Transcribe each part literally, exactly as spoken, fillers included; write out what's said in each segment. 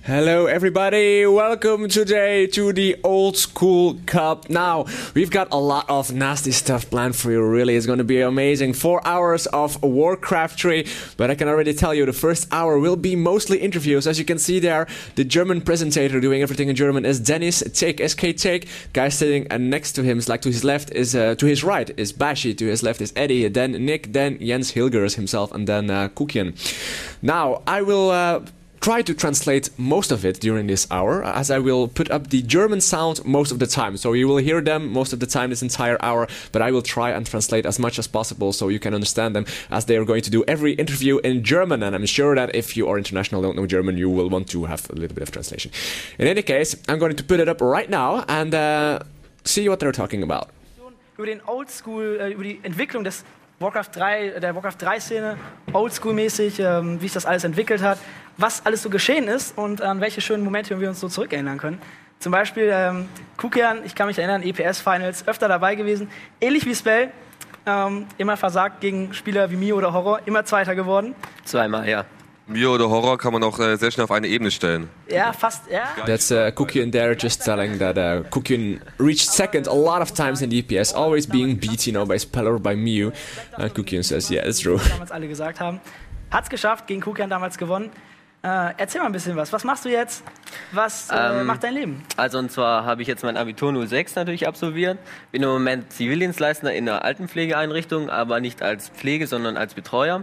Hello everybody, welcome today to the Oldschool Cup. Now, we've got a lot of nasty stuff planned for you, really. It's going to be amazing. Four hours of Warcraft three, but I can already tell you the first hour will be mostly interviews. As you can see there, the German presentator doing everything in German is Dennis Take, S K Take. Guy sitting uh, next to him, is like to his left is, uh, to his right is Bashi, to his left is Eddie, then Nick, then Jens Hilgers himself, and then uh, Kookian. Now, I will... Uh, try to translate most of it during this hour, as I will put up the German sound most of the time. So you will hear them most of the time this entire hour, but I will try and translate as much as possible so you can understand them, as they are going to do every interview in German. And I'm sure that if you are international, don't know German, you will want to have a little bit of translation. In any case, I'm going to put it up right now and uh, see what they're talking about. Über den Oldschool, äh, über die Entwicklung des Warcraft drei, der Warcraft drei Szene, Oldschool-mäßig, ähm, wie sich das alles entwickelt hat, was alles so geschehen ist und an welche schönen Momente wir uns so zurückerinnern können. Zum Beispiel ähm, Kookian, ich kann mich erinnern, E P S-Finals, öfter dabei gewesen, ähnlich wie Spell, ähm, immer versagt gegen Spieler wie Mio oder Horror, immer Zweiter geworden. Zweimal, ja. Mio oder Horror kann man auch äh, sehr schnell auf eine Ebene stellen. Ja, fast, ja. That's uh, Kookian there just telling that uh, Kookian reached second a lot of times in the E P S, always being beat, you know, by Spell or by Mew. And Kookian says, yeah, it's true. Damals alle gesagt haben. Hat's geschafft, gegen Kookian damals gewonnen. Äh, erzähl mal ein bisschen was. Was machst du jetzt? Was äh, ähm, macht dein Leben? Also und zwar habe ich jetzt mein Abitur null sechs natürlich absolviert. Bin im Moment Zivildienstleister in einer Altenpflegeeinrichtung, aber nicht als Pflege, sondern als Betreuer.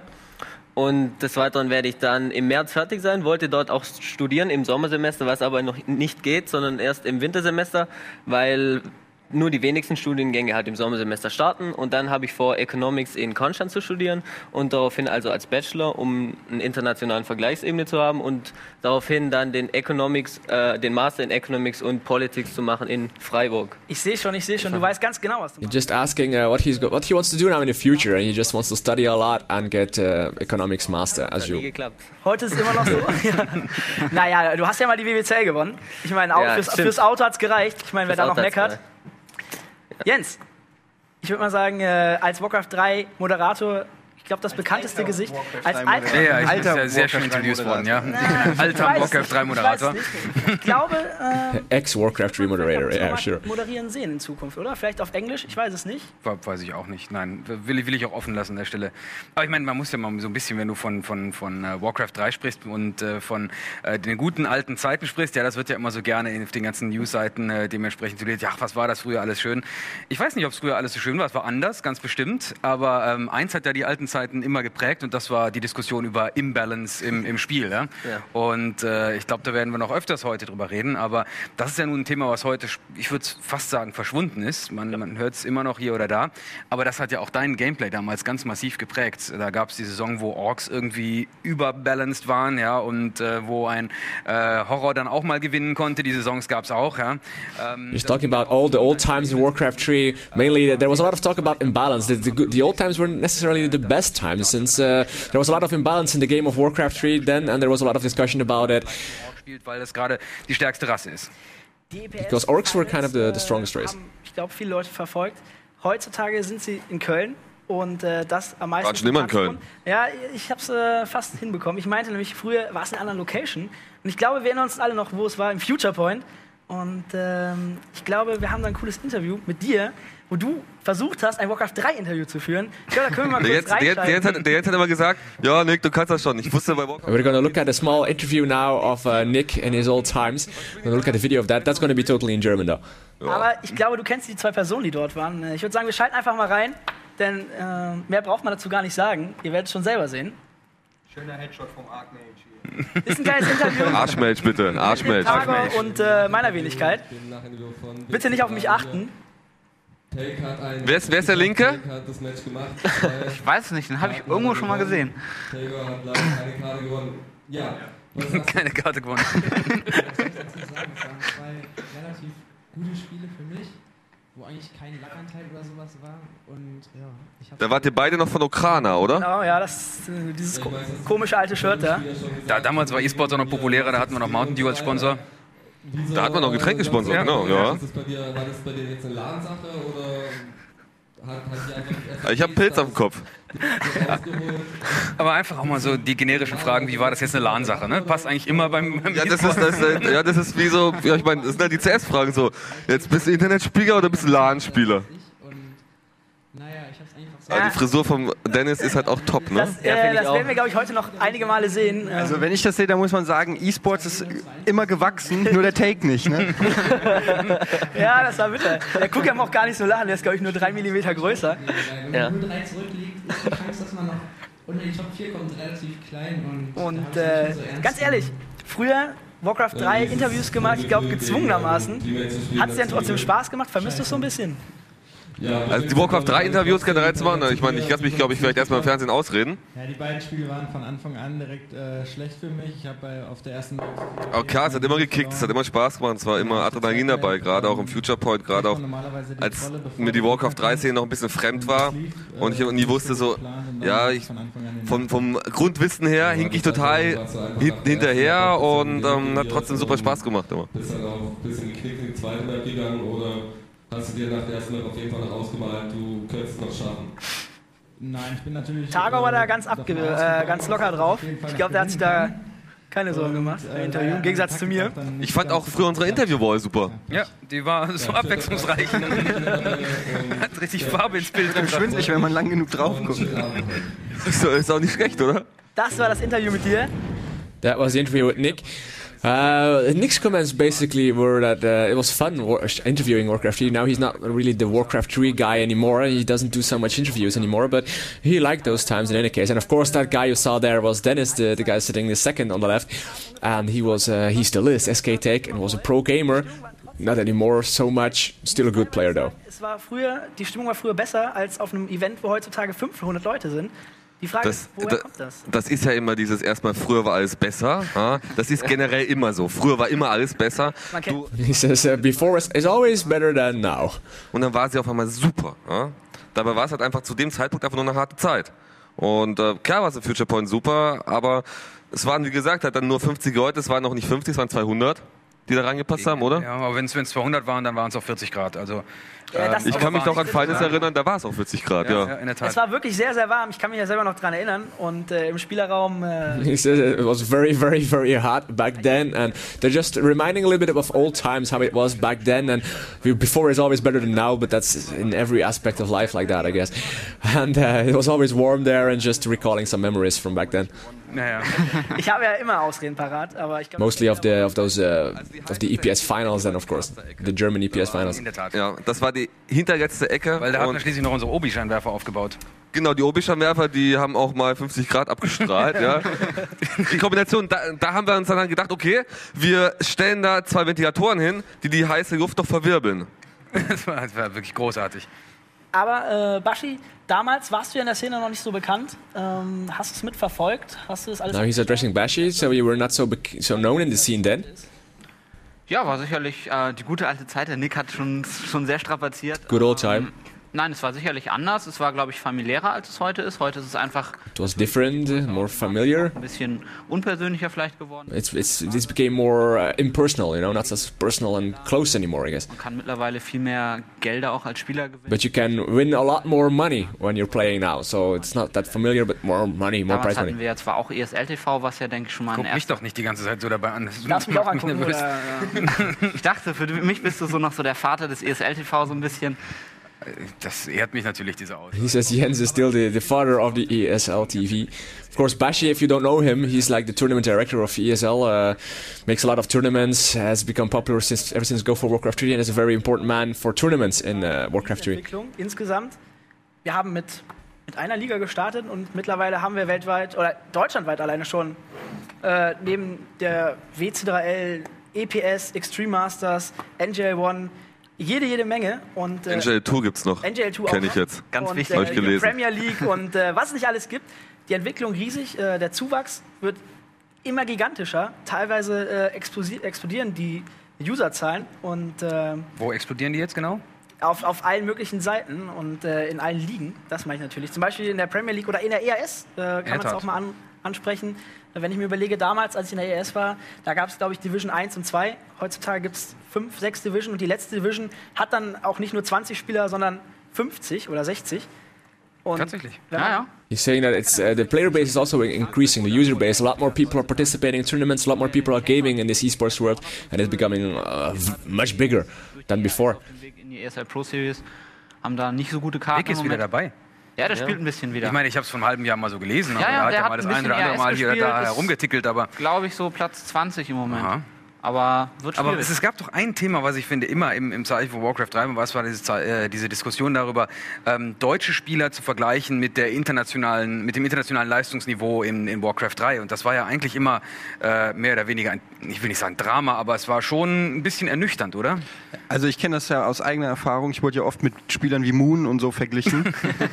Und des Weiteren werde ich dann im März fertig sein, wollte dort auch studieren im Sommersemester, was aber noch nicht geht, sondern erst im Wintersemester, weil nur die wenigsten Studiengänge halt im Sommersemester starten. Und dann habe ich vor, Economics in Konstanz zu studieren und daraufhin also als Bachelor, um einen internationalen Vergleichsebene zu haben und daraufhin dann den Economics, äh, den Master in Economics und Politics zu machen in Freiburg. Ich sehe schon, ich sehe schon, du weißt ganz genau, was du machst. You're just asking uh, what he's go what he wants to do now in the future, and he just wants to study a lot and get uh, Economics Master, as you. Heute ist es immer noch so. Ja. Naja, du hast ja mal die W W C L gewonnen. Ich meine, ja, fürs, fürs Auto hat's gereicht. Ich meine, wer da noch meckert. Jens, ich würde mal sagen, äh, als Warcraft drei Moderator, ich glaube, das bekannteste Gesicht. Als alter, ja, ich alter bin sehr schön introduced worden, ja. Na, alter Warcraft drei Moderator. Ich, ich glaube, äh, Ex-Warcraft drei Moderator, ja, yeah, sure. Moderieren sehen in Zukunft, oder? Vielleicht auf Englisch, ich weiß es nicht. Weiß ich auch nicht, nein. Will ich, will ich auch offen lassen an der Stelle. Aber ich meine, man muss ja mal so ein bisschen, wenn du von, von, von uh, Warcraft drei sprichst und uh, von uh, den guten alten Zeiten sprichst, ja, das wird ja immer so gerne auf den ganzen News-Seiten uh, dementsprechend studiert. Ja, was war das früher alles schön? Ich weiß nicht, ob es früher alles so schön war, es war anders, ganz bestimmt. Aber ähm, eins hat ja die alten Zeiten immer geprägt. Und das war die Diskussion über Imbalance im, im Spiel. Ja? Ja. Und äh, ich glaube, da werden wir noch öfters heute drüber reden. Aber das ist ja nun ein Thema, was heute, ich würde fast sagen, verschwunden ist. Man, man hört es immer noch hier oder da. Aber das hat ja auch dein Gameplay damals ganz massiv geprägt. Da gab es die Saison, wo Orks irgendwie überbalanced waren, ja, und äh, wo ein äh, Horror dann auch mal gewinnen konnte. Die Saisons gab es auch. Ja? Um, You're talking about all the old times in Warcraft three. Mainly, there was a lot of talk about imbalance. The, the, the old times weren't necessarily the best times, since Uh, there was a lot of imbalance in the game of Warcraft three then, and there was a lot of discussion about it. Weil das gerade die stärkste Rasse ist. Because Orcs were kind of the, the strongest race. Ich glaube, viele Leute verfolgt. Heutzutage sind sie in Köln und äh, das am meisten. War schon immer in Köln. Ja, ich habe es äh, fast hinbekommen. Ich meinte nämlich, früher war es in einer anderen Location und ich glaube, wir erinnern uns alle noch, wo es war, im Future Point. Und ähm, ich glaube, wir haben da ein cooles Interview mit dir, wo du versucht hast, ein Warcraft drei Interview zu führen. Ich glaube, da können wir mal kurz jetzt, der, der, jetzt hat, der jetzt hat immer gesagt, ja, Nick, du kannst das schon. Ich wusste bei Warcraft. We're going to look at a small interview now of uh, Nick in his old times. We're going to look at the video of that. That's going to be totally in German, though. Ja. Aber ich glaube, du kennst die zwei Personen, die dort waren. Ich würde sagen, wir schalten einfach mal rein, denn äh, mehr braucht man dazu gar nicht sagen. Ihr werdet es schon selber sehen. Schöner Headshot vom Archmage. Ist ein geiles Interview. Arschmage bitte, Arschmage. Arschmage und äh, meiner Wenigkeit. Bitte nicht auf mich achten. Wer ist, wer ist der Linke? Ich weiß es nicht, den habe ich irgendwo schon mal gesehen. Taylor hat leider keine Karte gewonnen. Ja. Keine Karte gewonnen. Ich muss sagen, es waren zwei relativ gute Spiele für mich, wo eigentlich kein Lackanteil oder sowas war. Und ja, ich da wart ihr beide noch von Okrana, oder? Genau, ja, das, dieses ko komische alte Shirt da. da damals war E-Sport auch noch populärer, da hatten wir noch Mountain Dew als Sponsor. Da hat man noch Getränkesponsor, ja. Genau. Ja. Ist das bei dir, war das bei dir jetzt eine Ladensache oder Ich habe Pilz am Kopf. Aber einfach auch mal so die generischen Fragen, wie war das jetzt eine LAN-Sache, ne? Passt eigentlich immer beim, beim Ja, das ist, das, ist, ja, das ist wie so, ja, ich meine, das sind halt die C S-Fragen so. Jetzt bist du Internetspieler oder bist du LAN-Spieler? Naja, ich hab's einfach so. Aber die Frisur vom Dennis ist halt auch top, ne? Das, Ja, äh, find ich das auch. werden wir, glaube ich, heute noch einige Male sehen. Also wenn ich das sehe, dann muss man sagen, E-Sports ist immer gewachsen, nur der Take nicht. Ne? Ja, das war bitter. Der Kookian auch gar nicht so lachen, der ist, glaube ich, nur drei Millimeter größer. Wenn Ja. man nur drei zurückliegt, ist die Chance, dass man noch unter die Top vier kommt, relativ klein. Und, Und da hab äh, ich nicht so ernst ganz ehrlich, früher Warcraft drei Interviews gemacht, ich glaube gezwungenermaßen. Hat es dir denn trotzdem Spaß gemacht? Vermisst du es so ein bisschen? Also die Warcraft drei Interviews generell zu machen, ich meine, ich lasse mich, glaube ich, vielleicht erstmal im Fernsehen ausreden. Ja, die beiden Spiele waren von Anfang an direkt äh, schlecht für mich. Ich habe auf der ersten... Aber klar, es hat immer gekickt, es hat immer Spaß gemacht, es war immer Adrenalin dabei, gerade auch im Future Point, gerade auch als mir die Warcraft drei Szene noch ein bisschen fremd war und ich nie wusste so, ja, ich, vom, vom Grundwissen her hink ich total hinten hinterher und ähm, hat trotzdem super Spaß gemacht immer. Bist dann auch ein bisschen geknickt in die zweite Map gegangen oder hast du dir nach der ersten Map auf jeden Fall noch ausgemalt, du könntest es noch schaffen? Nein, ich bin natürlich... Targo war da ganz, abge äh, ganz locker drauf. Ich glaube, der hat sich da keine Sorgen gemacht im Interview, im Gegensatz zu mir. Ich fand auch früher unsere Interview-Wall super. Ja, die war so abwechslungsreich. Hat richtig Farbe ins Bild. Schwindelig, wenn man lang genug drauf guckt. Ist, ist auch nicht schlecht, oder? Das war das Interview mit dir. That was the interview with Nick. Uh, Nick's comments basically were that uh, it was fun war interviewing Warcraft three. Now he's not really the Warcraft three guy anymore. He doesn't do so much interviews anymore, but he liked those times in any case. And of course, that guy you saw there was Dennis, the, the guy sitting the second on the left. And he was, uh, he still is, S K Tech, and was a pro gamer. Not anymore so much. Still a good player though. Es war früher, die Stimmung war früher besser als auf einem Event, wo heutzutage fünfhundert Leute sind. Die Frage Das, ist, woher da, kommt das? das ist ja immer dieses erstmal, früher war alles besser. Ja? Das ist generell immer so. Früher war immer alles besser. Man kennt- Du, He says, uh, before is, is always better than now. und dann war sie auf einmal super. Ja? Dabei war es halt einfach zu dem Zeitpunkt einfach nur eine harte Zeit. Und äh, klar war es im Future Point super, aber es waren, wie gesagt, halt dann nur fünfzig Leute. Es waren noch nicht fünfzig, es waren zweihundert, die da reingepasst haben, oder? Ja, aber wenn es zweihundert waren, dann waren es auch vierzig Grad. Also, Ja, das- Ich kann mich noch an Finals Ja. erinnern, da war es auch vierzig Grad, ja. ja, in der Tat. Es war wirklich sehr, sehr warm. Ich kann mich ja selber noch dran erinnern. Und äh, im Spielerraum... Äh, He says it was very, very, very hot back then, and they're just reminding a little bit of old times, how it was back then, and before is always better than now, but that's in every aspect of life like that, I guess. And uh, it was always warm there, and just recalling some memories from back then. Naja. ich habe ja immer Ausreden parat, aber ich glaube... Mostly of the of those uh, of the E P S finals, and of course the German E P S finals. In der Tat. Ja, das war die hinterletzte Ecke. Weil da hatten wir und schließlich noch unsere Obi-Scheinwerfer aufgebaut. genau, die Obi-Scheinwerfer, die haben auch mal fünfzig Grad abgestrahlt. Ja. Die Kombination, da, da haben wir uns dann gedacht, okay, wir stellen da zwei Ventilatoren hin, die die heiße Luft noch verwirbeln. Das war, das war wirklich großartig. Aber äh, Bashi, damals warst du ja in der Szene noch nicht so bekannt. Ähm, hast du es mitverfolgt? Hast du das alles... Now he's addressing Bashi, so you were not so bec- so known in the scene then. Ja, war sicherlich äh, die gute alte Zeit. Der Nick hat schon, schon sehr strapaziert. Good old time. Ähm, nein, es war sicherlich anders. Es war, glaube ich, familiärer, als es heute ist. Heute ist es einfach It was different, uh, more familiar. ein bisschen unpersönlicher vielleicht geworden. It's it's this became more uh, impersonal, you know, not so personal and close anymore, I guess. Man kann mittlerweile viel mehr Gelder auch als Spieler gewinnen. But you can win a lot more money when you're playing now, so it's not that familiar, but more money, more Damals prize hatten money. wir ja zwar auch E S L T V, was ja, denke ich, schon mal ein Guck mich erster... doch nicht die ganze Zeit so dabei an. Das Darfst mich auch macht mich angucken? nervös. Oder, ja. Ich dachte, für mich bist du so noch so der Vater des E S L T V so ein bisschen. Das ehrt mich natürlich, diese Aussage. He says Jens is still the, the father of the E S L T V. Of course, Bashi, if you don't know him, he's like the tournament director of E S L, uh, makes a lot of tournaments, has become popular since ever since Go for Warcraft three, and is a very important man for tournaments in uh, Warcraft three. Entwicklung insgesamt. Wir haben mit, mit einer Liga gestartet und mittlerweile haben wir weltweit oder deutschlandweit alleine schon äh, neben der W C drei L, E P S, Extreme Masters, N G L eins jede, jede Menge. Und, äh, N G L zwei gibt's noch. N G L zwei Kenn auch ich noch. jetzt. Ganz und, wichtig. Äh, Hab ich gelesen. Premier League und äh, was es nicht alles gibt. Die Entwicklung riesig, äh, der Zuwachs wird immer gigantischer. Teilweise äh, explodi- explodieren die Userzahlen und äh, Wo explodieren die jetzt genau? auf, auf allen möglichen Seiten und äh, in allen Ligen. Das meine ich natürlich. Zum Beispiel in der Premier League oder in der E A S äh, kann man es Tat. auch mal an, ansprechen. Wenn ich mir überlege, damals, als ich in der E A S war, da gab es, glaube ich, Division eins und zwei. Heutzutage gibt es fünf, sechs Division und die letzte Division hat dann auch nicht nur zwanzig Spieler, sondern fünfzig oder sechzig. Und Tatsächlich. Ja, ja. He's saying that it's uh, the player base is also increasing, the user base. A lot more people are participating in tournaments, a lot more people are gaming in this esports world, and it's becoming uh, much bigger than before. In die E S L Pro Series haben da nicht so gute Karten. Vic ist wieder dabei. Ja, der spielt ein bisschen wieder. Ich meine, ich habe es vor einem halben Jahr mal so gelesen, Ja, aber ja, er hat der ja hat mal das ein eine oder bisschen andere Mal hier oder gespielt, da ist- herumgetickelt, aber Glaube ich so Platz zwanzig im Moment. Aha. Aber wird schwierig. Aber es, es gab doch ein Thema, was ich finde, immer im, im Zeichen von Warcraft drei war, was war diese, Ze- äh, diese Diskussion darüber, ähm, deutsche Spieler zu vergleichen mit, der internationalen, mit dem internationalen Leistungsniveau in, in Warcraft drei. Und das war ja eigentlich immer äh, mehr oder weniger, ein, ich will nicht sagen Drama, aber es war schon ein bisschen ernüchternd, oder? Also ich kenne das ja aus eigener Erfahrung. Ich wurde ja oft mit Spielern wie Moon und so verglichen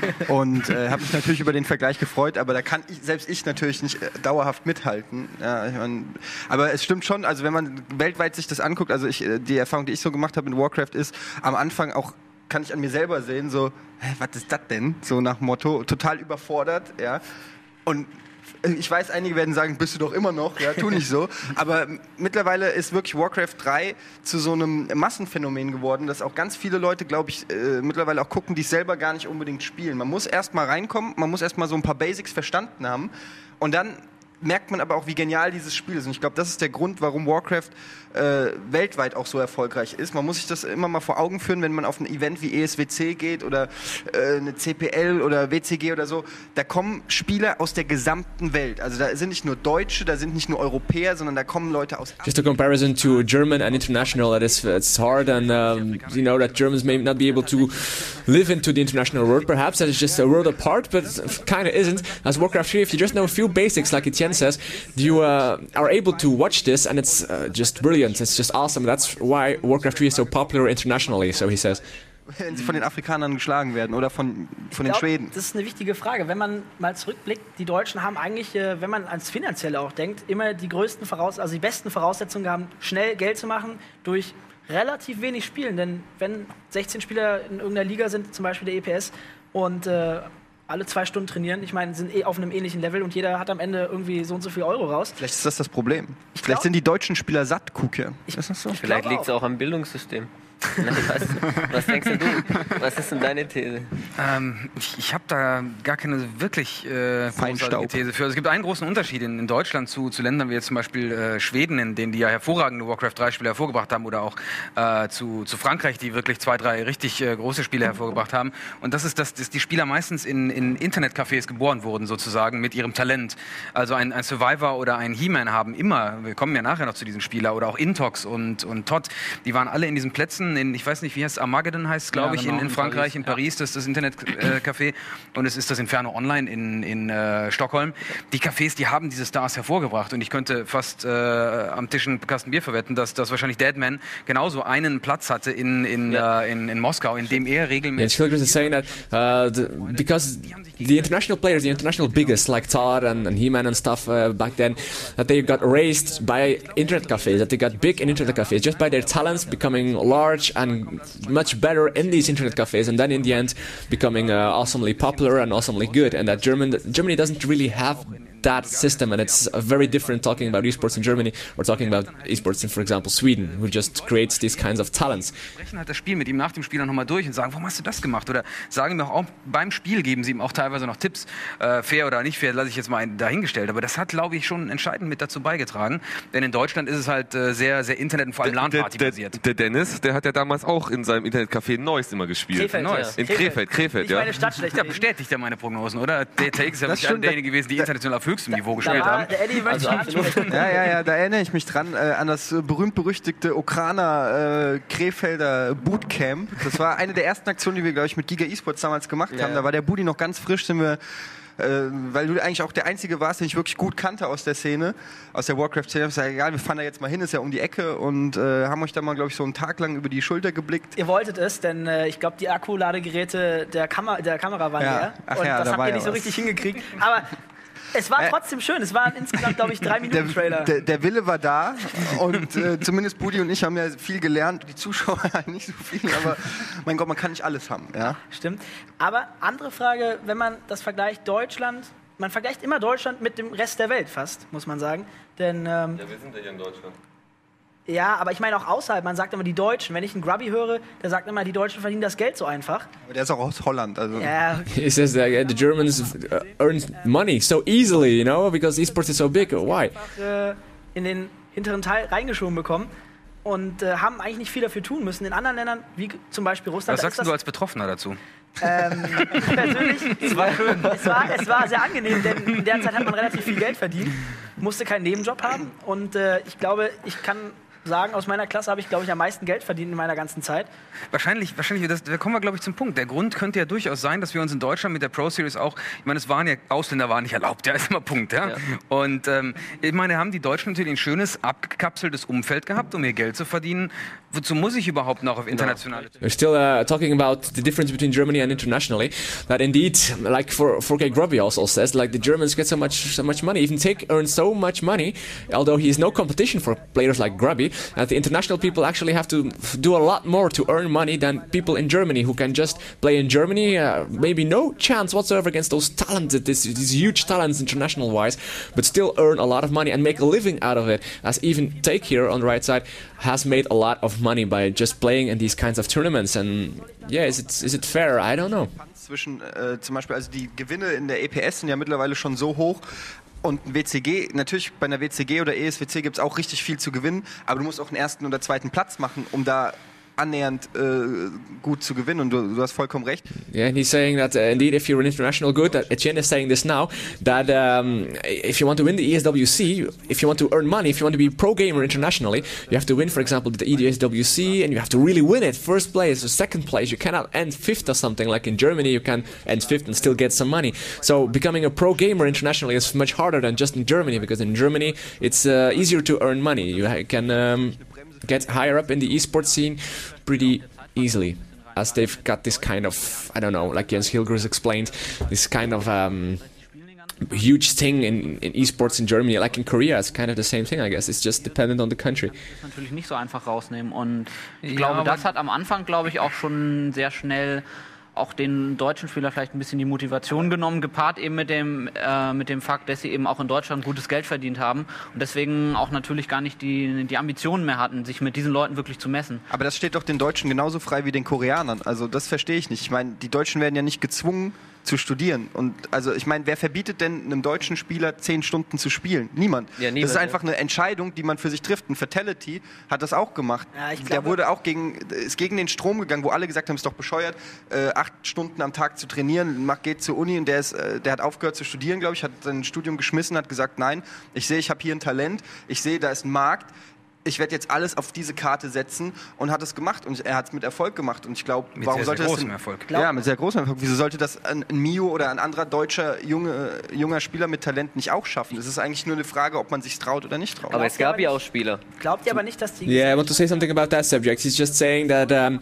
und äh, habe mich natürlich über den Vergleich gefreut, aber da kann ich, selbst ich natürlich nicht äh, dauerhaft mithalten. Ja, ich mein, aber es stimmt schon, also wenn man weltweit sich das anguckt, also ich, äh, die Erfahrung, die ich so gemacht habe in Warcraft ist, am Anfang auch kann ich an mir selber sehen, so, hä, was ist das denn? So nach Motto, total überfordert, ja. Und ich weiß, einige werden sagen, bist du doch immer noch, ja, tu nicht so. Aber mittlerweile ist wirklich Warcraft drei zu so einem Massenphänomen geworden, dass auch ganz viele Leute, glaube ich, äh, mittlerweile auch gucken, die es selber gar nicht unbedingt spielen. Man muss erst mal reinkommen, man muss erst mal so ein paar Basics verstanden haben und dann merkt man aber auch, wie genial dieses Spiel ist. Und ich glaube, das ist der Grund, warum Warcraft äh, weltweit auch so erfolgreich ist. Man muss sich das immer mal vor Augen führen, wenn man auf ein Event wie E S W C geht oder äh, eine C P L oder W C G oder so. Da kommen Spieler aus der gesamten Welt. Also da sind nicht nur Deutsche, da sind nicht nur Europäer, sondern da kommen Leute aus... Just a comparison to German and international, that is, it's hard, and um, you know that Germans may not be able to live into the international world. Perhaps that is just a world apart, but kind of isn't. As Warcraft three, if you just know a few basics, like Etienne says, you uh, are able to watch this, and it's uh, just brilliant. It's just awesome. That's why Warcraft three is so popular internationally. So he says. Wenn sie von den Afrikanern geschlagen werden oder von, von den Ich glaub, Schweden. Das ist eine wichtige Frage. Wenn man mal zurückblickt, die Deutschen haben eigentlich, äh, wenn man ans Finanzielle auch denkt, immer die größten Voraus also die besten Voraussetzungen gehabt, schnell Geld zu machen durch relativ wenig Spielen. Denn wenn sechzehn Spieler in irgendeiner Liga sind, zum Beispiel der E P S, und äh, alle zwei Stunden trainieren, ich meine, sind eh auf einem ähnlichen Level und jeder hat am Ende irgendwie so und so viel Euro raus. Vielleicht ist das das Problem. Ich Vielleicht glaub- sind die deutschen Spieler satt, Kookian. Ich, Ist das so? ich Vielleicht glaube liegt es auch am Bildungssystem. Nein, was, was denkst du? Was ist denn deine These? Ähm, ich ich habe da gar keine wirklich äh, Feinstaub. großartige These für. Also es gibt einen großen Unterschied in, in Deutschland zu, zu Ländern wie jetzt zum Beispiel äh, Schweden, in denen die ja hervorragende Warcraft drei Spiele hervorgebracht haben, oder auch äh, zu, zu Frankreich, die wirklich zwei, drei richtig äh, große Spiele hervorgebracht haben. Und das ist, dass, dass die Spieler meistens in, in Internetcafés geboren wurden, sozusagen, mit ihrem Talent. Also ein, ein Survivor oder ein HeMan haben immer, wir kommen ja nachher noch zu diesen Spielern, oder auch Intox und, und Todd, die waren alle in diesen Plätzen, in, ich weiß nicht, wie heißt es, Armageddon heißt es, glaube Ja, ich, genau, in, in in Frankreich, Paris, in Paris, das ist das Internetcafé, äh, und es ist das Inferno Online in, in äh, Stockholm. Die Cafés, die haben diese Stars hervorgebracht, und ich könnte fast äh, am Tisch einen Kasten Bier verwetten, dass, dass wahrscheinlich Deadman genauso einen Platz hatte in, in, Ja. äh, in, in Moskau, in dem er Yeah, regelmäßig... Chilgers is saying that uh, the, because the international players, the international biggest like Todd and, and He-Man and stuff uh, back then, that they got raised by internet cafes, that they got big in internet cafes just by their talents becoming large and much better in these internet cafes, and then in the end becoming uh, awesomely popular and awesomely good. And that German, Germany doesn't really have that system, and it's uh, very different talking about esports in Germany or talking about esports in, for example, Sweden, who just creates these kinds of talents. Sprechen halt das Spiel mit ihm nach dem Spiel dann nochmal durch und sagen, warum hast du das gemacht? Oder sagen ihm auch beim Spiel, geben sie ihm auch teilweise noch Tipps, äh, fair oder nicht fair, lasse ich jetzt mal dahingestellt. Aber das hat, glaube ich, schon entscheidend mit dazu beigetragen. Denn in Deutschland ist es halt äh, sehr, sehr Internet- und vor allem Der, der, LAN-Party basiert. der Dennis, der hat ja damals auch in seinem Internetcafé Neuss immer gespielt. Krefeld, Neues. ja. In Krefeld, Krefeld, Nicht ja. meine Stadt schlecht Ja, reden. bestätigt ja meine Prognosen, oder? Der Takes ist ja Das nicht stimmt. derjenige gewesen, die international auf höchstem Niveau Da gespielt war, haben. der Eddie möchte ich ansprechen. Ja, ja, ja, da erinnere ich mich dran äh, an das äh, berühmt-berüchtigte Okraner äh, Krefelder Bootcamp. Das war eine der ersten Aktionen, die wir, glaube ich, mit GIGA eSports damals gemacht Ja. haben. Da war der Budi noch ganz frisch, sind wir, äh, weil du eigentlich auch der Einzige warst, den ich wirklich gut kannte aus der Szene, aus der Warcraft-Szene. Ich sage, egal, wir fahren da jetzt mal hin, ist ja um die Ecke, und äh, haben euch da mal, glaube ich, so einen Tag lang über die Schulter geblickt. Ihr wolltet es, denn äh, ich glaube, die Akkuladegeräte der, Kamer der Kamera waren Ja. leer. Ach Und ja, das da habt war ihr ja nicht so was. richtig hingekriegt. Aber es war Äh, trotzdem schön. Es waren insgesamt, glaube ich, drei Der, Minuten Trailer. der, der Wille war da, und äh, zumindest Budi und ich haben ja viel gelernt, die Zuschauer nicht so viel, aber mein Gott, man kann nicht alles haben. Ja? Stimmt. Aber andere Frage, wenn man das vergleicht, Deutschland, man vergleicht immer Deutschland mit dem Rest der Welt fast, muss man sagen. Denn ähm, Ja, wir sind ja hier in Deutschland. Ja, aber ich meine auch außerhalb, man sagt immer die Deutschen. Wenn ich einen Grubby höre, der sagt immer, die Deutschen verdienen das Geld so einfach. Aber der ist auch aus Holland. Also. Ja. He says that uh, the Germans uh, earn money so easily, you know, because esports is so big. Why? Einfach äh, in den hinteren Teil reingeschoben bekommen und äh, haben eigentlich nicht viel dafür tun müssen. In anderen Ländern, wie zum Beispiel Russland... Was sagst da ist du das, als Betroffener dazu? Ähm, ich persönlich, es war, es, war, es war sehr angenehm, denn in der Zeit hat man relativ viel Geld verdient, musste keinen Nebenjob haben und äh, ich glaube, ich kann sagen, aus meiner Klasse habe ich, glaube ich, am meisten Geld verdient in meiner ganzen Zeit. Wahrscheinlich, wahrscheinlich das, da kommen wir, glaube ich, zum Punkt. Der Grund könnte ja durchaus sein, dass wir uns in Deutschland mit der Pro Series auch, ich meine, es waren ja, Ausländer waren nicht erlaubt, ja, ist immer Punkt, ja. ja. Und ähm, ich meine, haben die Deutschen natürlich ein schönes, abgekapseltes Umfeld gehabt, um ihr Geld zu verdienen. Wozu muss ich überhaupt noch auf internationale... We're still uh, talking about the difference between Germany and internationally. That indeed, like for four K Grubby also says, like the Germans get so much so much money. Even Tick earns so much money, although he is no competition for players like Grubby. And the international people actually have to do a lot more to earn money than people in Germany who can just play in Germany. Uh, maybe no chance whatsoever against those talented, these, these huge talents international-wise, but still earn a lot of money and make a living out of it. As even Take here on the right side has made a lot of money by just playing in these kinds of tournaments. And yeah, is it is it fair? I don't know. Zwischen äh, zum Beispiel, also die Gewinne in der E P S sind ja mittlerweile schon so hoch. Und ein W C G, natürlich bei einer W C G oder E S W C gibt es auch richtig viel zu gewinnen, aber du musst auch einen ersten oder zweiten Platz machen, um da annähernd äh, gut zu gewinnen und du, du hast vollkommen recht. Yeah, and he's saying that uh, indeed if you're an international good, that Etienne is saying this now, that um, if you want to win the E S W C, if you want to earn money, if you want to be a pro gamer internationally, you have to win, for example, the E S W C, and you have to really win it, first place or second place. You cannot end fifth or something, like in Germany you can end fifth and still get some money. So becoming a pro gamer internationally is much harder than just in Germany, because in Germany it's uh, easier to earn money. You ha- can um, get higher up in the esports scene pretty easily, as they've got this kind of, I don't know, like Jens Hilgers explained, this kind of um, huge thing in, in esports in Germany, like in Korea. It's kind of the same thing, I guess. It's just dependent on the country. Das natürlich nicht so einfach rausnehmen und ich Ja, glaube, das aber- hat am Anfang, glaube ich, auch schon sehr schnell auch den deutschen Spieler vielleicht ein bisschen die Motivation genommen, gepaart eben mit dem, äh, mit dem Fakt, dass sie eben auch in Deutschland gutes Geld verdient haben und deswegen auch natürlich gar nicht die, die Ambitionen mehr hatten, sich mit diesen Leuten wirklich zu messen. Aber das steht doch den Deutschen genauso frei wie den Koreanern. Also das verstehe ich nicht. Ich meine, die Deutschen werden ja nicht gezwungen zu studieren. Und also ich meine, wer verbietet denn einem deutschen Spieler zehn Stunden zu spielen? Niemand. Ja, niemand, das ist einfach ja. eine Entscheidung, die man für sich trifft. Ein Fatality hat das auch gemacht. Ja, ich Der glaube- wurde auch gegen, ist gegen den Strom gegangen, wo alle gesagt haben, ist doch bescheuert, äh, acht Stunden am Tag zu trainieren, macht, geht zur Uni und der, ist, äh, der hat aufgehört zu studieren, glaube ich, hat sein Studium geschmissen, hat gesagt, nein, ich sehe, ich habe hier ein Talent, ich sehe, da ist ein Markt, ich werde jetzt alles auf diese Karte setzen und hat es gemacht und er hat es mit Erfolg gemacht und ich glaube, Mit warum sehr, sollte sehr das großem denn, Erfolg. ja, mit sehr großem Erfolg. Wieso sollte das ein, ein Mio oder ein anderer deutscher junge, junger Spieler mit Talent nicht auch schaffen? Es ist eigentlich nur eine Frage, ob man sich traut oder nicht traut. Aber es gab ja auch Spieler. Glaubt ihr aber nicht, dass die... Yeah, I want to say something about that subject. He's just saying that um,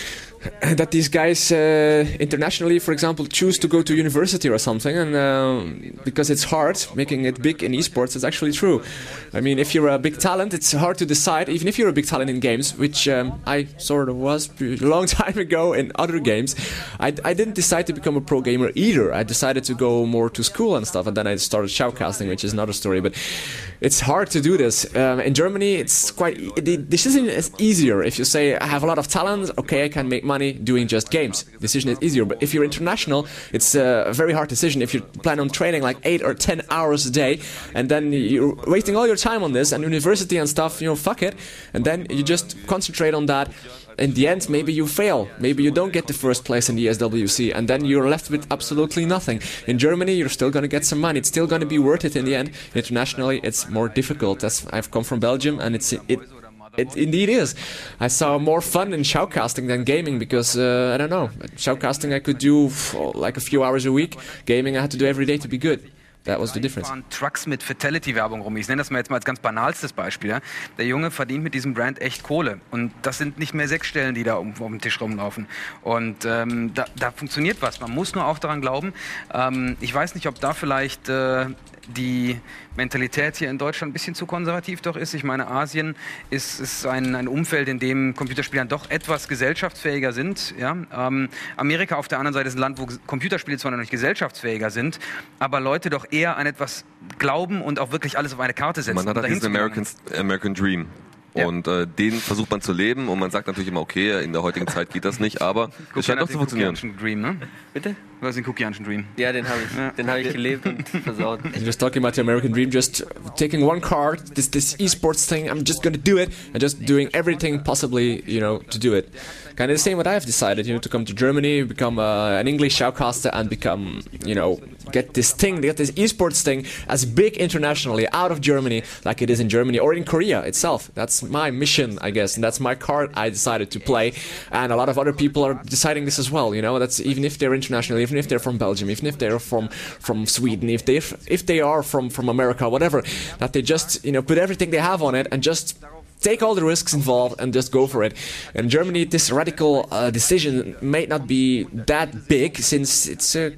that these guys uh, internationally, for example, choose to go to university or something, and uh, because it's hard making it big in esports. It's actually true. I mean, if you're a big talent, it's hard to decide. Even if you're a big talent in games, which um, I sort of was a long time ago in other games, I, I didn't decide to become a pro gamer either. I decided to go more to school and stuff, and then I started shoutcasting, which is another story. But it's hard to do this. Um, in Germany, it's quite the decision is easier. If you say I have a lot of talent, okay, I can make money doing just games. Decision is easier. But if you're international, it's a very hard decision. If you plan on training like eight or ten hours a day, and then you're wasting all your time on this and university and stuff, you know, fuck it, and then you just concentrate on that. In the end, maybe you fail. Maybe you don't get the first place in the E S W C, and then you're left with absolutely nothing. In Germany, you're still going to get some money. It's still going to be worth it in the end. Internationally, it's more difficult. That's, I've come from Belgium, and it's it. It indeed is. I saw more fun in shoutcasting than gaming because, uh, I don't know, shoutcasting I could do f- like a few hours a week. Gaming I had to do every day to be good. That was the difference. fahren Trucks mit Fatality-Werbung rum. Ich nenne das mal jetzt mal als ganz banalstes Beispiel. Ja. Der Junge verdient mit diesem Brand echt Kohle. Und das sind nicht mehr sechs Stellen, die da um, um den Tisch rumlaufen. Und ähm, da, da funktioniert was. Man muss nur auch daran glauben. Ähm, ich weiß nicht, ob da vielleicht äh, die Mentalität hier in Deutschland ein bisschen zu konservativ doch ist. Ich meine, Asien ist, ist ein, ein Umfeld, in dem Computerspieler doch etwas gesellschaftsfähiger sind. Ja? Ähm, Amerika auf der anderen Seite ist ein Land, wo Computerspiele zwar noch nicht gesellschaftsfähiger sind, aber Leute doch eher an etwas glauben und auch wirklich alles auf eine Karte setzen. Man hat um halt dahin diesen zu gelangen. American, American Dream. Ja. Und äh, den versucht man zu leben und man sagt natürlich immer, okay, in der heutigen Zeit geht das nicht, aber es scheint doch zu funktionieren. Dream, ne? Bitte? Du hast den Kookianischen Dream. Ja, den habe ich, ja. den hab ich gelebt und versaut. Just talking about the American dream, just taking one card, this this esports thing, I'm just gonna do it, and just doing everything possibly, you know, to do it. Kind of the same what I've decided, you know, to come to Germany, become uh, an English shoutcaster, and become, you know, get this thing, get this esports thing as big internationally out of Germany, like it is in Germany or in Korea itself. That's my mission, I guess, and that's my card I decided to play. And a lot of other people are deciding this as well, you know, that's even if they're international, even if they're from Belgium, even if they're from from Sweden, if they if they are from from America, whatever, that they just, you know, put everything they have on it and just take all the risks involved and just go for it. In Germany, this radical uh, decision may not be that big, since it's uh,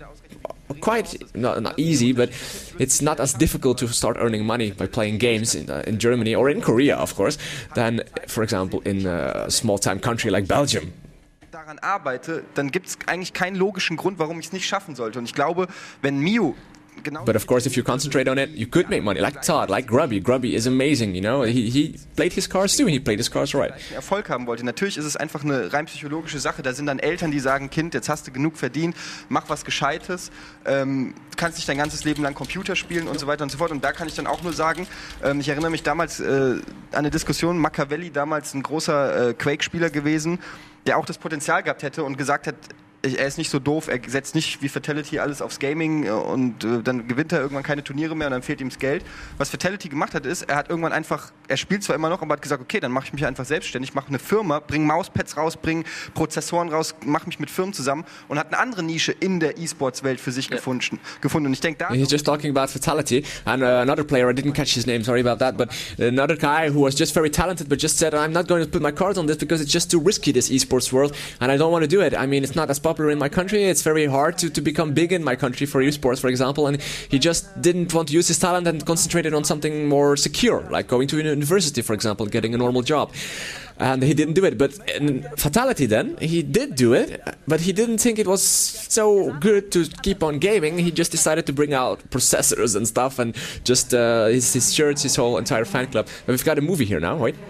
quite not, not easy, but it's not as difficult to start earning money by playing games in, uh, in Germany or in Korea, of course, than, for example, in a small-time country like Belgium. Daran arbeite, dann gibt es eigentlich keinen logischen Grund, warum ich es nicht schaffen sollte. Und ich glaube, wenn Miu genau. But of course, if you concentrate on it, you could make money. Like Todd, like Grubby. Grubby is amazing, you know. He, he played his cards too, and he played his cards right. Erfolg haben wollte. Natürlich ist es einfach eine rein psychologische Sache. Da sind dann Eltern, die sagen, Kind, jetzt hast du genug verdient, mach was Gescheites, ähm, kannst nicht dein ganzes Leben lang Computer spielen und so weiter und so fort. Und da kann ich dann auch nur sagen, ähm, ich erinnere mich damals äh, an eine Diskussion, Machiavelli, damals ein großer äh, Quake-Spieler gewesen, der auch das Potenzial gehabt hätte und gesagt hat, er ist nicht so doof, er setzt nicht wie Fatality alles aufs Gaming und äh, dann gewinnt er irgendwann keine Turniere mehr und dann fehlt ihm das Geld. Was Fatality gemacht hat, ist, er hat irgendwann einfach, er spielt zwar immer noch, aber hat gesagt, okay, dann mache ich mich einfach selbstständig, mache eine Firma, bringe Mauspads raus, bringe Prozessoren raus, mache mich mit Firmen zusammen und hat eine andere Nische in der E-Sports-Welt für sich yeah. gefunden, gefunden. Und ich denke, da... He's just talking about Fatality, and uh, another player, I didn't catch his name, sorry about that, but another guy who was just very talented, but just said, I'm not going to put my cards on this because it's just too risky, this esports world, and I don't want to do it. I mean, it's not as popular in my country, it's very hard to, to become big in my country for esports, for example, and he just didn't want to use his talent and concentrated on something more secure, like going to a university, for example, getting a normal job. And he didn't do it. But in Fatality then, he did do it, but he didn't think it was so good to keep on gaming. He just decided to bring out processors and stuff and just uh, his, his shirts, his whole entire fan club. But we've got a movie here now, right?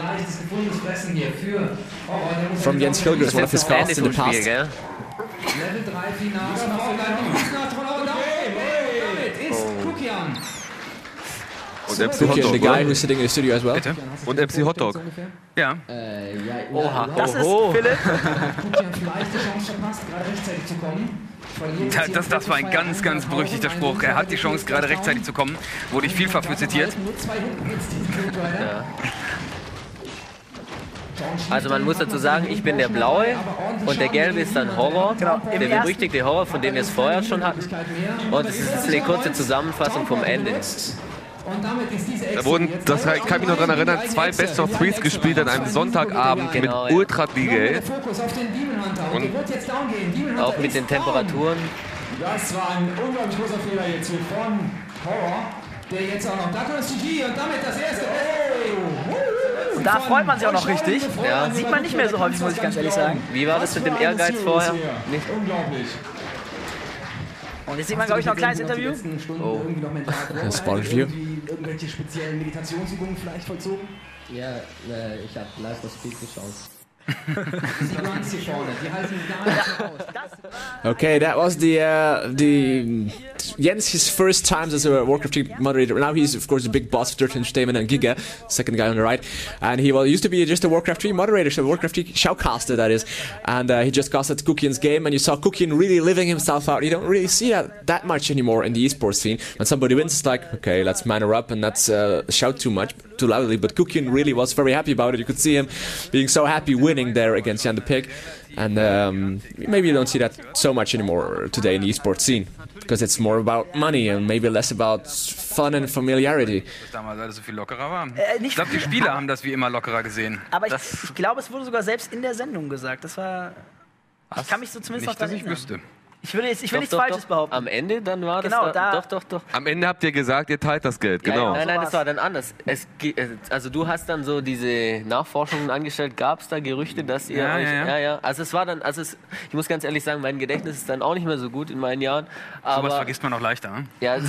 From Jens Hilgers, one of his casts in the past. Level drei Finale noch damit ist Kookian. Und M C Kookian, the guy Hotdog, who's sitting in the studio as well. Bitte? Und M C Hotdog. Ja. Äh, ja, Oha. Das ist Oho. Philipp. Kookian vielleicht die Chance verpasst, gerade rechtzeitig zu kommen. Das, das, das war ein ganz, ganz berüchtigter Spruch. Er hat die Chance, gerade rechtzeitig zu kommen. Wurde ich vielfach für zitiert. Ja. Also man muss dazu sagen, ich bin der Blaue und der Gelbe ist dann Horror, Genau. der berüchtigte Horror, von dem wir es vorher schon hatten. Und es ist jetzt eine kurze Zusammenfassung vom Ende. Da wurden, das kann mich noch daran erinnern, zwei Best of Threes gespielt an einem Sonntagabend Genau, mit ja. Ultra D J. Und auch mit den Temperaturen. Das war ein unglaublich großer Fehler jetzt hier von Horror, der jetzt auch noch, da kommt das G G und damit das erste. Oh! Und da freut man sich auch noch richtig. Ja. Sieht man nicht mehr so häufig, muss ich ganz ehrlich sagen. Wie war das mit dem Ehrgeiz vorher? Nicht unglaublich. Und jetzt sieht man, glaube ich, noch ein kleines Interview. Oh. Das war ein Review. Irgendwelche speziellen Meditationsübungen vielleicht vollzogen? Ja, äh, ich habe live das Spiel geschaut. Die Guns hier vorne, die halten gar nicht raus. Okay, that was the uh, the Jens, his first times as a Warcraft three moderator. Now he's of course a big boss of Dirt Entertainment and Giga, second guy on the right. And he well used to be just a Warcraft three moderator, so Warcraft three shoutcaster that is. And uh, he just casted Kookian's game, and you saw Kookian really living himself out. You don't really see that that much anymore in the esports scene. When somebody wins, it's like, okay, let's man her up and let's uh, shout too much, too loudly. But Kookian really was very happy about it. You could see him being so happy winning there against Jan the Pig, and um, maybe you don't see that so much anymore today in the esports scene, because it's more about money and maybe less about fun and familiarity. Das damals alles so viel lockerer war. Äh, nicht Ich glaube, die Spieler haben das wie immer lockerer gesehen. Aber ich, Das- ich glaube, es wurde sogar selbst in der Sendung gesagt. Das war. Ich kann mich so zumindest noch Nicht, dass dran ich erinnern. wüsste. Ich will, jetzt, ich will Doch, nichts doch, Falsches doch. behaupten. Am Ende dann war Genau, das da- da, doch, doch, doch. Am Ende habt ihr gesagt, ihr teilt das Geld, Ja, genau. ja, nein, so nein, war's. das war dann anders. Es, ge- äh, also du hast dann so diese Nachforschungen angestellt. Gab es da Gerüchte, dass ihr Ja, euch... ja, ja. ja, ja. Also es war dann... Also es, ich muss ganz ehrlich sagen, mein Gedächtnis ist dann auch nicht mehr so gut in meinen Jahren. Aber, Sowas vergisst man noch leichter. Hm? Ja, also,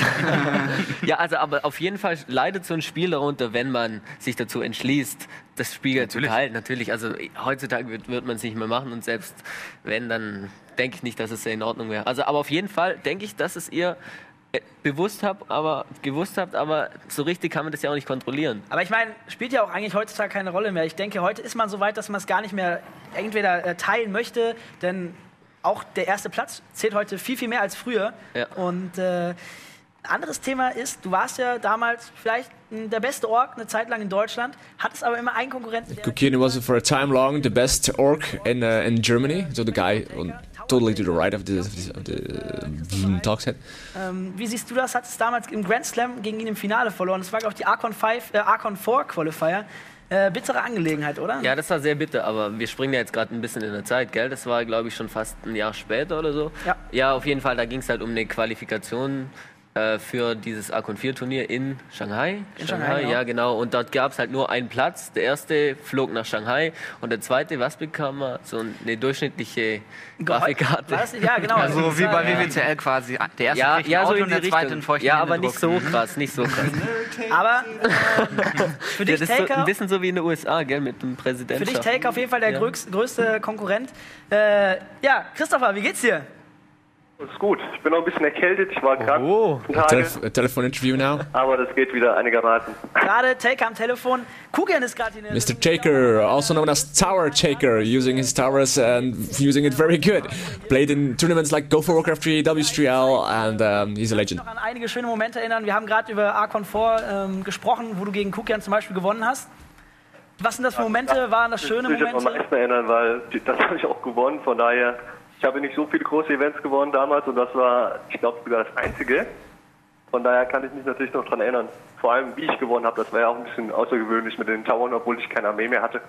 ja, also aber auf jeden Fall leidet so ein Spiel darunter, wenn man sich dazu entschließt, das Spiel Natürlich. zu teilen. Natürlich, also heutzutage wird, wird man es nicht mehr machen und selbst wenn, dann denke ich nicht, dass es sehr in Ordnung wäre. Also aber auf jeden Fall denke ich, dass es ihr äh, bewusst habt, aber gewusst habt, aber so richtig kann man das ja auch nicht kontrollieren. Aber ich meine, spielt ja auch eigentlich heutzutage keine Rolle mehr. Ich denke, heute ist man so weit, dass man es gar nicht mehr entweder äh, teilen möchte, denn auch der erste Platz zählt heute viel, viel mehr als früher. Ja. Und äh, anderes Thema ist, du warst ja damals vielleicht mh, der beste Ork eine Zeit lang in Deutschland, hattest aber immer einen Konkurrenten. der- Kookian was for a time long the best orc in uh, in Germany. So the guy on totally to the right of the of the, of the Intox head. Ähm, wie siehst du das? Hattest damals im Grand Slam gegen ihn im Finale verloren. Das war, glaube ich, die Archon fünf, äh, Archon vier Qualifier. Äh, bittere Angelegenheit, oder? Ja, das war sehr bitter, aber wir springen ja jetzt gerade ein bisschen in der Zeit, gell? Das war, glaube ich, schon fast ein Jahr später oder so. Ja. Ja, auf jeden Fall, da ging es halt um eine Qualifikation äh, für dieses Archon vier Turnier in Shanghai. In Shanghai, genau. Ja, genau. Und dort gab es halt nur einen Platz. Der erste flog nach Shanghai und der zweite, was bekam er? So eine durchschnittliche Grafikkarte. War das nicht? Ja, genau. Also Das wie war, bei ja. W W C L quasi. Der erste Ja, kriegt ein ja, so Auto in und die der zweite Richtung. einen feuchten Ja, aber Händedruck. nicht so krass, nicht so krass. Aber ähm, für Ja, dich, das ist so ein Taker, bisschen so wie in den U S A, gell, mit dem Präsidenten. für dich, Taker auf jeden Fall der Ja. größ- größte Konkurrent. Äh, ja, Christopher, wie geht's dir? Das ist gut. Ich bin noch ein bisschen erkältet. Ich war gerade Oh. ein Tage, Telef a telephone interview now. aber das geht wieder einigermaßen. Gerade Taker am Telefon. Kookian ist gerade in der Mister Taker, also known as Tower Taker, using his towers and using it very good. Played in tournaments like Go for Warcraft three, W S three L, and um, he's a legend. noch an einige schöne Momente erinnern. Wir haben gerade über Archon vier ähm, gesprochen, wo du gegen Kookian zum Beispiel gewonnen hast. Was sind das für Momente? Waren das schöne Ich will mich am Momente? meisten erinnern, weil die- das habe ich auch gewonnen. Von daher, ich habe nicht so viele große Events gewonnen damals und das war, ich glaube, sogar das einzige. Von daher kann ich mich natürlich noch dran erinnern. Vor allem, wie ich gewonnen habe, das war ja auch ein bisschen außergewöhnlich mit den Towern, obwohl ich keine Armee mehr hatte.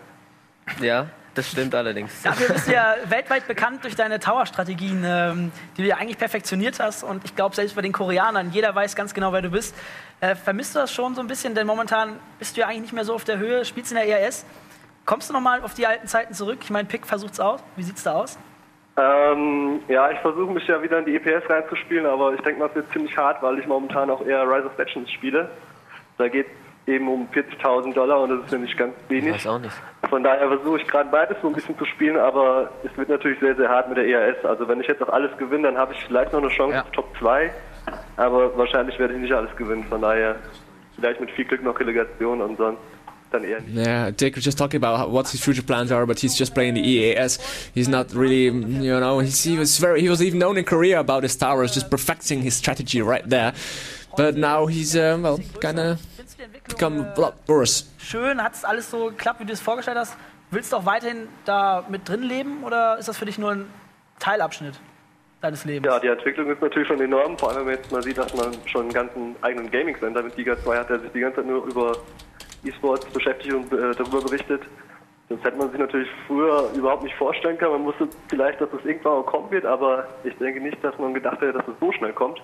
Ja, das stimmt allerdings. Dafür bist du ja weltweit bekannt durch deine Tower-Strategien, ähm, die du ja eigentlich perfektioniert hast. Und ich glaube, selbst bei den Koreanern, jeder weiß ganz genau, wer du bist. Äh, vermisst du das schon so ein bisschen? Denn momentan bist du ja eigentlich nicht mehr so auf der Höhe, spielst in der E R S. Kommst du nochmal auf die alten Zeiten zurück? Ich meine, Pick versucht's aus. Wie sieht's da aus? Ähm, ja, ich versuche mich ja wieder in die E P S reinzuspielen, aber ich denke mal, es wird ziemlich hart, weil ich momentan auch eher Rise of Legends spiele. Da geht eben um vierzigtausend Dollar und das ist ja nicht ganz Ich wenig. weiß auch nicht. Von daher versuche ich gerade beides so ein bisschen zu spielen, aber es wird natürlich sehr, sehr hart mit der E R S. Also wenn ich jetzt auch alles gewinne, dann habe ich vielleicht noch eine Chance Ja. auf Top zwei, aber wahrscheinlich werde ich nicht alles gewinnen. Von daher vielleicht mit viel Glück noch Relegation und sonst dann eher nicht. Yeah, Taker just talking about how, what his future plans are, but he's just playing the E A S. He's not really, you know, he's, he was very, he was even known in Korea about his towers, just perfecting his strategy right there. But now he's, uh, well, kinda Findest du die Entwicklung become a äh, lot worse. schön? Hat es alles so geklappt, wie du es vorgestellt hast? Willst du auch weiterhin da mit drin leben oder ist das für dich nur ein Teilabschnitt deines Lebens? Ja, die Entwicklung ist natürlich schon enorm, vor allem wenn man jetzt mal sieht, dass man schon einen ganzen eigenen Gaming-Center mit Giga zwei hat, der sich die ganze Zeit nur über E-Sports beschäftigt und äh, darüber berichtet. Das hätte man sich natürlich früher überhaupt nicht vorstellen können. Man wusste vielleicht, dass das irgendwann auch kommen wird, aber ich denke nicht, dass man gedacht hätte, dass es so schnell kommt.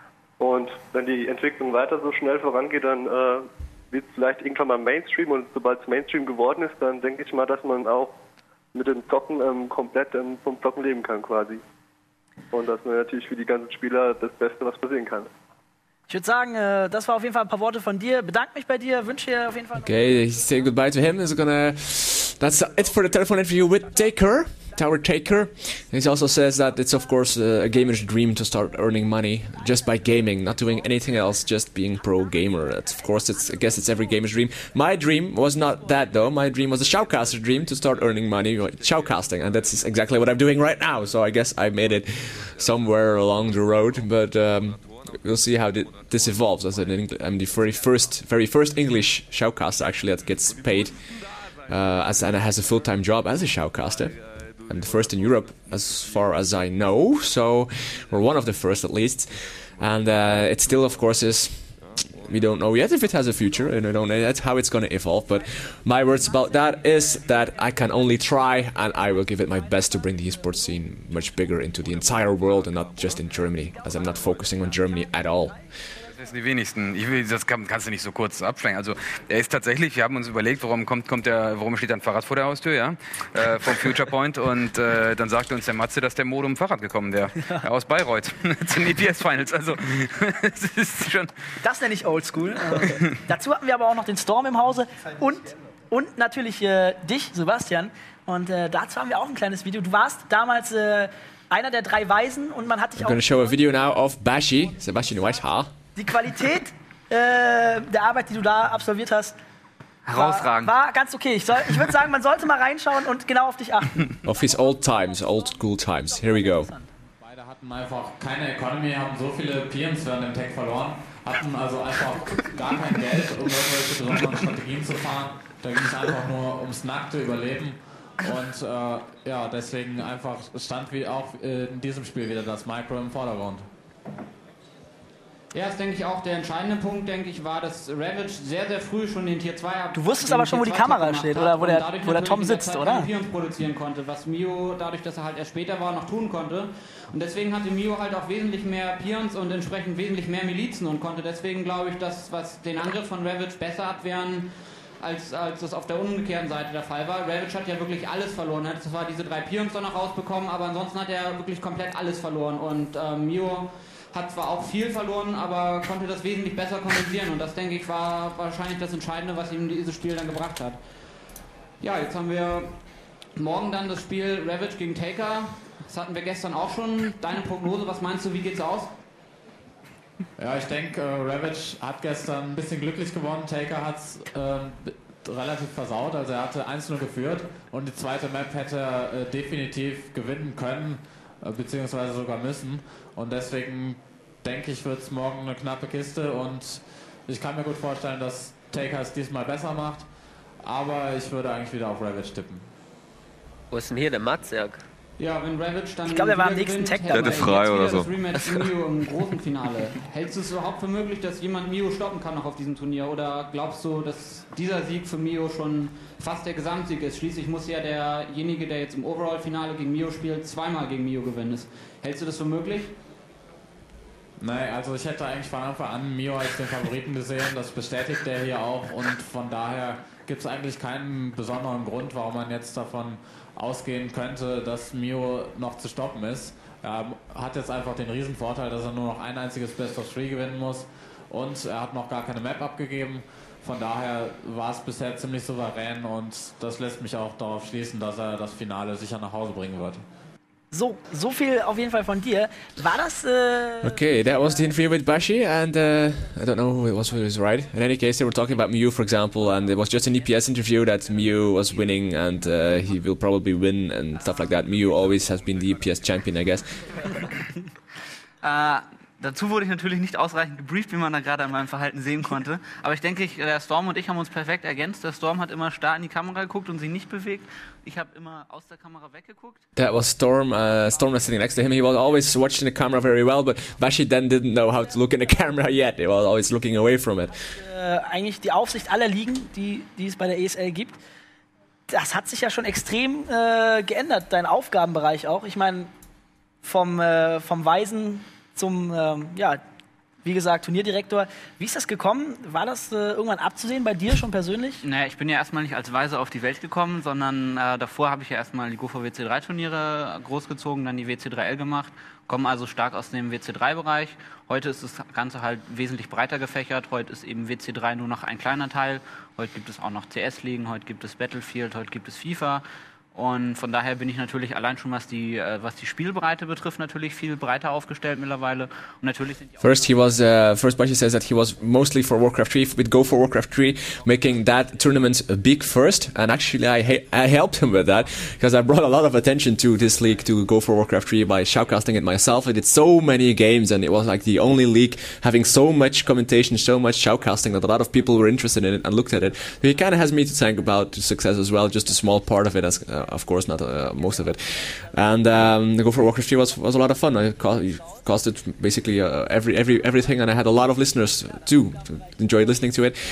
Und wenn die Entwicklung weiter so schnell vorangeht, dann äh, wird es vielleicht irgendwann mal Mainstream und sobald es Mainstream geworden ist, dann denke ich mal, dass man auch mit dem Zocken ähm, komplett ähm, vom Zocken leben kann quasi. Und das wäre natürlich für die ganzen Spieler das Beste, was passieren kann. Ich würde sagen, äh, das war auf jeden Fall ein paar Worte von dir. Bedanke mich bei dir, wünsche dir auf jeden Fall noch Okay, say goodbye to him. He's gonna. That's it for the telephone interview with Taker, Tower Taker. He also says that it's of course uh, a gamer's dream to start earning money just by gaming, not doing anything else, just being pro gamer. That's, of course, it's I guess it's every gamer's dream. My dream was not that though. My dream was a shoutcaster dream to start earning money shoutcasting, and that's exactly what I'm doing right now. So I guess I made it somewhere along the road, but. Um, We'll see how th this evolves. As an Engl I'm the very first, very first English shoutcaster actually that gets paid uh, as and has a full-time job as a shoutcaster. I'm the first in Europe, as far as I know. So we're one of the first, at least. And uh, it still, of course, is we don't know yet if it has a future, and I don't know that's how it's going to evolve. But my words about that is that I can only try, and I will give it my best to bring the esports scene much bigger into the entire world and not just in Germany, as I'm not focusing on Germany at all. Das sind die wenigsten. Ich will, das kann, kannst du nicht so kurz abschwenken. Also er ist tatsächlich, wir haben uns überlegt, warum kommt, kommt der, warum steht da ein Fahrrad vor der Haustür, ja, äh, vom Future Point, und äh, dann sagte uns der Matze, dass der Mode um Fahrrad gekommen wäre, ja. Aus Bayreuth zu den E P S Finals. Also das ist schon. Das nenne ich Oldschool. Okay. Dazu hatten wir aber auch noch den Storm im Hause und und natürlich äh, dich, Sebastian. Und äh, dazu haben wir auch ein kleines Video. Du warst damals äh, einer der drei Weisen und man hat dich I'm auch. going to show a video now of Bashi, Sebastian Weishaar. Die Qualität äh, der Arbeit, die du da absolviert hast, herausragend. War, war ganz okay. Ich, soll, ich würde sagen, man sollte mal reinschauen und genau auf dich achten. Of his old times, old school times. Here we go. Beide hatten einfach keine Economy, haben so viele Peons während dem Tag verloren, hatten also einfach gar kein Geld, um irgendwelche besonderen Strategien zu fahren. Da ging es einfach nur ums nackte Überleben. Und äh, ja, deswegen einfach stand wie auch in diesem Spiel wieder das Micro im Vordergrund. Ja, das denke ich auch. Der entscheidende Punkt, denke ich, war, dass Ravage sehr, sehr früh schon den Tier zwei ab. Du wusstest aber schon, wo die Kamera steht, oder wo der, wo der Tom sitzt, oder? Pions produzieren konnte, was Mio, dadurch, dass er halt erst später war, noch tun konnte. Und deswegen hatte Mio halt auch wesentlich mehr Pions und entsprechend wesentlich mehr Milizen und konnte deswegen, glaube ich, das, was den Angriff von Ravage besser abwehren, als, als das auf der umgekehrten Seite der Fall war. Ravage hat ja wirklich alles verloren. Er hat zwar diese drei Pions dann noch rausbekommen, aber ansonsten hat er wirklich komplett alles verloren. Und äh, Mio hat zwar auch viel verloren, aber konnte das wesentlich besser kompensieren. Und das, denke ich, war wahrscheinlich das Entscheidende, was ihm dieses Spiel dann gebracht hat. Ja, jetzt haben wir morgen dann das Spiel Ravage gegen Taker. Das hatten wir gestern auch schon. Deine Prognose, was meinst du, wie geht's aus? Ja, ich denke, äh, Ravage hat gestern ein bisschen glücklich gewonnen. Taker hat es äh, relativ versaut. Also er hatte eins null geführt und die zweite Map hätte er äh, definitiv gewinnen können, äh, beziehungsweise sogar müssen. Und deswegen denke ich, wird es morgen eine knappe Kiste und ich kann mir gut vorstellen, dass Taker es diesmal besser macht. Aber ich würde eigentlich wieder auf Ravage tippen. Wo ist denn hier der Matzerg? Ja, wenn Ravage dann. Ich glaube, er war am nächsten Tag dabei. Der hatte frei oder so. Das Rematch Mio im großen Finale. Hältst du es überhaupt für möglich, dass jemand Mio stoppen kann noch auf diesem Turnier? Oder glaubst du, dass dieser Sieg für Mio schon fast der Gesamtsieg ist? Schließlich muss ja derjenige, der jetzt im Overall-Finale gegen Mio spielt, zweimal gegen Mio gewinnen. Hältst du das für möglich? Nein, also ich hätte eigentlich von Anfang an Mio als den Favoriten gesehen. Das bestätigt er hier auch. Und von daher gibt es eigentlich keinen besonderen Grund, warum man jetzt davon ausgehen könnte, dass Mio noch zu stoppen ist. Er hat jetzt einfach den riesen Vorteil, dass er nur noch ein einziges Best of Three gewinnen muss und er hat noch gar keine Map abgegeben. Von daher war es bisher ziemlich souverän und das lässt mich auch darauf schließen, dass er das Finale sicher nach Hause bringen wird. So, so viel auf jeden Fall von dir. War das... Äh Okay, that was the interview with Bashi, and uh, I don't know who it was who was right. In any case, they were talking about Mew, for example, and it was just an E P S interview that Mew was winning, and uh, he will probably win, and stuff like that. Mew always has been the E P S champion, I guess. äh, dazu wurde ich natürlich nicht ausreichend gebrieft, wie man da gerade an meinem Verhalten sehen konnte. Aber ich denke, ich, der Storm und ich haben uns perfekt ergänzt. Der Storm hat immer starr in die Kamera geguckt und sie nicht bewegt. Ich habe immer aus der Kamera weggeguckt. That was Storm. Uh, Storm was sitting next to him. He was always watching the camera very well, but Bashi then didn't know how to look in the camera yet. He was always looking away from it. Äh, eigentlich die Aufsicht aller Ligen, die, die es bei der E S L gibt. Das hat sich ja schon extrem äh, geändert, dein Aufgabenbereich auch. Ich meine, vom, äh, vom Weisen zum, ähm, ja, wie gesagt, Turnierdirektor. Wie ist das gekommen? War das äh, irgendwann abzusehen bei dir schon persönlich? Naja, ich bin ja erstmal nicht als Weise auf die Welt gekommen, sondern äh, davor habe ich ja erstmal die G O V W C drei Turniere großgezogen, dann die W C drei L gemacht, komme also stark aus dem W C drei Bereich. Heute ist das Ganze halt wesentlich breiter gefächert. Heute ist eben W C drei nur noch ein kleiner Teil. Heute gibt es auch noch C S-Ligen, heute gibt es Battlefield, heute gibt es FIFA. Und von daher bin ich natürlich allein schon, was die, äh, was die Spielbreite betrifft, natürlich viel breiter aufgestellt mittlerweile. Und natürlich sind die First, he was, uh, first Bashi says that he was mostly for Warcraft three, with Go for Warcraft three, making that tournament big first. And actually, I, ha I helped him with that, because I brought a lot of attention to this league, to Go for Warcraft three, by shoutcasting it myself. I did so many games, and it was like the only league having so much commentation, so much shoutcasting, that a lot of people were interested in it and looked at it. So he kind of has me to thank about the success as well, just a small part of it as uh, uh, of course not uh, most of it. And um, Go for Warcraft three was was a lot of fun. I co- costed basically uh, every every everything, and I had a lot of listeners too. Enjoyed listening to it.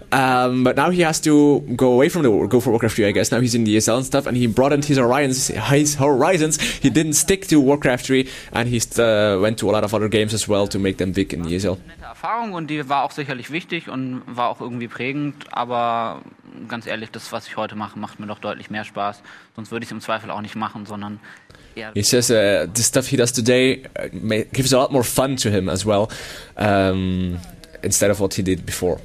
Um, but now he has to go away from the Go for Warcraft three, I guess. Now he's in the E S L and stuff, and he broadened his horizons. His horizons. He didn't stick to Warcraft three, and he uh, went to a lot of other games as well to make them big in the E S L. Nette Erfahrung und die war auch sicherlich wichtig und war auch irgendwie prägend, aber ganz ehrlich, das, was ich heute mache, macht mir doch deutlich mehr Spaß. Sonst würde ich es im Zweifel auch nicht machen, sondern eher... He says uh, the stuff he does today uh, may, gives a lot more fun to him as well, um, instead of what he did before.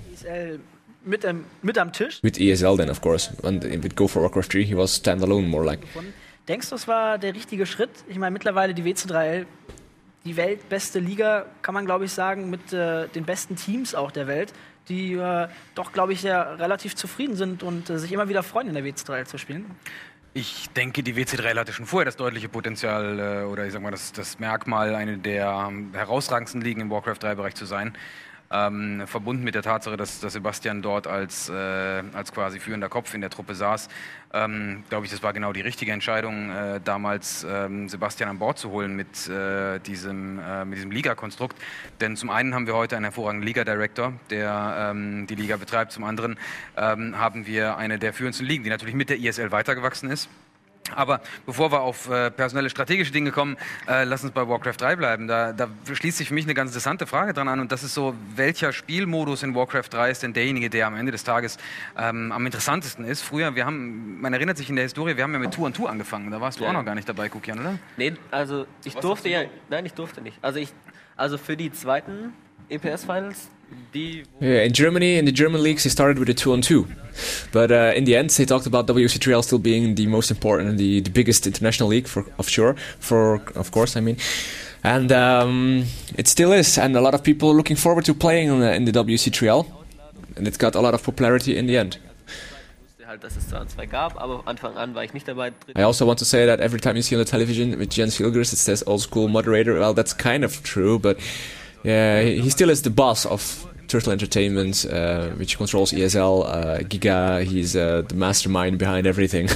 Mit, ähm, mit am Tisch. With E S L then, of course. And with Go for Warcraft three, he was standalone more like. Denkst du, es war der richtige Schritt? Ich meine, mittlerweile die W C drei L, die weltbeste Liga, kann man glaube ich sagen, mit äh, den besten Teams auch der Welt, die äh, doch glaube ich ja relativ zufrieden sind und äh, sich immer wieder freuen, in der W C drei L zu spielen. Ich denke, die W C drei L hatte schon vorher das deutliche Potenzial äh, oder ich sag mal das, das Merkmal, eine der ähm, herausragendsten Ligen im Warcraft drei Bereich zu sein. Ähm, verbunden mit der Tatsache, dass, dass Sebastian dort als, äh, als quasi führender Kopf in der Truppe saß, ähm, glaube ich, das war genau die richtige Entscheidung, äh, damals ähm, Sebastian an Bord zu holen mit, äh, diesem, äh, mit diesem Liga-Konstrukt. Denn zum einen haben wir heute einen hervorragenden Liga-Director, der ähm, die Liga betreibt, zum anderen ähm, haben wir eine der führendsten Ligen, die natürlich mit der I S L weitergewachsen ist. Aber bevor wir auf äh, personelle, strategische Dinge kommen, äh, lass uns bei Warcraft drei bleiben. Da, da schließt sich für mich eine ganz interessante Frage dran an und das ist so, welcher Spielmodus in Warcraft drei ist denn derjenige, der am Ende des Tages ähm, am interessantesten ist? Früher, wir haben, man erinnert sich in der Historie, wir haben ja mit Two on Two angefangen, da warst du ja. auch noch gar nicht dabei, Kookian, oder? Nee, also ich Was durfte ja, nein, ich durfte nicht. Also ich, also für die zweiten E P S-Finals, die... Yeah, in Germany, in the German leagues, he started with a two on two. But uh, in the end, they talked about W C three L still being the most important and the, the biggest international league, for of sure, for of course, I mean. And um, it still is, and a lot of people are looking forward to playing in the, in the W C three L. And it's got a lot of popularity in the end. Halt, dass es zwei zwei gab, aber von Anfang an war ich nicht dabei. I also want to say that every time you see on the television with Jens Hilgers, it says Oldschool moderator. Well, that's kind of true, but yeah, he still is the boss of Turtle Entertainment, uh, which controls E S L, uh, GIGA. He's uh, the mastermind behind everything.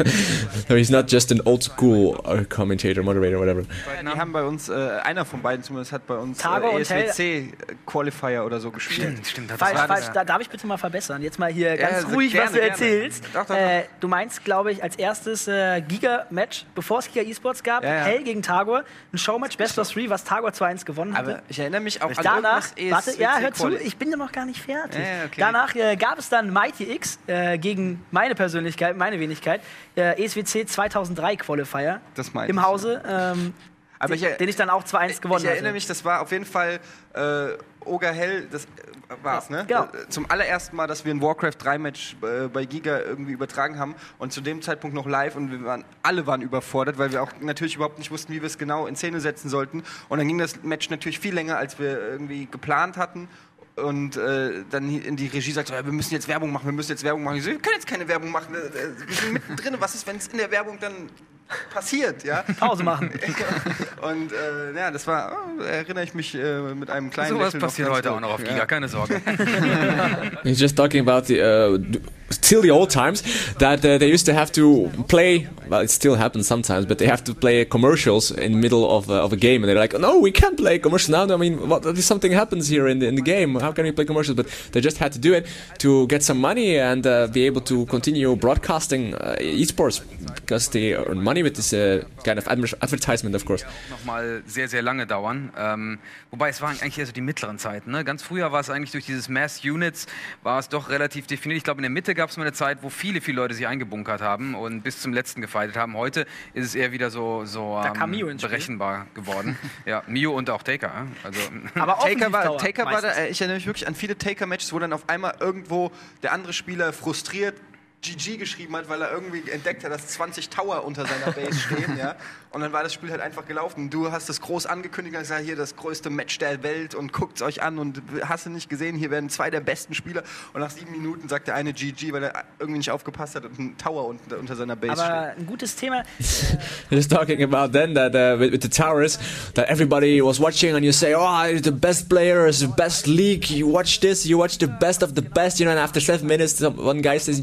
So he's not just an old school uh, commentator, moderator, whatever. Die haben bei uns, äh, einer von beiden zumindest hat bei uns Tago äh, und E S W C Qualifier oder so gespielt. Stimmt, stimmt. Das Falsch, war falsch. das, Da, darf ich bitte mal verbessern? Jetzt mal hier Ja, ganz also ruhig, gerne, was du gerne. erzählst. Doch, doch, doch. Äh, du meinst, glaube ich, als erstes äh, Giga-Match, bevor es Giga E-Sports gab, Ja, ja. Hell gegen Tagor, ein Showmatch Best of Three, was Tagor zwei eins gewonnen hatte. Aber ich erinnere mich auch an Danach, irgendwas E S W C warte, ja, hör zu, Quali. ich bin ja noch gar nicht fertig. Ja, ja, okay. Danach äh, gab es dann Mighty X äh, gegen meine Persönlichkeit, meine Wenigkeit, äh, E S W C zweitausenddrei Qualifier Das meinte im ich, Hause, ähm, Aber den, ich, den ich dann auch zwei eins gewonnen ich erinnere hatte. mich, das war auf jeden Fall äh, Oga Hell, das äh, war's, ne? Genau. Äh, Zum allerersten Mal, dass wir ein Warcraft drei Match äh, bei Giga irgendwie übertragen haben und zu dem Zeitpunkt noch live und wir waren, alle waren überfordert, weil wir auch natürlich überhaupt nicht wussten, wie wir es genau in Szene setzen sollten und dann ging das Match natürlich viel länger, als wir irgendwie geplant hatten. Und äh, dann in die Regie sagt, ja, wir müssen jetzt Werbung machen, wir müssen jetzt Werbung machen. Ich so, wir können jetzt keine Werbung machen, wir sind mittendrin. Was ist, wenn es in der Werbung dann passiert? Ja? Pause machen. Und äh, ja, das war, oh, erinnere ich mich äh, mit einem kleinen sowas Lächeln passiert noch heute ganz auch noch auf gut. Giga, keine Sorge. He's just talking about the uh, still the old times that uh, they used to have to play. Well, it still happens sometimes, but they have to play commercials in the middle of uh, of a game, and they're like, "No, we can't play commercials now. I mean, what, if something happens here in the in the game, how can we play commercials?" But they just had to do it to get some money and uh, be able to continue broadcasting uh, esports because they earn money with this uh, kind of adver- advertisement, of course. Nochmal sehr, sehr lange dauern. Ähm, wobei es waren eigentlich eher so die mittleren Zeiten. Ne? Ganz früher war es eigentlich durch dieses Mass Units, war es doch relativ definiert. Ich glaube, in der Mitte gab es mal eine Zeit, wo viele, viele Leute sich eingebunkert haben und bis zum letzten gefightet haben. Heute ist es eher wieder so, so Da kam ähm, Mio ins Spiel. berechenbar geworden. Ja, Mio und auch Taker. ja. Also, Aber Taker war, Offensivdauer Taker war da, meistens. äh, ich erinnere mich wirklich an viele Taker-Matches, wo dann auf einmal irgendwo der andere Spieler frustriert G G geschrieben hat, weil er irgendwie entdeckt hat, dass zwanzig Tower unter seiner Base stehen, ja. Und dann war das Spiel halt einfach gelaufen. Du hast das groß angekündigt und gesagt, hier das größte Match der Welt und guckt's euch an und hast du nicht gesehen, hier werden zwei der besten Spieler und nach sieben Minuten sagt der eine G G, weil er irgendwie nicht aufgepasst hat und ein Tower unter, unter seiner Base Aber steht. ein gutes Thema. Just talking about then that uh, with, with the towers that everybody was watching and you say, oh, the best player is the best league, you watch this, you watch the best of the best, you know, and after seven minutes some- one guy says G G and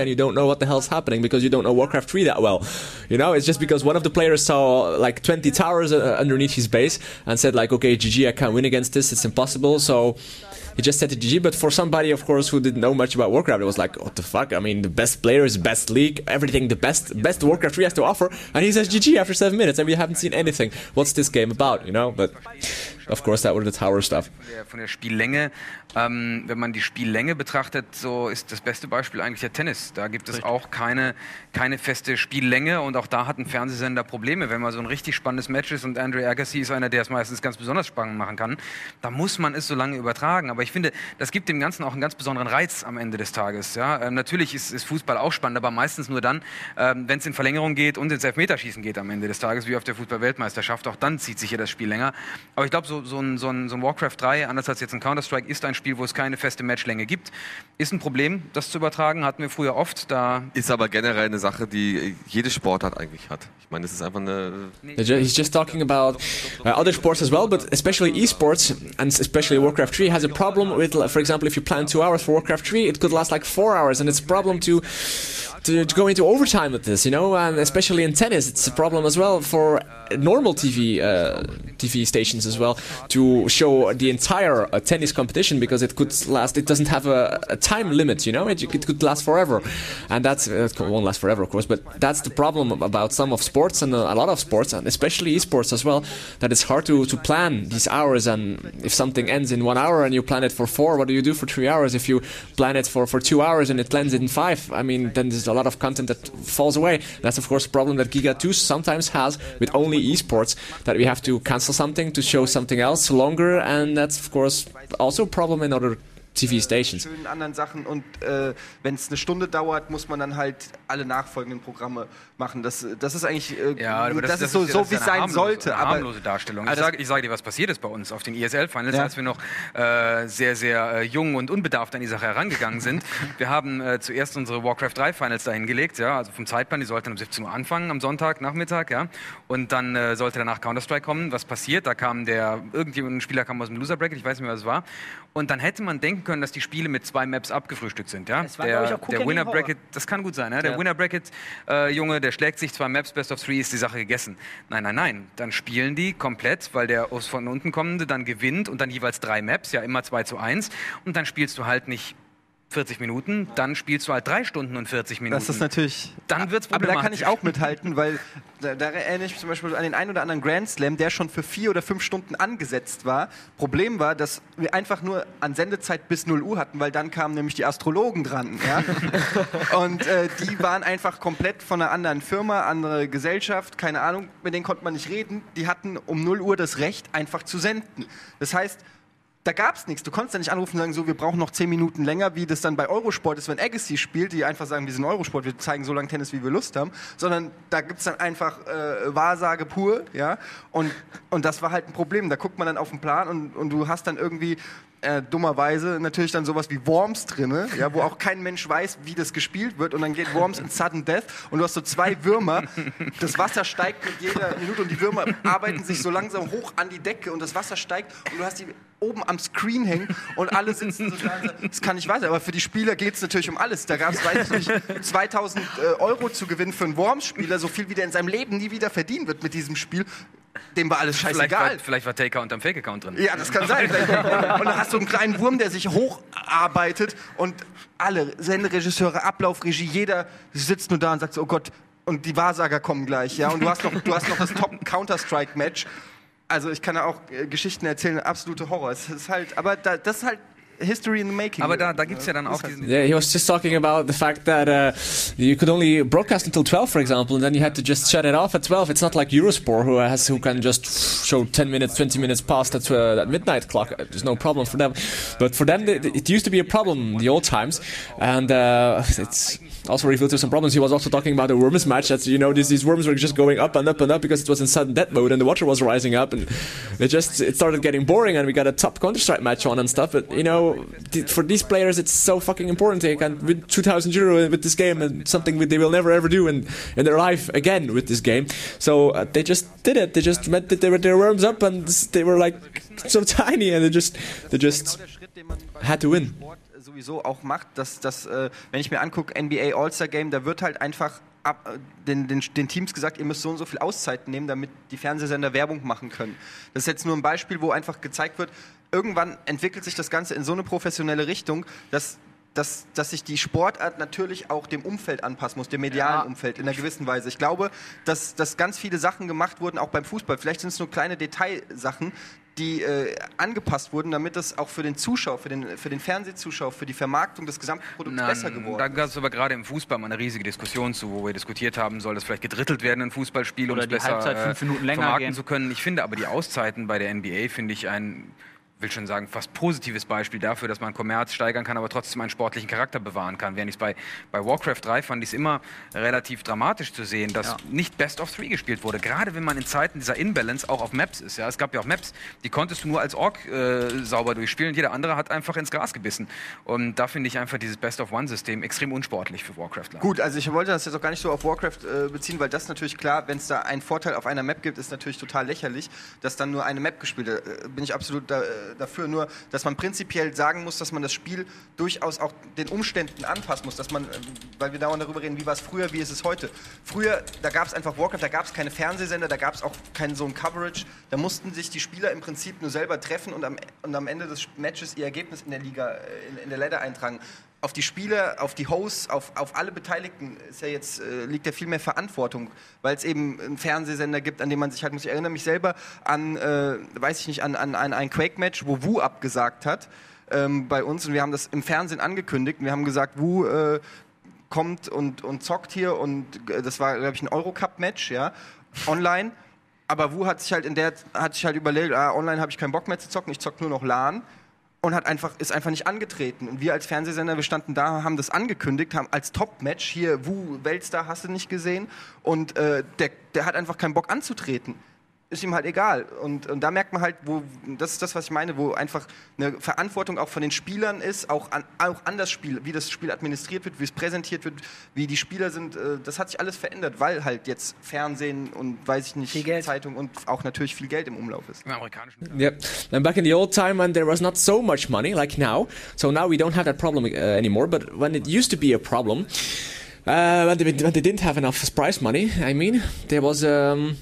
you don't know what the hell's happening because you don't know Warcraft three that well. You know, it's just because one of the players saw like twenty towers uh, underneath his base and said like, okay, G G, I can't win against this, it's impossible. So he just said to G G. But for somebody, of course, who didn't know much about Warcraft, it was like, what the fuck? I mean, the best players, best league, everything, the best best Warcraft three has to offer, and he says G G after seven minutes, and we haven't seen anything. What's this game about, you know? But of course, that were the tower stuff. Von der, von der Spiellänge, ähm, wenn man die Spiellänge betrachtet, so ist das beste Beispiel eigentlich der Tennis. Da gibt es richtig. auch keine, keine feste Spiellänge und auch da hat ein Fernsehsender Probleme. Wenn man so ein richtig spannendes Match ist und Andre Agassi ist einer, der es meistens ganz besonders spannend machen kann, da muss man es so lange übertragen. Aber ich finde, das gibt dem Ganzen auch einen ganz besonderen Reiz am Ende des Tages. Ja? Ähm, natürlich ist, ist Fußball auch spannend, aber meistens nur dann, ähm, wenn es in Verlängerung geht und ins Elfmeterschießen geht am Ende des Tages, wie auf der Fußball-Weltmeisterschaft. Auch dann zieht sich ja das Spiel länger. Aber ich glaube, so, so, ein, so, ein, so ein Warcraft drei, anders als jetzt ein Counter-Strike, ist ein Spiel, wo es keine feste Matchlänge gibt. Ist ein Problem, das zu übertragen, hatten wir früher oft. Da ist aber generell eine Sache, die jede Sportart eigentlich hat. Ich meine, das ist einfach eine... He's just talking about uh, other sports as well, but especially esports, and especially Warcraft three, has a problem with, for example, if you plan two hours for Warcraft three, it could last like four hours, and it's a problem to... To, to go into overtime with this, you know, and especially in tennis, it's a problem as well for normal T V uh, T V stations as well to show the entire uh, tennis competition because it could last. It doesn't have a, a time limit, you know. It, it could last forever, and that's uh, it won't last forever, of course. But that's the problem about some of sports and a, a lot of sports, and especially esports as well. That it's hard to to plan these hours, and if something ends in one hour and you plan it for four, what do you do for three hours? If you plan it for for two hours and it ends in five, I mean, then there's a lot of content that falls away. That's of course a problem that Giga two sometimes has with only esports, that we have to cancel something to show something else longer, and that's of course also a problem in other T V stations. Schönen anderen Sachen und äh, wenn es eine Stunde dauert, muss man dann halt alle nachfolgenden Programme machen. Das, das ist eigentlich äh, ja, aber das, das, das ist so, ist, so das wie ist es sein harmlose, sollte. Eine aber harmlose Darstellung. Ich also sage ich sag dir, was passiert ist bei uns auf den E S L-Finals, ja. als wir noch äh, sehr, sehr äh, jung und unbedarft an die Sache herangegangen sind. Wir haben äh, zuerst unsere Warcraft drei Finals dahingelegt, ja, also vom Zeitplan, die sollten um siebzehn Uhr anfangen am Sonntag, Nachmittag, ja, und dann äh, sollte danach Counter-Strike kommen. Was passiert? Da kam der, irgendjemand, ein Spieler kam aus dem Loser-Bracket, ich weiß nicht mehr, was es war, und dann hätte man denken können, dass die Spiele mit zwei Maps abgefrühstückt sind, ja. Es war, der, ich, auch der Winner Bracket, das kann gut sein, ja? Der ja. Winner Bracket äh, Junge, der schlägt sich zwei Maps, Best of Three, ist die Sache gegessen. Nein, nein, nein, dann spielen die komplett, weil der aus von unten kommende dann gewinnt und dann jeweils drei Maps, ja immer zwei zu eins, und dann spielst du halt nicht vierzig Minuten, dann spielst du halt drei Stunden und vierzig Minuten. Das ist natürlich... Dann wird's aber problematisch. da kann ich auch mithalten, weil da, da erinnere ich mich zum Beispiel an den einen oder anderen Grand Slam, der schon für vier oder fünf Stunden angesetzt war. Problem war, dass wir einfach nur an Sendezeit bis null Uhr hatten, weil dann kamen nämlich die Astrologen dran. Ja? Und äh, die waren einfach komplett von einer anderen Firma, andere Gesellschaft, keine Ahnung, mit denen konnte man nicht reden. Die hatten um null Uhr das Recht, einfach zu senden. Das heißt, da gab es nichts. Du konntest ja nicht anrufen und sagen, so, wir brauchen noch zehn Minuten länger, wie das dann bei Eurosport ist, wenn Agassi spielt, die einfach sagen, wir sind Eurosport, wir zeigen so lange Tennis, wie wir Lust haben, sondern da gibt es dann einfach äh, Wahrsage pur, ja, und, und das war halt ein Problem. Da guckt man dann auf den Plan und, und du hast dann irgendwie äh, dummerweise natürlich dann sowas wie Worms drin, ja, wo auch kein Mensch weiß, wie das gespielt wird, und dann geht Worms in Sudden Death und du hast so zwei Würmer, das Wasser steigt mit jeder Minute und die Würmer arbeiten sich so langsam hoch an die Decke und das Wasser steigt und du hast die oben am Screen hängen und alle sitzen so da und sagen, das kann nicht weiter. Aber für die Spieler geht es natürlich um alles. Da gab es, weiß ich nicht, zweitausend Euro zu gewinnen für einen Worms-Spieler, so viel wie der in seinem Leben nie wieder verdienen wird mit diesem Spiel. Dem war alles scheißegal. Vielleicht war, vielleicht war Taker unterm Fake-Account drin. Ja, das kann sein. Und dann hast du einen kleinen Wurm, der sich hocharbeitet und alle Senderegisseure, Ablaufregie, jeder sitzt nur da und sagt so, oh Gott, und die Wahrsager kommen gleich. Ja? Und du hast noch, du hast noch das Top-Counter-Strike-Match. Also ich kann ja auch äh, Geschichten erzählen, absolute Horror. Es ist halt, aber da, das ist halt history in the making. Aber da, da gibt's ja dann auch diesen... Yeah, he was just talking about the fact that uh, you could only broadcast until twelve, for example, and then you had to just shut it off at twelve. It's not like Eurosport, who has who can just show ten minutes, twenty minutes past that, uh, that midnight clock. There's no problem for them. But for them, it used to be a problem in the old times, and uh, it's also revealed to some problems. He was also talking about the worms match. That, you know, these, these worms were just going up and up and up because it was in sudden death mode and the water was rising up, and it just it started getting boring, and we got a top Counter-Strike match on and stuff. But you know, for these players, it's so fucking important. They can win two thousand euro with this game, and something they will never ever do in, in their life again with this game. So uh, they just did it. They just met that they were their worms up, and they were like so tiny, and they just they just had to win. sowieso auch macht, dass, dass äh, wenn ich mir angucke, N B A All-Star Game, da wird halt einfach ab, den, den, den Teams gesagt, ihr müsst so und so viel Auszeiten nehmen, damit die Fernsehsender Werbung machen können. Das ist jetzt nur ein Beispiel, wo einfach gezeigt wird, irgendwann entwickelt sich das Ganze in so eine professionelle Richtung, dass Dass, dass sich die Sportart natürlich auch dem Umfeld anpassen muss, dem medialen ja. Umfeld in einer gewissen Weise. Ich glaube, dass, dass ganz viele Sachen gemacht wurden, auch beim Fußball. Vielleicht sind es nur kleine Detailsachen, die äh, angepasst wurden, damit das auch für den Zuschauer, für den, für den Fernsehzuschauer, für die Vermarktung des gesamten Produkts Na, besser geworden ist. Da gab es aber gerade im Fußball mal eine riesige Diskussion zu, wo wir diskutiert haben, soll das vielleicht gedrittelt werden, ein Fußballspiel, um es besser Halbzeit fünf Minuten länger vermarkten gehen. zu können. Ich finde aber die Auszeiten bei der N B A, finde ich ein... will schon sagen, fast positives Beispiel dafür, dass man Kommerz steigern kann, aber trotzdem einen sportlichen Charakter bewahren kann. Während ich bei, bei Warcraft drei fand ich es immer relativ dramatisch zu sehen, dass ja. nicht Best of Three gespielt wurde. Gerade wenn man in Zeiten dieser Imbalance auch auf Maps ist. Ja? Es gab ja auch Maps, die konntest du nur als Ork äh, sauber durchspielen und jeder andere hat einfach ins Gras gebissen. Und da finde ich einfach dieses Best of One-System extrem unsportlich für Warcraft. Gut, also ich wollte das jetzt auch gar nicht so auf Warcraft äh, beziehen, weil das natürlich klar, wenn es da einen Vorteil auf einer Map gibt, ist natürlich total lächerlich, dass dann nur eine Map gespielt wird. Äh, bin ich absolut da, äh, dafür, nur dass man prinzipiell sagen muss, dass man das Spiel durchaus auch den Umständen anpassen muss, dass man, weil wir dauernd darüber reden, wie war es früher, wie ist es heute. Früher, da gab es einfach Warcraft, da gab es keine Fernsehsender, da gab es auch keinen so ein Coverage, da mussten sich die Spieler im Prinzip nur selber treffen und am, und am Ende des Matches ihr Ergebnis in der Liga, in, in der Ladder eintragen. Auf die Spieler, auf die Hosts, auf, auf alle Beteiligten ist ja jetzt, äh, liegt ja viel mehr Verantwortung, weil es eben einen Fernsehsender gibt, an dem man sich halt muss. Ich erinnere mich selber an, äh, weiß ich nicht, an, an, an ein Quake-Match, wo Wu abgesagt hat ähm, bei uns und wir haben das im Fernsehen angekündigt und wir haben gesagt, Wu äh, kommt und, und zockt hier und äh, das war, glaube ich, ein Eurocup-Match, ja, online. Aber Wu hat sich halt in der, hat sich halt überlegt, ah, online habe ich keinen Bock mehr zu zocken, ich zock nur noch LAN. Und hat einfach, ist einfach nicht angetreten. Und wir als Fernsehsender, wir standen da, haben das angekündigt, haben als Top-Match hier, Wu, Weltstar, hast du nicht gesehen. Und äh, der, der hat einfach keinen Bock anzutreten. Ist ihm halt egal. Und, und da merkt man halt, wo, das ist das, was ich meine, wo einfach eine Verantwortung auch von den Spielern ist, auch an, auch an das Spiel, wie das Spiel administriert wird, wie es präsentiert wird, wie die Spieler sind. Das hat sich alles verändert, weil halt jetzt Fernsehen und, weiß ich nicht, Zeitung und auch natürlich viel Geld im Umlauf ist. Im amerikanischen Yep. And back in the old time when there was not so much money like now, so now we don't have that problem uh, anymore, but when it used to be a problem, uh, when, they, when they didn't have enough prize money, I mean, there was... Um,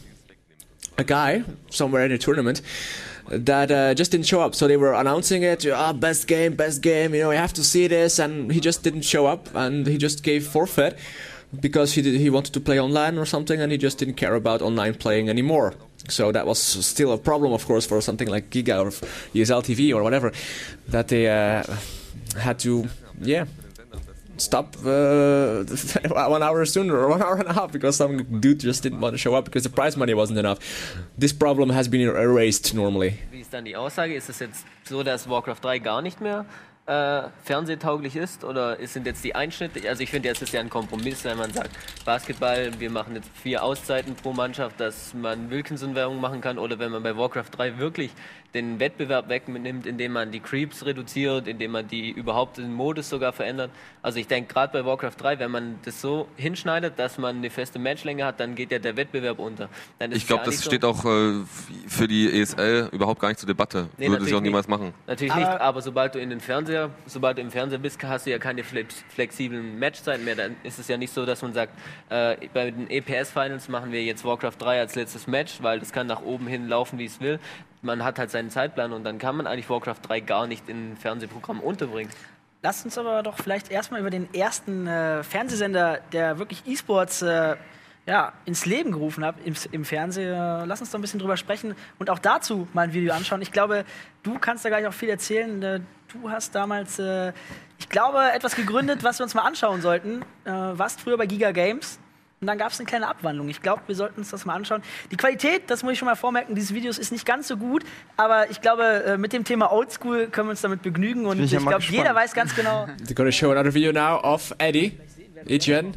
a guy somewhere in a tournament that uh, just didn't show up. So they were announcing it, ah, best game, best game, you know, you have to see this, and he just didn't show up, and he just gave forfeit because he did, he wanted to play online or something, and he just didn't care about online playing anymore. So that was still a problem, of course, for something like GIGA or E S L T V or whatever, that they uh, had to, yeah, stop uh, one hour sooner or one hour and a half because some dude just didn't want to show up because the prize money wasn't enough. This problem has been erased normally. Wie ist dann die Aussage? Ist es jetzt so, dass Warcraft drei gar nicht mehr äh, fernsehtauglich ist oder sind jetzt die Einschnitte? Also ich finde, jetzt ist ja ein Kompromiss, wenn man sagt, Basketball, wir machen jetzt vier Auszeiten pro Mannschaft, dass man Wilkinson-Werbung machen kann oder wenn man bei Warcraft drei wirklich den Wettbewerb wegnimmt, indem man die Creeps reduziert, indem man die überhaupt den Modus sogar verändert. Also ich denke, gerade bei Warcraft drei, wenn man das so hinschneidet, dass man eine feste Matchlänge hat, dann geht ja der Wettbewerb unter. Dann ist ich glaube, das steht so auch äh, für die E S L überhaupt gar nicht zur Debatte. Nee, würde sie auch niemals machen. Natürlich aber nicht, aber sobald du in den Fernseher, sobald du im Fernseher bist, hast du ja keine flexiblen Matchzeiten mehr. Dann ist es ja nicht so, dass man sagt, äh, bei den E P S-Finals machen wir jetzt Warcraft drei als letztes Match, weil das kann nach oben hin laufen, wie es will. Man hat halt seinen Zeitplan und dann kann man eigentlich Warcraft drei gar nicht in ein Fernsehprogramm unterbringen. Lasst uns aber doch vielleicht erstmal über den ersten äh, Fernsehsender, der wirklich E-Sports äh, ja, ins Leben gerufen hat, im, im Fernsehen. Äh, lass uns doch ein bisschen drüber sprechen und auch dazu mal ein Video anschauen. Ich glaube, du kannst da gleich auch viel erzählen. Äh, du hast damals, äh, ich glaube, etwas gegründet, was wir uns mal anschauen sollten. Äh, warst früher bei GIGA Games. Und dann gab es eine kleine Abwandlung. Ich glaube, wir sollten uns das mal anschauen. Die Qualität, das muss ich schon mal vormerken, dieses Videos ist nicht ganz so gut. Aber ich glaube, mit dem Thema Oldschool können wir uns damit begnügen. Und ich, ich glaube, jeder weiß ganz genau. They're gonna show another video now of Eddie. Etienne.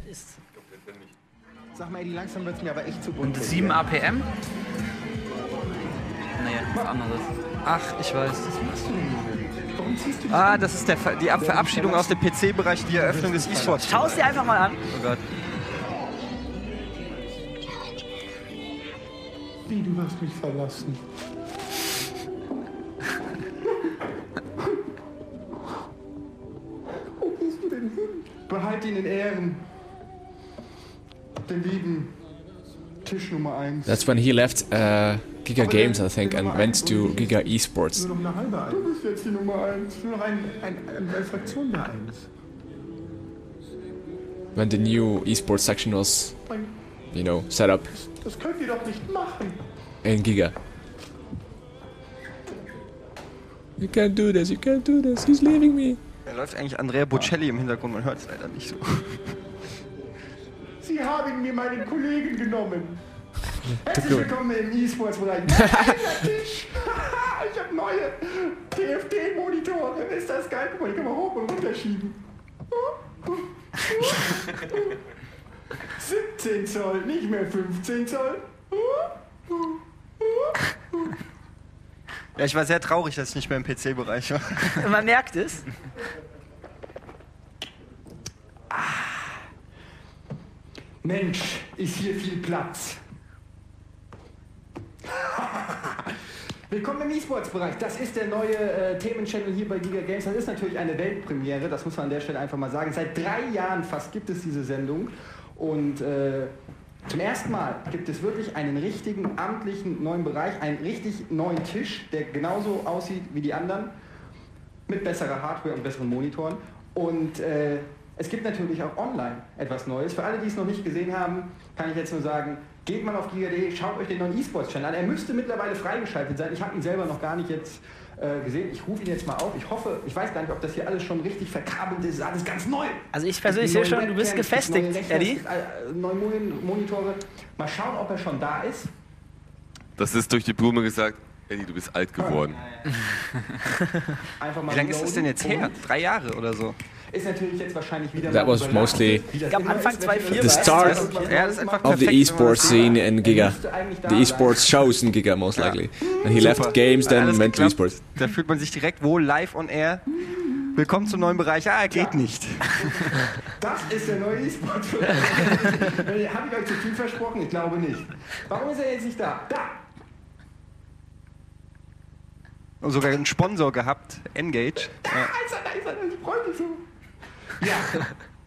Sag mal, Eddie, langsam wird es mir aber echt zu bunt. Und sieben A P M? Nee, was anderes. Ach, ich weiß. Was machst du denn? Warum ziehst du dich Ah, das ist der, die Verabschiedung aus dem P C-Bereich, die Eröffnung des E-Sports. Schau es dir einfach mal an. Oh Gott. Wie, du hast mich verlassen. denn hin? Behalt ihn in Ehren. Den lieben Tisch Nummer eins. That's when he left uh, GIGA Games, I think, and went to GIGA Esports. Nur noch eine halbe eins. Du bist jetzt die Nummer eins. Nur noch ein, ein, eine Fraktion der eins. When the new esports section was, you know, set up Das könnt ihr doch nicht machen. in GIGA. You can't do this, you can't do this, he's leaving me. Da läuft eigentlich Andrea Bocelli im Hintergrund, man hört es leider nicht so. Sie haben mir meinen Kollegen genommen. Herzlich willkommen im E-Sports-Bereich. Ich habe neue T F T-Monitore. Ist das geil? Guck mal, die kann man hoch und runter schieben. siebzehn Zoll, nicht mehr fünfzehn Zoll. Ja, ich war sehr traurig, dass ich nicht mehr im P C-Bereich war. Man merkt es. Mensch, ist hier viel Platz. Willkommen im E-Sports-Bereich. Das ist der neue äh, Themenchannel hier bei GIGA Games. Das ist natürlich eine Weltpremiere, das muss man an der Stelle einfach mal sagen. Seit drei Jahren fast gibt es diese Sendung. Und äh, zum ersten Mal gibt es wirklich einen richtigen, amtlichen neuen Bereich, einen richtig neuen Tisch, der genauso aussieht wie die anderen, mit besserer Hardware und besseren Monitoren. Und äh, es gibt natürlich auch online etwas Neues. Für alle, die es noch nicht gesehen haben, kann ich jetzt nur sagen, geht mal auf giga punkt de, schaut euch den neuen E-Sports-Channel an. Er müsste mittlerweile freigeschaltet sein. Ich habe ihn selber noch gar nicht jetzt äh, gesehen. Ich rufe ihn jetzt mal auf. Ich hoffe, ich weiß gar nicht, ob das hier alles schon richtig verkabelt ist. Alles ganz neu. Also ich persönlich sehe schon, du bist gefestigt, Eddie. Neue Monitore. Mal schauen, ob er schon da ist. Das ist durch die Blume gesagt, Eddie, du bist alt geworden. Einfach mal Wie lange ist das denn jetzt her? Drei Jahre oder so? Ist natürlich jetzt wahrscheinlich wieder That was mostly Ich glaube Anfang zweitausendvier the start Ja, das ist einfach of the perfekt, esports wenn man scene in GIGA. The esports shows in GIGA, most likely. And he left Super. games, then Alles went to geklappt. esports. Da fühlt man sich direkt wohl live on air. Willkommen zum neuen Bereich. Ah, geht nicht. Das ist der neue E-Sport. Habe ich euch zu viel versprochen? Ich glaube nicht. Warum ist er jetzt nicht da? Da! Und sogar einen Sponsor gehabt, Engage. Da ist er, da ist er, ich freue mich so. Ja.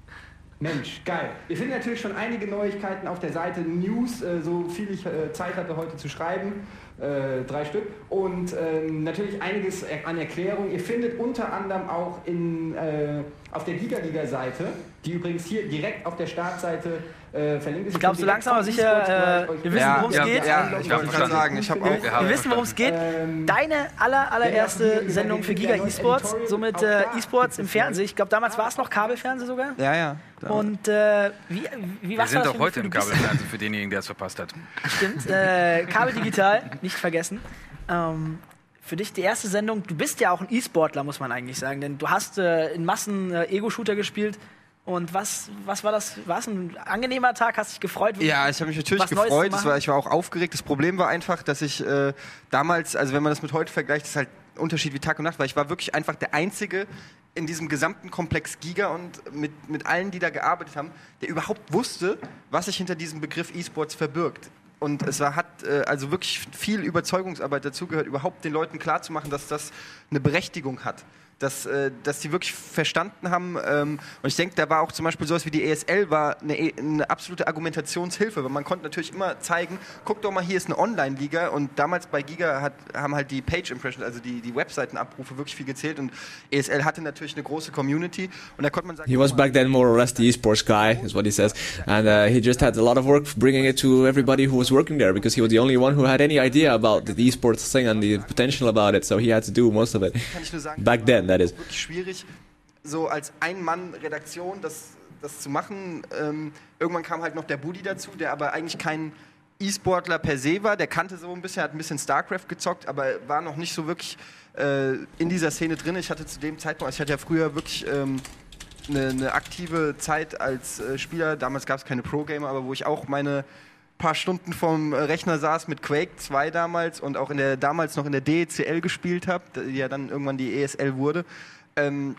Mensch, geil. Wir finden natürlich schon einige Neuigkeiten auf der Seite News, äh, so viel ich äh, Zeit hatte heute zu schreiben. Äh, drei Stück. Und äh, natürlich einiges an Erklärung. Ihr findet unter anderem auch in, äh, auf der GigaGiga-Seite, die übrigens hier direkt auf der Startseite äh, verlinkt ist. Ich glaube, so langsam aber sicher, äh, wir wissen, Ja, worum es ja, geht. ja, ich wollte gerade sagen, ich habe auch. Wir, wir wissen, worum es geht. Deine aller, allererste Sendung für GIGA Esports, somit äh, Esports im Fernsehen. Ich glaube, damals war es noch Kabelfernsehen sogar. Ja, ja. Und äh, wie, wie Wir was sind war das auch für ein heute Gefühl? im Du bist- Kabelfernsehen für denjenigen, der es verpasst hat. Stimmt, äh, Kabel digital, nicht vergessen. Ähm, für dich die erste Sendung, du bist ja auch ein E-Sportler, muss man eigentlich sagen, denn du hast äh, in Massen äh, Ego-Shooter gespielt. Und was, was war das? War es ein angenehmer Tag? Hast dich gefreut? Ja, ich habe mich natürlich was Neues zu gefreut. Das machen? war, ich war auch aufgeregt. Das Problem war einfach, dass ich äh, damals, also wenn man das mit heute vergleicht, ist halt ein Unterschied wie Tag und Nacht, weil ich war wirklich einfach der Einzige in diesem gesamten Komplex GIGA und mit, mit allen, die da gearbeitet haben, der überhaupt wusste, was sich hinter diesem Begriff E-Sports verbirgt. Und es war, hat äh, also wirklich viel Überzeugungsarbeit dazugehört, überhaupt den Leuten klarzumachen, dass das eine Berechtigung hat. Dass, äh, dass die wirklich verstanden haben. Ähm, und ich denke, da war auch zum Beispiel sowas wie die E S L war eine, eine absolute Argumentationshilfe, weil man konnte natürlich immer zeigen, guck doch mal, hier ist eine Online-Liga und damals bei GIGA hat, haben halt die Page-Impressions, also die, die Webseitenabrufe wirklich viel gezählt und E S L hatte natürlich eine große Community und da konnte man sagen... He was back then more or less the esports guy, is what he says. And uh, he just had a lot of work bringing it to everybody who was working there because he was the only one who had any idea about the esports thing and the potential about it, so he had to do most of it. Kann ich nur sagen, Back then, that is. Wirklich schwierig, so als Ein-Mann-Redaktion das, das zu machen. Ähm, irgendwann kam halt noch der Budi dazu, der aber eigentlich kein E-Sportler per se war. Der kannte so ein bisschen, hat ein bisschen StarCraft gezockt, aber war noch nicht so wirklich äh, in dieser Szene drin. Ich hatte zu dem Zeitpunkt, ich hatte ja früher wirklich ähm, eine, eine aktive Zeit als äh, Spieler. Damals gab es keine Pro-Gamer, aber wo ich auch meine paar Stunden vom Rechner saß mit Quake zwei damals und auch in der, damals noch in der D E C L gespielt habe, die ja dann irgendwann die E S L wurde. Ähm,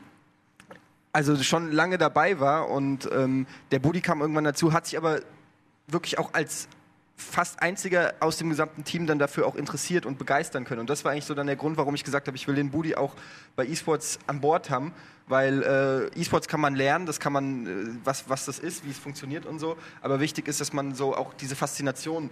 also schon lange dabei war und ähm, der Budi kam irgendwann dazu, hat sich aber wirklich auch als fast einziger aus dem gesamten Team dann dafür auch interessiert und begeistern können. Und das war eigentlich so dann der Grund, warum ich gesagt habe, ich will den Budi auch bei E-Sports an Bord haben, weil äh, E-Sports kann man lernen, das kann man, äh, was, was das ist, wie es funktioniert und so, aber wichtig ist, dass man so auch diese Faszination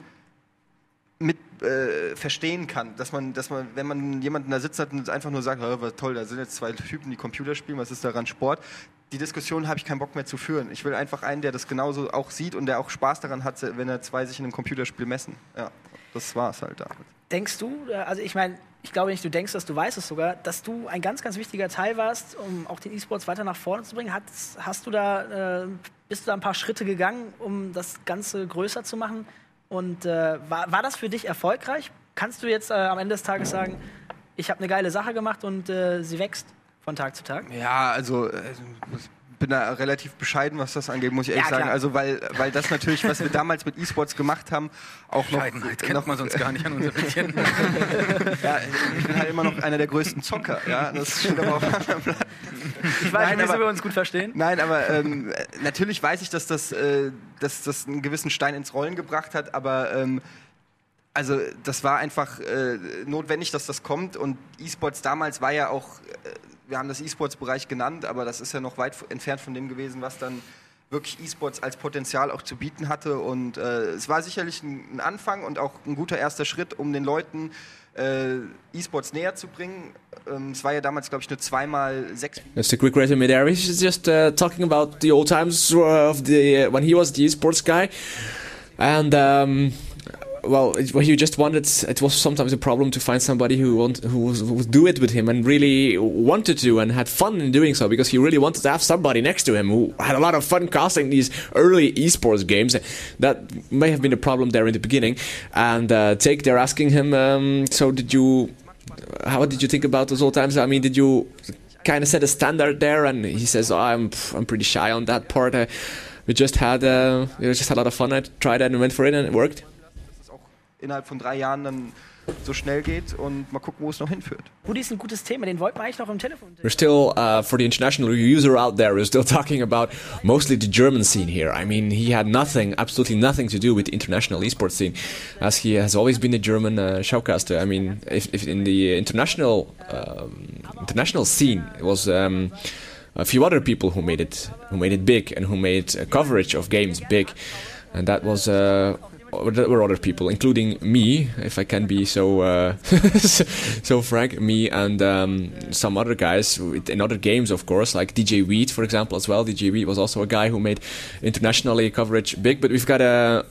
mit äh, verstehen kann, dass man, dass man, wenn man jemanden da sitzt hat und einfach nur sagt, oh, was toll, da sind jetzt zwei Typen, die Computer spielen, was ist daran Sport? Die Diskussion habe ich keinen Bock mehr zu führen. Ich will einfach einen, der das genauso auch sieht und der auch Spaß daran hat, wenn er zwei sich in einem Computerspiel messen. Ja, das war es halt da. Denkst du, also ich meine, ich glaube nicht, du denkst, dass du weißt es sogar, dass du ein ganz, ganz wichtiger Teil warst, um auch den E-Sports weiter nach vorne zu bringen? Hast, hast du da, äh, bist du da ein paar Schritte gegangen, um das Ganze größer zu machen? Und äh, war, war das für dich erfolgreich? Kannst du jetzt äh, am Ende des Tages sagen, ich habe eine geile Sache gemacht und äh, sie wächst von Tag zu Tag? Ja, also äh, ich bin da relativ bescheiden, was das angeht, muss ich ehrlich Ja, sagen. Also weil, weil das natürlich, was wir damals mit E-Sports gemacht haben, auch noch... Bescheidenheit kennt noch man sonst gar nicht an unserem Mädchen. Ja, ich bin halt immer noch einer der größten Zocker. Ja, das steht aber auf anderen Blatt. Ich weiß nicht, dass wir uns gut verstehen. Nein, aber ähm, natürlich weiß ich, dass das, äh, dass das einen gewissen Stein ins Rollen gebracht hat, aber ähm, also das war einfach äh, notwendig, dass das kommt und E-Sports damals war ja auch, äh, wir haben das E-Sports-Bereich genannt, aber das ist ja noch weit entfernt von dem gewesen, was dann wirklich E-Sports als Potenzial auch zu bieten hatte und äh, es war sicherlich ein, ein Anfang und auch ein guter erster Schritt, um den Leuten äh, E-Sports näher zu bringen. Ähm, es war ja damals, glaube ich, nur zweimal sechs... Just a quick resume there. He's just uh, talking about the old times of the uh, when he was the esports guy, and um, well, it, well, he just wanted. It was sometimes a problem to find somebody who want, who, was, who would do it with him and really wanted to and had fun in doing so, because he really wanted to have somebody next to him who had a lot of fun casting these early esports games. That may have been a problem there in the beginning. And uh, Take, they're asking him. Um, so did you? How did you think about those old times? I mean, did you kind of set a standard there? And he says, oh, I'm I'm pretty shy on that part. Uh, we just had uh, we just had a lot of fun. I tried that and went for it, and it worked. Innerhalb von drei Jahren dann so schnell geht und mal gucken, wo es noch hinführt. Rudi ist ein gutes Thema, den wollten wir eigentlich noch im Telefon. We're still, uh, for the international user out there, we're still talking about mostly the German scene here. I mean, he had nothing, absolutely nothing to do with the international esports scene, as he has always been a German uh, showcaster. I mean, if, if in the international um, international scene, it was um, a few other people who made it, who made it big and who made uh, coverage of games big, and that was. Uh, There were other people, including me, if I can be so uh, so frank, me and um, some other guys in other games, of course, like D J Wheat, for example, as well. D J Wheat was also a guy who made internationally coverage big, but we've got a,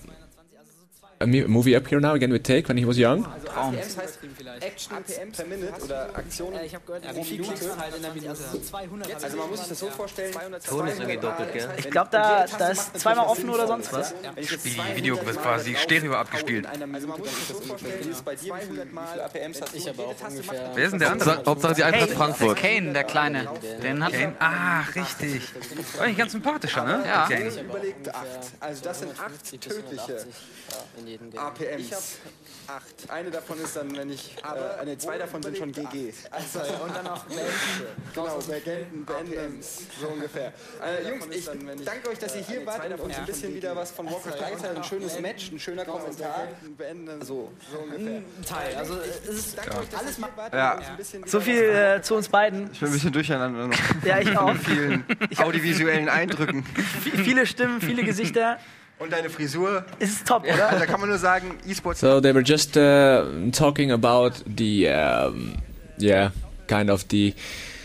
a movie up here now, again with Take, when he was young. A P Ms heißt Actions per Minute oder Aktionen ich habe gehört, pro wie viel Minute. Klicks halt in der Minute. zweihundert. Also man muss sich das so vorstellen. Ton ist irgendwie doppelt, gell? Ich glaube, da, da ist zweimal offen oder sonst was. Die Video wird quasi Stereo abgespielt. Also man muss sich das so vorstellen, wie es bei zweihundert Mal A P Ms hat. Ich aber auch ungefähr. Wer ist denn der andere? Hauptsache die Eintracht Frankfurt. Kane, der Kleine. Den hat Kane? Ah, richtig. War eigentlich ganz sympathischer, ne? Ja. Kane. Überlegt acht. Also das sind acht tödliche A P Ms. Acht. Eine davon ist dann, wenn ich, äh, eine, zwei davon sind schon G Gs. Also, und dann noch beenden. Genau, beenden, beenden, so ungefähr. Äh, Jungs, ich danke euch, dass ihr hier wart und uns ein bisschen wieder was von Warcraft gezeigt habt. Ein schönes Match, ein schöner Kommentar. So, so ungefähr. Ein Teil, also es ist alles mal. Ja. So viel äh, zu uns beiden. Ich bin ein bisschen durcheinander noch. Ja, ich auch. Mit vielen audiovisuellen Eindrücken. Viele Stimmen, viele Gesichter. Und deine Frisur. Ist top, oder? Also da kann man nur sagen, E-Sports. So they were just uh, talking about the, um, yeah, kind of the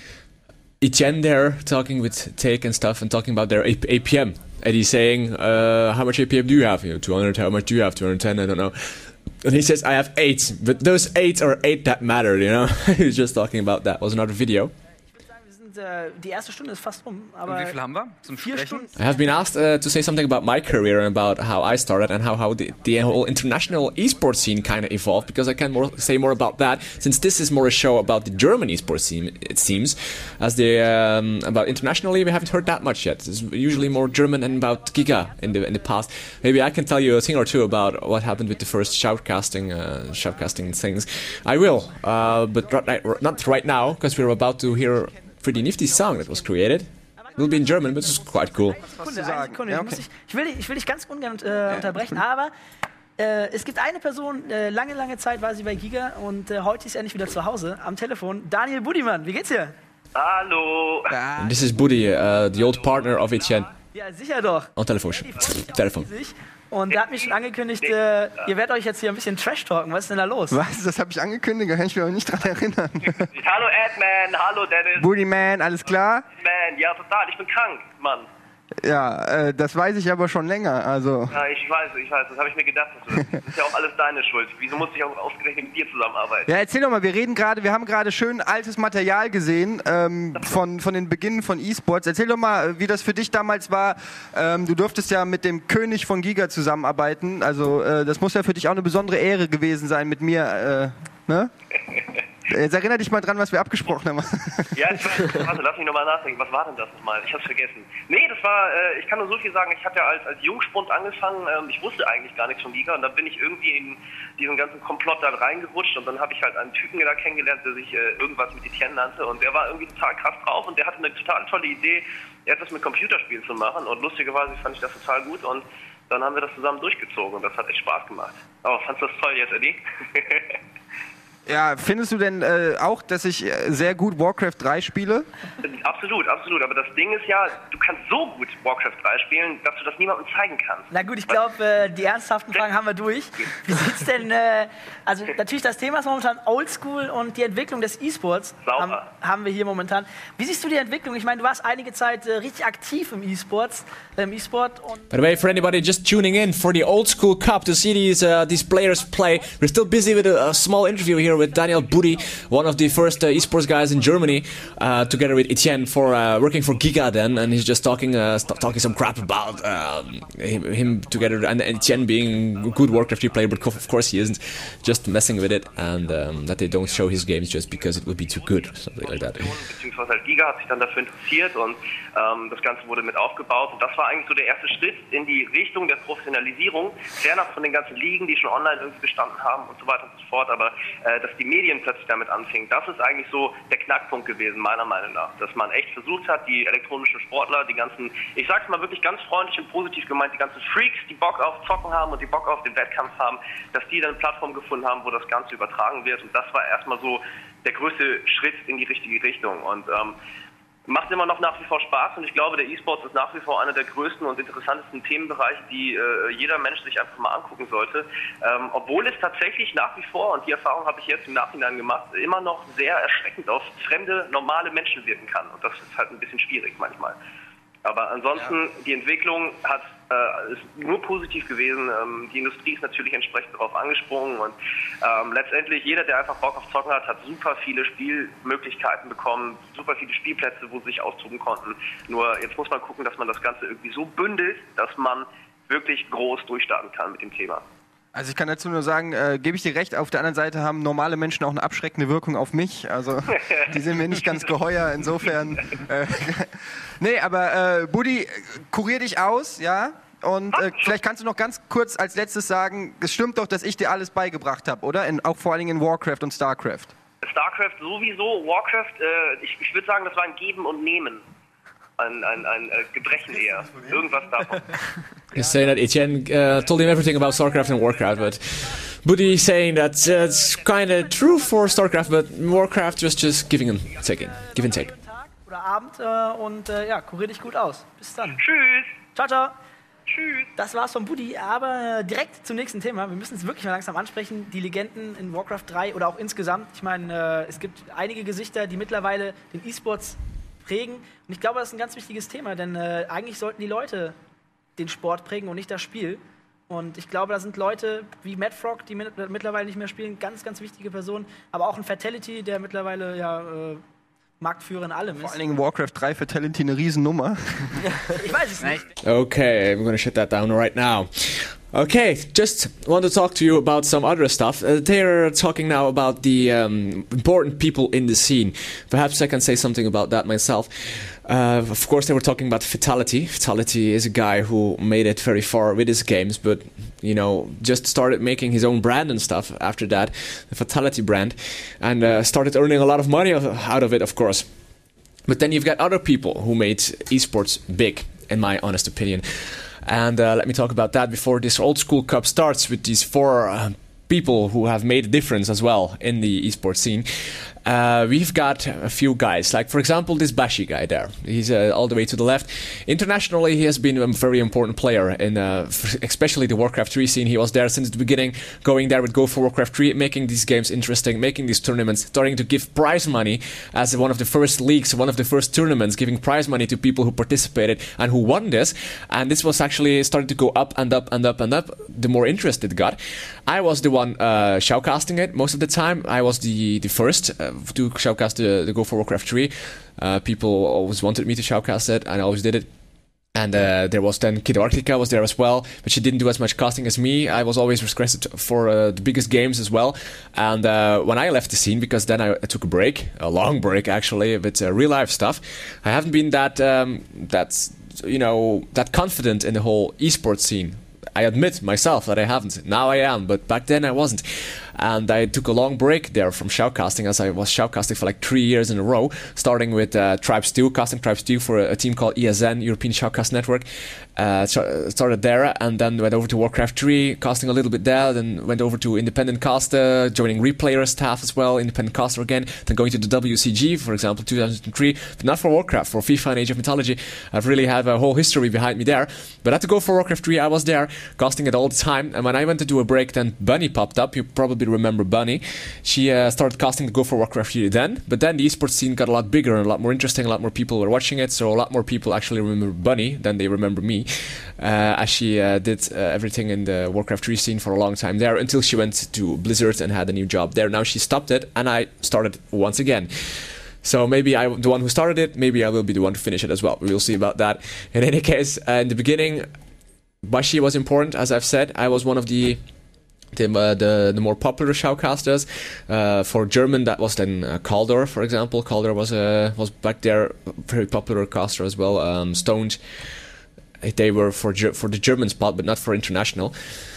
Etienne there, talking with Take and stuff, and talking about their A P M. And he's saying, uh, how much A P M do you have? You know, two hundred, how much do you have? two hundred ten, I don't know. And he says, I have eight, but those eight are eight that matter, you know? He was just talking about that. It was another video. Die erste Stunde ist fast rum. Aber und wie viel haben wir zum Sprechen? I have been asked uh, to say something about my career and about how I started and how, how the, the whole international esports scene kind of evolved, because I can more, say more about that, since this is more a show about the German esports scene, it seems. As the um, about internationally, we haven't heard that much yet. It's usually more German and about GIGA in the in the past. Maybe I can tell you a thing or two about what happened with the first shoutcasting, uh, shoutcasting things. I will, uh, but right, not right now, because we're about to hear pretty nifty song that was created. It will be in German, but it's quite cool. Sekunde, eine Sekunde. Ja, okay. ich, ich, will, ich will dich ganz ungern äh, unterbrechen, aber Äh, es gibt eine Person, äh, lange, lange Zeit war sie bei Giga und äh, heute ist er endlich wieder zu Hause am Telefon. Daniel Budimann, wie geht's dir? Hallo. And this is Budi, uh, the old partner of Etienne. Ja, sicher doch. On Telefon. Telefon. Und er hat mich schon angekündigt, äh, ihr werdet euch jetzt hier ein bisschen Trash-talken. Was ist denn da los? Was? Das habe ich angekündigt? Da kann ich mich auch nicht dran erinnern. Hallo Adman, hallo Dennis. Booty Man, alles klar? Man, ja total, ich bin krank, Mann. Ja, äh, das weiß ich aber schon länger, also... Ja, ich weiß, ich weiß, das habe ich mir gedacht. Das ist ja auch alles deine Schuld. Wieso musste ich auch ausgerechnet mit dir zusammenarbeiten? Ja, erzähl doch mal, wir reden gerade, wir haben gerade schön altes Material gesehen ähm, von, von den Beginnen von E-Sports. Erzähl doch mal, wie das für dich damals war. Ähm, du durftest ja mit dem König von Giga zusammenarbeiten, also äh, das muss ja für dich auch eine besondere Ehre gewesen sein mit mir, äh, ne? Jetzt erinnere dich mal dran, was wir abgesprochen haben. Ja, ich weiß, warte, lass mich nochmal nachdenken. Was war denn das nochmal? Ich hab's vergessen. Nee, das war, äh, ich kann nur so viel sagen, ich habe ja als, als Jungspund angefangen, ähm, ich wusste eigentlich gar nichts von Giga und dann bin ich irgendwie in diesen ganzen Komplott da reingerutscht und dann habe ich halt einen Typen da kennengelernt, der sich äh, irgendwas mit Etienne nannte und der war irgendwie total krass drauf und der hatte eine total tolle Idee, etwas mit Computerspielen zu machen und lustigerweise fand ich das total gut und dann haben wir das zusammen durchgezogen und das hat echt Spaß gemacht. Aber fandst du das toll jetzt, Eddie? Ja, findest du denn äh, auch, dass ich äh, sehr gut Warcraft drei spiele? Absolut, absolut. Aber das Ding ist ja, du kannst so gut Warcraft drei spielen, dass du das niemandem zeigen kannst. Na gut, ich glaube, äh, die ernsthaften Fragen haben wir durch. Wie sieht's denn, äh, also natürlich das Thema ist momentan Oldschool und die Entwicklung des E-Sports haben, haben wir hier momentan. Wie siehst du die Entwicklung? Ich meine, du warst einige Zeit äh, richtig aktiv im E-Sports, äh, im E-Sport. Und By the way, for anybody just tuning in for the Oldschool Cup to see these uh, these players play, we're still busy with a, a small interview here with Daniel Budi, one of the first uh, esports guys in Germany, uh, together with Etienne for uh, working for Giga then, and he's just talking uh, st talking some crap about uh, him, him together and Etienne being a good Warcraft three player, but of course he isn't, just messing with it, and um, that they don't show his games just because it would be too good, something like that. Beziehungsweise halt Giga hat sich dann dafür interessiert und ähm, das Ganze wurde mit aufgebaut und das war eigentlich so der erste Schritt in die Richtung der Professionalisierung, fernab von den ganzen Ligen, die schon online irgendwie bestanden haben und so weiter und so fort, aber äh, dass die Medien plötzlich damit anfingen. Das ist eigentlich so der Knackpunkt gewesen, meiner Meinung nach. Dass man echt versucht hat, die elektronischen Sportler, die ganzen, ich sag's mal wirklich ganz freundlich und positiv gemeint, die ganzen Freaks, die Bock auf Zocken haben und die Bock auf den Wettkampf haben, dass die dann eine Plattform gefunden haben, wo das Ganze übertragen wird. Und das war erstmal so der größte Schritt in die richtige Richtung. Und ähm, macht immer noch nach wie vor Spaß und ich glaube, der E-Sports ist nach wie vor einer der größten und interessantesten Themenbereiche, die äh, jeder Mensch sich einfach mal angucken sollte. Ähm, obwohl es tatsächlich nach wie vor, und die Erfahrung habe ich jetzt im Nachhinein gemacht, immer noch sehr erschreckend auf fremde, normale Menschen wirken kann. Und das ist halt ein bisschen schwierig manchmal. Aber ansonsten, ja. Die Entwicklung hat, äh, ist nur positiv gewesen. Ähm, die Industrie ist natürlich entsprechend darauf angesprungen und ähm, letztendlich jeder, der einfach Bock auf Zocken hat, hat super viele Spielmöglichkeiten bekommen, super viele Spielplätze, wo sie sich austoben konnten. Nur jetzt muss man gucken, dass man das Ganze irgendwie so bündelt, dass man wirklich groß durchstarten kann mit dem Thema. Also ich kann dazu nur sagen, äh, gebe ich dir recht, auf der anderen Seite haben normale Menschen auch eine abschreckende Wirkung auf mich, also die sind mir nicht ganz geheuer, insofern. Äh, nee, aber äh, Budi, kurier dich aus, ja? Und äh, vielleicht kannst du noch ganz kurz als letztes sagen, es stimmt doch, dass ich dir alles beigebracht habe, oder? In, auch vor allen Dingen in Warcraft und Starcraft. Starcraft sowieso, Warcraft, äh, ich, ich würde sagen, das war ein Geben und Nehmen. Ein, ein, ein äh, Gebrechen eher. Irgendwas davon. He's saying that Etienne uh, told him everything about StarCraft and Warcraft, but Budi is saying that uh, it's kind of true for StarCraft, but Warcraft just just giving and taking, give and take. Oder Abend äh, und äh, ja, kurier dich gut aus. Bis dann. Tschüss. Ciao, ciao. Tschüss. Das war's von Budi, aber direkt zum nächsten Thema. Wir müssen es wirklich mal langsam ansprechen. Die Legenden in Warcraft drei oder auch insgesamt. Ich meine, äh, es gibt einige Gesichter, die mittlerweile den E-Sports prägen. Und ich glaube, das ist ein ganz wichtiges Thema, denn äh, eigentlich sollten die Leute den Sport prägen und nicht das Spiel. Und ich glaube, da sind Leute wie Madfrog, die mit, mittlerweile nicht mehr spielen, ganz, ganz wichtige Personen. Aber auch ein Fatality, der mittlerweile ja äh, Marktführer in allem ist. Vor allen Dingen Warcraft drei Fatality eine Riesennummer. Ich weiß es nicht. Okay, I'm gonna shut that down right now. Okay, just want to talk to you about some other stuff. Uh, they're talking now about the um, important people in the scene. Perhaps I can say something about that myself. Uh, of course, they were talking about Fatality. Fatality is a guy who made it very far with his games, but, you know, just started making his own brand and stuff after that, the Fatality brand, and uh, started earning a lot of money out of it, of course. But then you've got other people who made esports big, in my honest opinion. And uh, let me talk about that before this Old School Cup starts with these four uh, people who have made a difference as well in the esports scene. Uh, we've got a few guys, like for example this Bashi guy there. He's uh, all the way to the left. Internationally, he has been a very important player in uh, especially the Warcraft three scene. He was there since the beginning, going there with Go for Warcraft three, making these games interesting, making these tournaments, starting to give prize money as one of the first leagues, one of the first tournaments, giving prize money to people who participated and who won this. And this was actually starting to go up and up and up and up the more interest it got. I was the one uh, shoutcasting it most of the time. I was the, the first uh, to shoutcast the, the Go for Warcraft three. Uh, people always wanted me to shoutcast it, and I always did it. And uh, there was then Kid Arctica was there as well, but she didn't do as much casting as me. I was always requested for uh, the biggest games as well. And uh, when I left the scene, because then I, I took a break, a long break actually, with uh, real life stuff, I haven't been that um, that you know that confident in the whole esports scene. I admit myself that I haven't. Now I am, but back then I wasn't. And I took a long break there from shoutcasting, as I was shoutcasting for like three years in a row, starting with uh, Tribes two, casting Tribes two for a, a team called E S N, European Shoutcast Network. Uh, started there and then went over to Warcraft three, casting a little bit there, then went over to Independent Caster, joining Replayer staff as well, Independent Caster again, then going to the W C G, for example, two thousand three, but not for Warcraft, for FIFA and Age of Mythology. I've really had a whole history behind me there, but at the Go for Warcraft three, I was there, casting it all the time, and when I went to do a break, then Bunny popped up. You probably remember Bunny. She uh, started casting the Go for Warcraft three then, but then the esports scene got a lot bigger and a lot more interesting, a lot more people were watching it, so a lot more people actually remember Bunny than they remember me. Uh, as she uh, did uh, everything in the Warcraft three scene for a long time there, until she went to Blizzard and had a new job there. Now she stopped it, and I started once again. So maybe I'm the one who started it, maybe I will be the one to finish it as well. We'll see about that. In any case, uh, in the beginning, Bashi was important, as I've said. I was one of the the uh, the, the more popular shoutcasters. Uh, for German, that was then uh, Kaldor, for example. Kaldor was uh, was back there, very popular caster as well. Um, Stoned. They were for for the German spot, but not for international.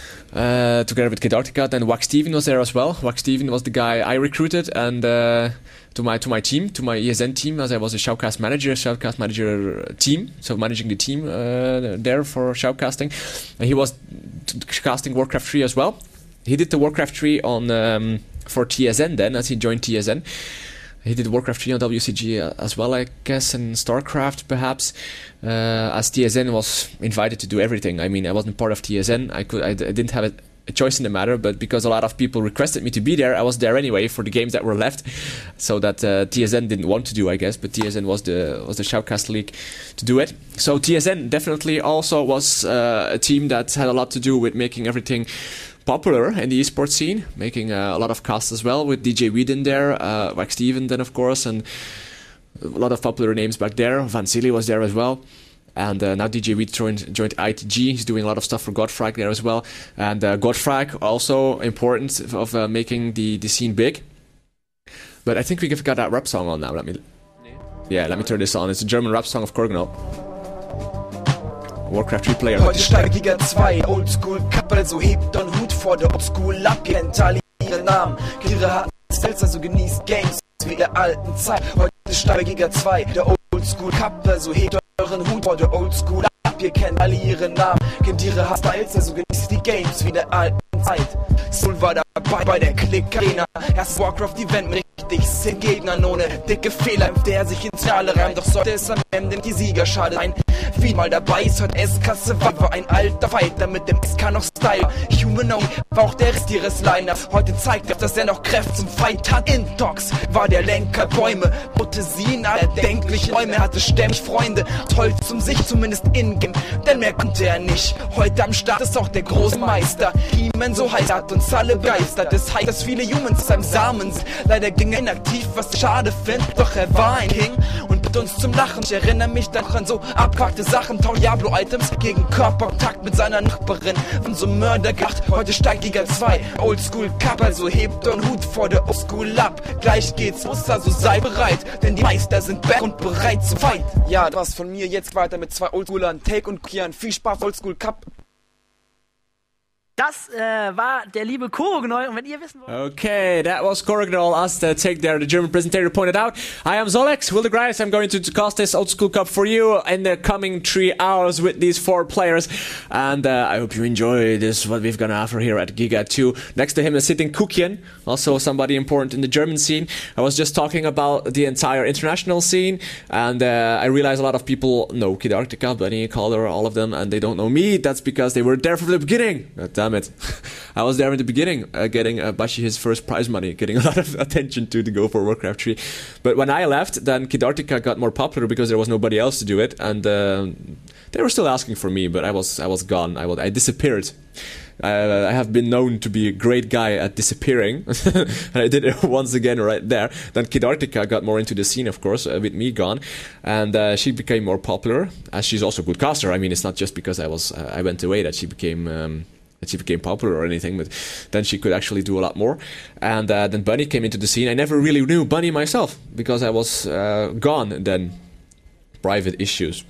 Uh, together with Kid Arctica, then Wax Steven was there as well. Wax Steven was the guy I recruited, and uh, to my to my team, to my E S N team, as I was a shoutcast manager, shoutcast manager team, so managing the team uh, there for shoutcasting. And he was casting Warcraft three as well. He did the Warcraft three on um, for T S N then, as he joined T S N. He did Warcraft three on W C G as well, I guess, and StarCraft perhaps, uh, as T S N was invited to do everything. I mean, I wasn't part of T S N. I could, I, I didn't have a, a choice in the matter, but because a lot of people requested me to be there, I was there anyway for the games that were left. So that uh, T S N didn't want to do, I guess, but T S N was the was the shoutcast league to do it. So T S N definitely also was uh, a team that had a lot to do with making everything popular in the esports scene, making uh, a lot of casts as well, with D J Weed in there, uh, Wax Steven then of course, and a lot of popular names back there. Van Silly was there as well, and uh, now D J Weed joined, joined I T G. He's doing a lot of stuff for Godfrag there as well, and uh, Godfrag also important of uh, making the, the scene big. But I think we've got that rap song on now. Let me, yeah, let me turn this on. It's a German rap song of Korgnal. Warcraft three Player. Heute steigt Giga zwei, Oldschool Cup, also hebt den Hut vor der Oldschool ab, kennt alle ihre Namen, ihre harten Styles, also genießt Games wie der alten Zeit. Heute steigt Giga zwei, der Oldschool Cup, also hebt euren Hut vor der Oldschool ab, ihr kennt alle ihre Namen, kennt ihre harten Styles, also genießt die Games wie der alten Zeit. Soul war dabei bei der Click Arena, erstes Warcraft-Event mit richtig sick Gegnern ohne dicke Fehler, der sich ins Finale reimt, doch sollte es am Ende die Siegerschale sein. Wie mal dabei ist heute S-Kasse, war ein alter Fighter mit dem S K noch Style. Humanoid war auch der Rest ihres Lineups. Heute zeigt er, dass er noch Kräfte zum Fight hat. Intox war der Lenker, Bäume, baute sie in erdenkliche Räume, hatte ständig Freunde, toll zum sich, zumindest in-game, denn mehr konnte er nicht. Heute am Start ist auch der große Meister. HeMan so heißt, hat uns alle begeistert. Das heißt, dass viele Humans am Samen sind. Leider ging er inaktiv, was ich schade finde, doch er war ein King und mit uns zum Lachen. Ich erinnere mich dann an so abgepackte Sachen, Diablo-Items gegen Körperkontakt mit seiner Nachbarin von so Mörder gemacht. Heute steigt Giga zwei, Oldschool Cup, also hebt euren Hut vor der Oldschool ab. Gleich geht's los, also sei bereit, denn die Meister sind back und bereit zu fight. Ja, das war's von mir, jetzt weiter mit zwei Oldschoolern, Take und Kookian. Viel Spaß, Oldschool Cup. Das äh, war der liebe Korognol. Und wenn ihr wissen wollt... Okay, that was Korognol, as the take there, the German presenter pointed out. I am Zolex, Wildegreis. I'm going to cast this Old School Cup for you in the coming three hours with these four players. And uh, I hope you enjoy this, what we've gonna offer here at GIGA two. Next to him is sitting Kookian, also somebody important in the German scene. I was just talking about the entire international scene, and uh, I realize a lot of people know Kid Arctica, Bunny, Calder, all of them, and they don't know me. That's because they were there from the beginning. God damn it. I was there in the beginning, uh, getting uh, Bashi his first prize money, getting a lot of attention to the Go for Warcraft three. But when I left, then Kid Arctica got more popular because there was nobody else to do it, and uh, they were still asking for me, but I was I was gone. I, was, I disappeared. Uh, I have been known to be a great guy at disappearing, and I did it once again right there. Then Kid Arctica got more into the scene, of course, uh, with me gone, and uh, she became more popular, as she's also a good caster. I mean, it's not just because I was uh, I went away that she became um, that she became popular or anything, but then she could actually do a lot more. And uh, then Bunny came into the scene. I never really knew Bunny myself because I was uh, gone, and then private issues.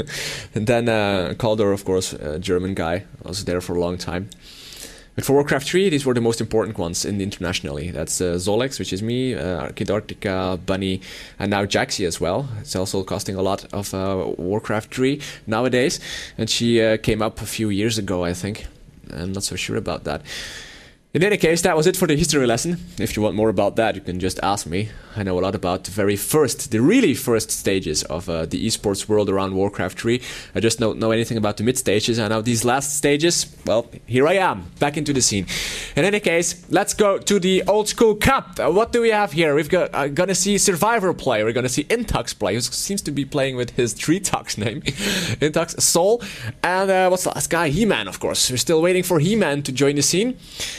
And then uh, Calder, of course, a German guy, was there for a long time. But for Warcraft three, these were the most important ones in internationally. That's uh, Zolex, which is me, uh, Kid Arctica, Bunny, and now Jaxie as well. It's also costing a lot of uh, Warcraft three nowadays. And she uh, came up a few years ago, I think. I'm not so sure about that. In any case, that was it for the history lesson. If you want more about that, you can just ask me. I know a lot about the very first, the really first stages of uh, the esports world around Warcraft three. I just don't know anything about the mid stages, and now these last stages, well, here I am, back into the scene. In any case, let's go to the Old School Cup. Uh, what do we have here? We've got uh, gonna see Survivor play. We're gonna see Intox play, who seems to be playing with his Treetox name, Intox Soul, and uh, what's the last guy? HeMan, of course. We're still waiting for HeMan to join the scene.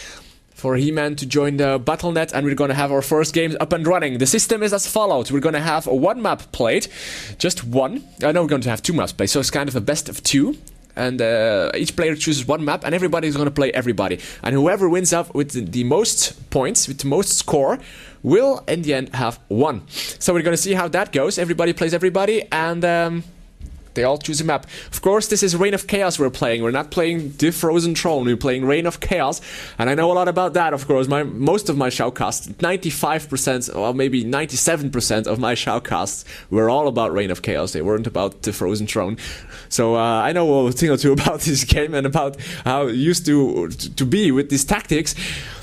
For HeMan to join the Battle dot net, and we're going to have our first game up and running. The system is as follows. We're going to have one map played, just one. I know we're going to have two maps played, so it's kind of a best of two. And uh, each player chooses one map, and everybody's going to play everybody. And whoever wins up with the, the most points, with the most score, will in the end have one. So we're going to see how that goes. Everybody plays everybody, and Um, they all choose a map. Of course, this is Reign of Chaos we're playing. We're not playing The Frozen Throne. We're playing Reign of Chaos. And I know a lot about that, of course. My, most of my shoutcasts, ninety-five percent, or maybe ninety-seven percent of my shoutcasts were all about Reign of Chaos. They weren't about The Frozen Throne. So uh, I know a thing or two about this game and about how it used to, to be with these tactics.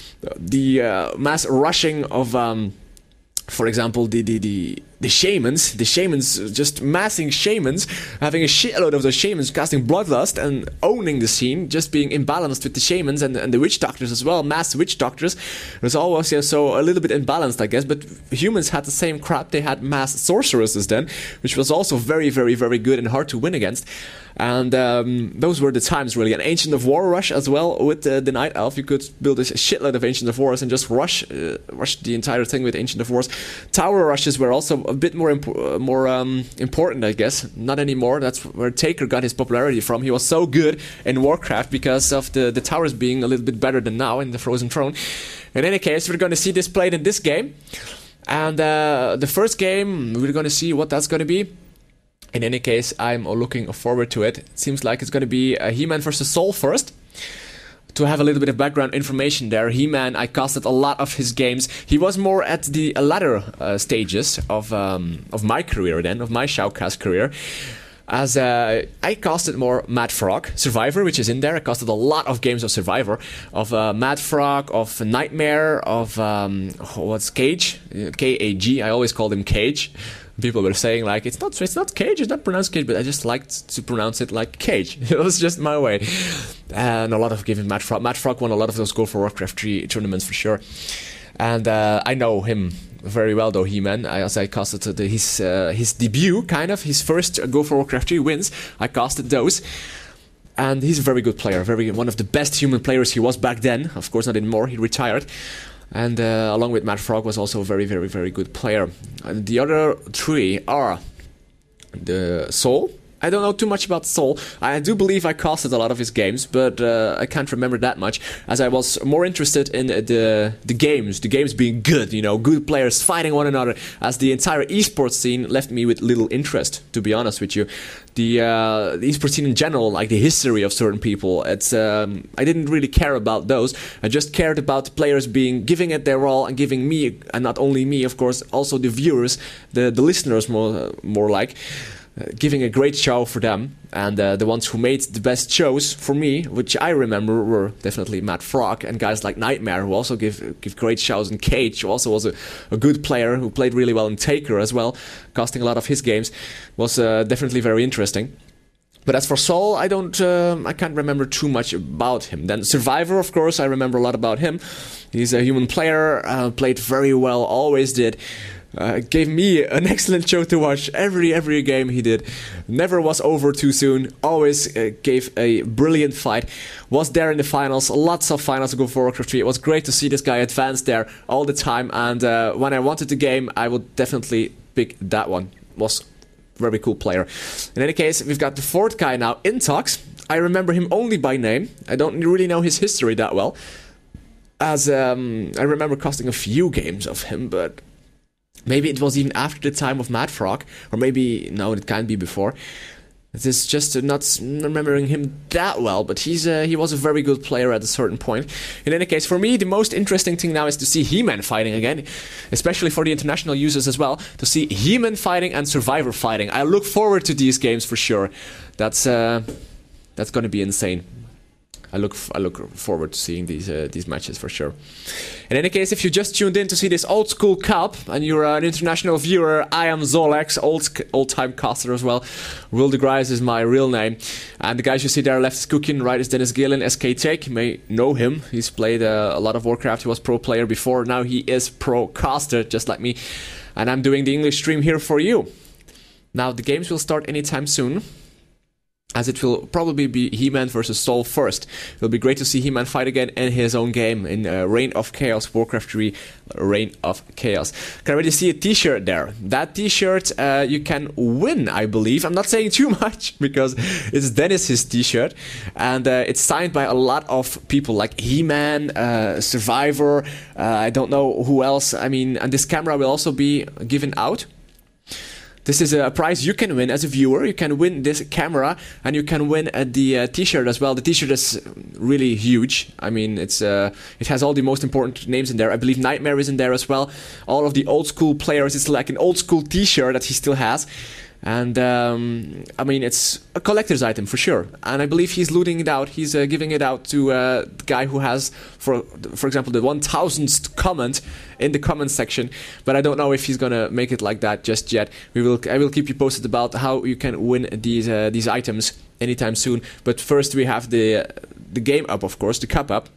The uh, mass rushing of... Um, For example, the, the, the, the shamans, the shamans, just massing shamans, having a shitload of those shamans casting Bloodlust and owning the scene, just being imbalanced with the shamans and, and the witch doctors as well, mass witch doctors. It was always yeah, so a little bit imbalanced, I guess, but humans had the same crap. They had mass sorceresses then, which was also very, very, very good and hard to win against. And um, those were the times, really. An Ancient of War rush as well with uh, the Night Elf. You could build a shitload of Ancient of Wars and just rush uh, rush the entire thing with Ancient of Wars. Tower rushes were also a bit more imp uh, more um, important, I guess. Not anymore. That's where Taker got his popularity from. He was so good in Warcraft because of the, the towers being a little bit better than now in the Frozen Throne. In any case, we're going to see this played in this game. And uh, the first game, we're going to see what that's going to be. In any case, I'm looking forward to it. It seems like it's going to be a HeMan versus Soul first. To have a little bit of background information there, HeMan, I casted a lot of his games. He was more at the latter uh, stages of um, of my career then, of my shoutcast career. As uh, I casted more Mad Frog, Survivor, which is in there. I casted a lot of games of Survivor, of uh, Mad Frog, of Nightmare, of um, what's Cage, K A G. I always called him Cage. People were saying like it's not it's not Cage, it's not pronounced Cage, but I just liked to pronounce it like Cage. It was just my way. And a lot of giving Mad Frog. Mad Frog won a lot of those Go for Warcraft three tournaments for sure. And uh, I know him very well though, HeMan. I, as I casted the, his uh, his debut, kind of his first Go for Warcraft three wins. I casted those. And he's a very good player, very one of the best human players he was back then. Of course, not anymore. He retired. And uh, along with Mad Frog was also a very, very, very good player. And the other three are the Soul, I don't know too much about Soul. I do believe I casted a lot of his games, but uh, I can't remember that much, as I was more interested in the the games, the games being good, you know, good players fighting one another, as the entire esports scene left me with little interest, to be honest with you. The, uh, the esports scene in general, like the history of certain people, it's um, I didn't really care about those. I just cared about the players being giving it their all and giving me, and not only me, of course, also the viewers, the the listeners, more more like. Uh, giving a great show for them, and uh, the ones who made the best shows for me, which I remember, were definitely Matt Frog and guys like Nightmare, who also give give great shows, and Cage, who also was a, a good player, who played really well in Taker as well, casting a lot of his games, was uh, definitely very interesting. But as for Soul, I don't, um, I can't remember too much about him. Then Survivor, of course, I remember a lot about him. He's a human player, uh, played very well, always did. Uh, gave me an excellent show to watch every every game he did. Never was over too soon. Always uh, gave a brilliant fight. Was there in the finals. Lots of finals to go for Warcraft three. It was great to see this guy advance there all the time. And uh, when I wanted the game, I would definitely pick that one. Was a very cool player. In any case, we've got the fourth guy now, Intox. I remember him only by name. I don't really know his history that well, as um, I remember casting a few games of him, but maybe it was even after the time of Mad Frog, or maybe, no, it can't be before. It is just uh, not remembering him that well, but he's uh, he was a very good player at a certain point. In any case, for me, the most interesting thing now is to see HeMan fighting again, especially for the international users as well, to see HeMan fighting and Survivor fighting. I look forward to these games for sure. That's uh, that's going to be insane. I look f I look forward to seeing these uh, these matches for sure. In any case, if you just tuned in to see this Old School Cup and you're an international viewer, I am Zolex, old old time caster as well. Will de Grijs is my real name, and the guys you see there left is Kookian, right is Dennis Gehlen, S K Take. You may know him. He's played uh, a lot of Warcraft. He was pro player before. Now he is pro caster, just like me, and I'm doing the English stream here for you. Now the games will start anytime soon, as it will probably be HeMan versus Soul first. It'll be great to see HeMan fight again in his own game, in uh, Reign of Chaos, Warcraft three, Reign of Chaos. Can already see a t-shirt there. That t-shirt uh, you can win, I believe. I'm not saying too much, because it's Dennis's t-shirt, and uh, it's signed by a lot of people, like HeMan, uh, Survivor, uh, I don't know who else. I mean, and this camera will also be given out. This is a prize you can win as a viewer. You can win this camera, and you can win uh, the uh, t-shirt as well. The t-shirt is really huge. I mean, it's uh, it has all the most important names in there. I believe Nightmare is in there as well. All of the old school players. It's like an old school t-shirt that he still has. And um, I mean, it's a collector's item for sure. And I believe he's looting it out. He's uh, giving it out to uh, the guy who has, for for example, the one thousandth comment in the comment section. But I don't know if he's gonna make it like that just yet. We will. I will keep you posted about how you can win these uh, these items anytime soon. But first, we have the uh, the game up, of course, the cup up,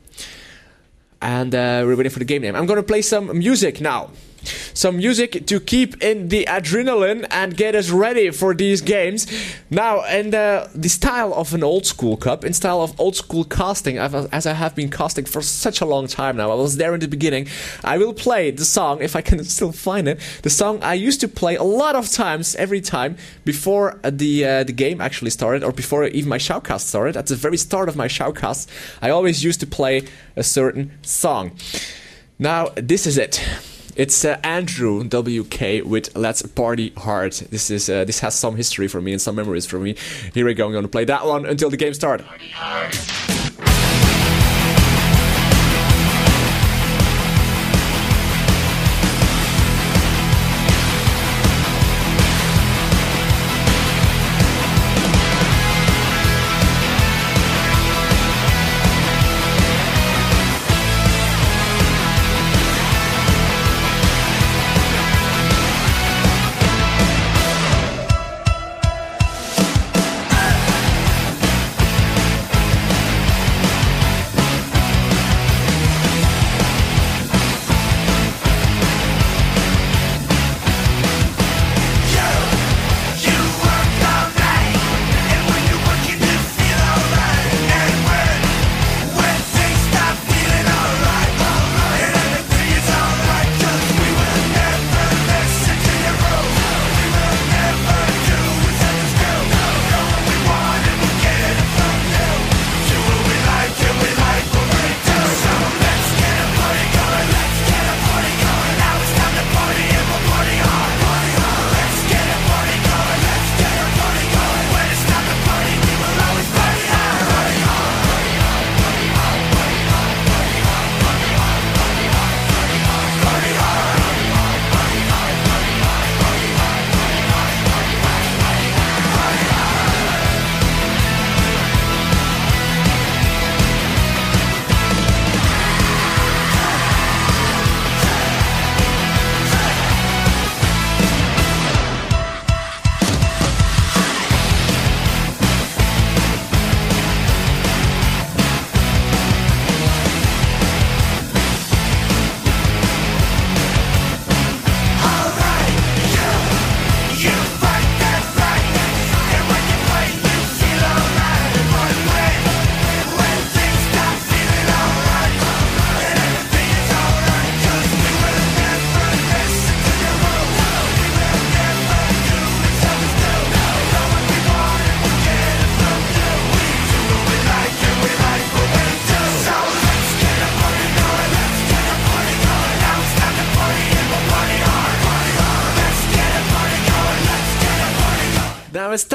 and uh, we're waiting for the game name. I'm gonna play some music now. Some music to keep in the adrenaline and get us ready for these games. Now, in the, the style of an old school cup, in style of old school casting, I've, as I have been casting for such a long time now, I was there in the beginning, I will play the song, if I can still find it, the song I used to play a lot of times, every time, before the, uh, the game actually started, or before even my shoutcast started. At the very start of my shoutcast, I always used to play a certain song. Now, this is it. It's uh, Andrew W K with Let's Party Hard. This is uh, this has some history for me and some memories for me. Here we go. I'm going to play that one until the game starts.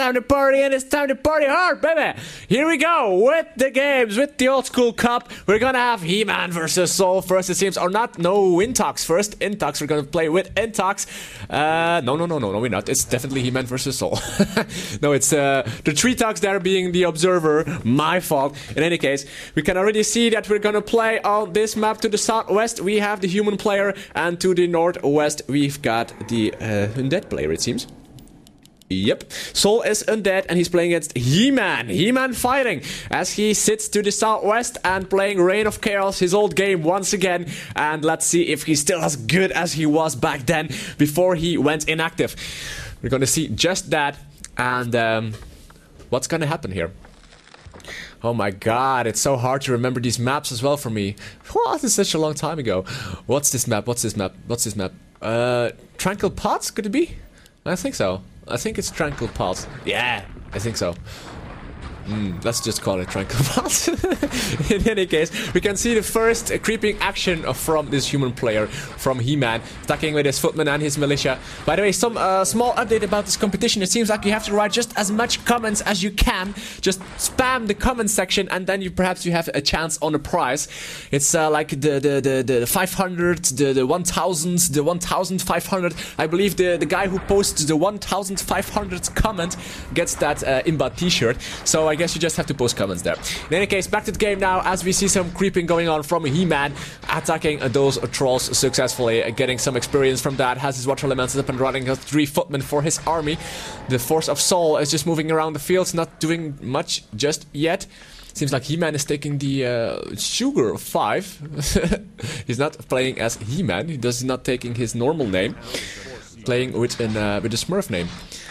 time to party and it's time to party hard, baby. Here we go with the games, with the Old School Cup. We're gonna have HeMan versus Soul first, it seems, or not. No, Intox first. Intox, we're gonna play with Intox. Uh, no, no, no, no, no, we're not. It's definitely HeMan versus Soul. No, it's uh, the Tree Talks there being the observer. My fault. In any case, we can already see that we're gonna play on this map. To the southwest, we have the human player, and to the northwest, we've got the uh, undead player, it seems. Yep, Soul is undead and he's playing against HeMan. HeMan fighting as he sits to the southwest and playing Reign of Chaos, his old game once again. And let's see if he's still as good as he was back then before he went inactive. We're gonna see just that. And um, what's gonna happen here? Oh my god, it's so hard to remember these maps as well for me. What, it's such a long time ago. What's this map? What's this map? What's this map? Uh, Tranquil Pots, could it be? I think so. I think it's Tranquil Pots. Yeah, I think so. Mm, let's just call it Tranquil Pots. In any case, we can see the first uh, creeping action uh, from this human player, from HeMan, attacking with his footman and his militia. By the way, some uh, small update about this competition. It seems like you have to write just as much comments as you can. Just spam the comment section, and then you perhaps you have a chance on a prize. It's uh, like the the the the five hundred, the the one thousand, the one thousand five hundred. I believe the the guy who posts the one thousand five hundred comment gets that uh, Imba T-shirt. So I I guess you just have to post comments there. In any case, back to the game now, as we see some creeping going on from HeMan, attacking uh, those uh, trolls successfully, uh, getting some experience from that, has his water elements up and running, has three footmen for his army. The Force of Soul is just moving around the fields, not doing much just yet. Seems like HeMan is taking the uh, sugar of five. He's not playing as HeMan, he does not taking his normal name, playing with, an, uh, with a Smurf name.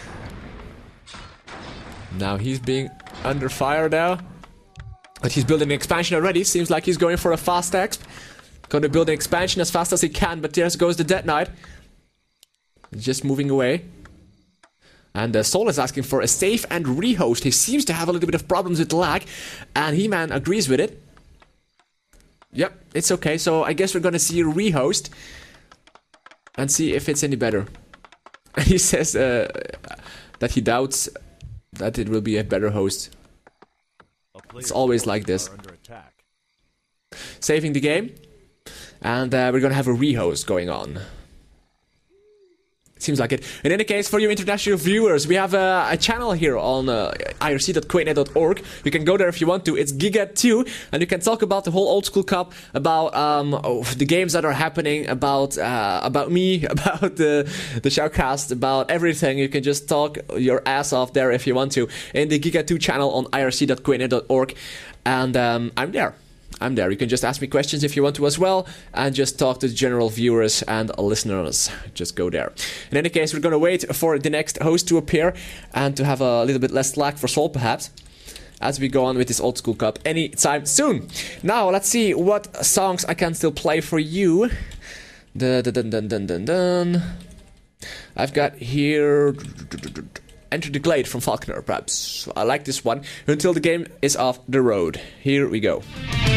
Now he's being under fire now, but he's building an expansion already. Seems like he's going for a fast exp. Gonna build an expansion as fast as he can, but there goes the Dead Knight. He's just moving away. And uh, Soul is asking for a save and rehost. He seems to have a little bit of problems with lag, and HeMan agrees with it. Yep, it's okay. So I guess we're gonna see a rehost and see if it's any better. He says uh, that he doubts that it will be a better host. It's always like this. Saving the game. And uh, we're gonna have a rehost going on. Seems like it. In any case, for you international viewers, we have uh, a channel here on uh, I R C dot quakenet dot org. You can go there if you want to. It's Giga two, and you can talk about the whole Old School Cup, about um, oh, the games that are happening, about uh, about me, about the the shoutcast, about everything. You can just talk your ass off there if you want to in the Giga two channel on I R C dot quakenet dot org, and um, I'm there. I'm there. You can just ask me questions if you want to as well, and just talk to the general viewers and listeners. Just go there. In any case, we're gonna wait for the next host to appear and to have a little bit less lag for Soul, perhaps, as we go on with this Old School Cup anytime soon. Now, let's see what songs I can still play for you. Dun, dun, dun, dun, dun, dun, dun. I've got here Enter the Glade from Falconer, perhaps. I like this one. Until the game is off the road. Here we go.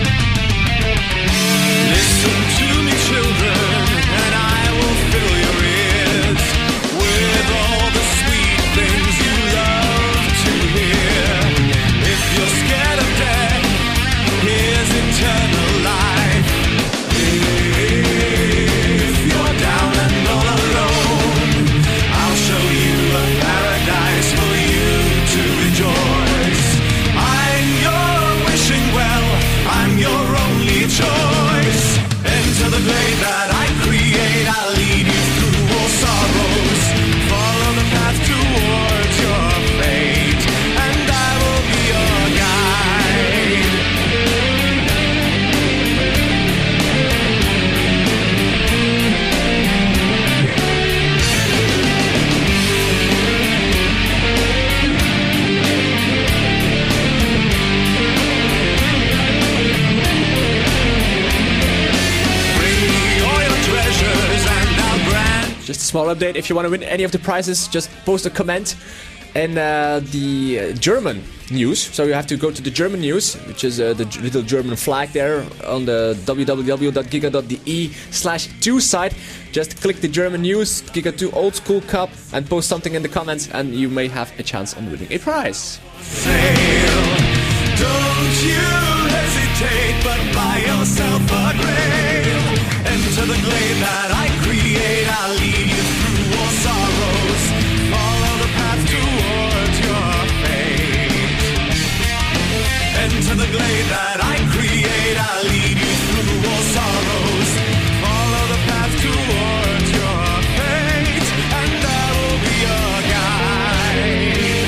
Listen to me, children, and I will fill your ears with all the sweet things you love to hear. If you're scared of death, here's eternal life. If you're down and all alone, I'll show you a paradise for you to rejoice. I'm your wishing well, I'm your only choice. Enter the glade that I create, I'll lead you through all sorrows. Follow the path towards your fate, and I will be your guide. Just a small update, if you want to win any of the prizes, just post a comment in uh, the German news. So you have to go to the German news, which is uh, the little German flag there on the w w w dot giga dot d e slash two site. Just click the German news, Giga two Old School Cup, and post something in the comments, and you may have a chance on winning a prize. Don't you hesitate, but buy yourself a grave. Enter the glade that I create. I'll lead you through all sorrows. Follow the path towards your fate. Enter the glade that I create. I'll lead you through all sorrows. Follow the path towards your fate, and I will be your guide.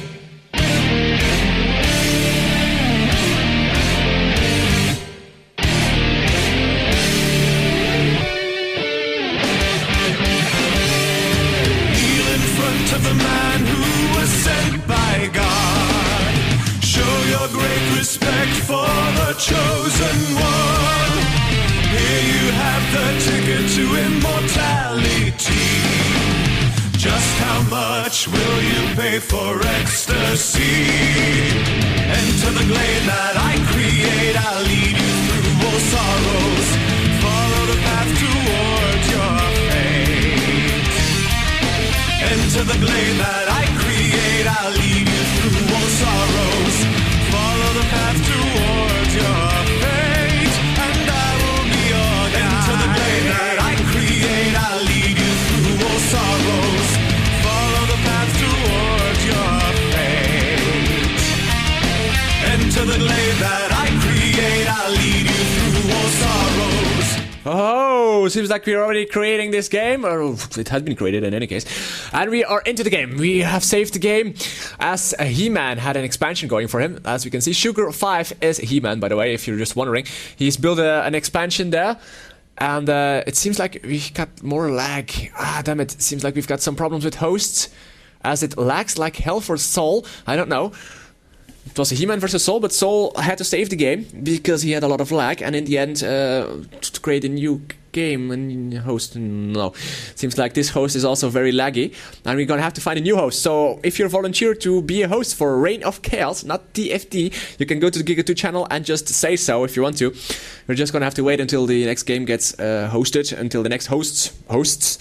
Of the man who was sent by God. Show your great respect for the chosen one. Here you have the ticket to immortality. Just how much will you pay for ecstasy? Enter the glade that I create. I'll lead you through all sorrows. Follow the path towards your fate. Enter the glade that I create. I'll lead you through all sorrows. Follow the path towards your fate, and I will be your guide. Enter the glade that I create. I'll lead you through all sorrows. Follow the path towards your fate. Enter the glade that I create. I'll lead you through all sorrows. Oh, seems like we're already creating this game, or it has been created in any case. And we are into the game. We have saved the game as HeMan had an expansion going for him. As we can see, Sugar five is HeMan, by the way, if you're just wondering. He's built a, an expansion there. And uh, it seems like we got more lag. Ah, damn it. It seems like we've got some problems with hosts, as it lags like hell for Soul. I don't know. It was a HeMan versus Soul, but Soul had to save the game because he had a lot of lag, and in the end, uh, to create a new game and host, no. Seems like this host is also very laggy, and we're gonna have to find a new host. So if you're volunteered to be a host for Reign of Chaos, not D F D, you can go to the Giga two channel and just say so if you want to. We're just gonna have to wait until the next game gets uh, hosted, until the next hosts hosts.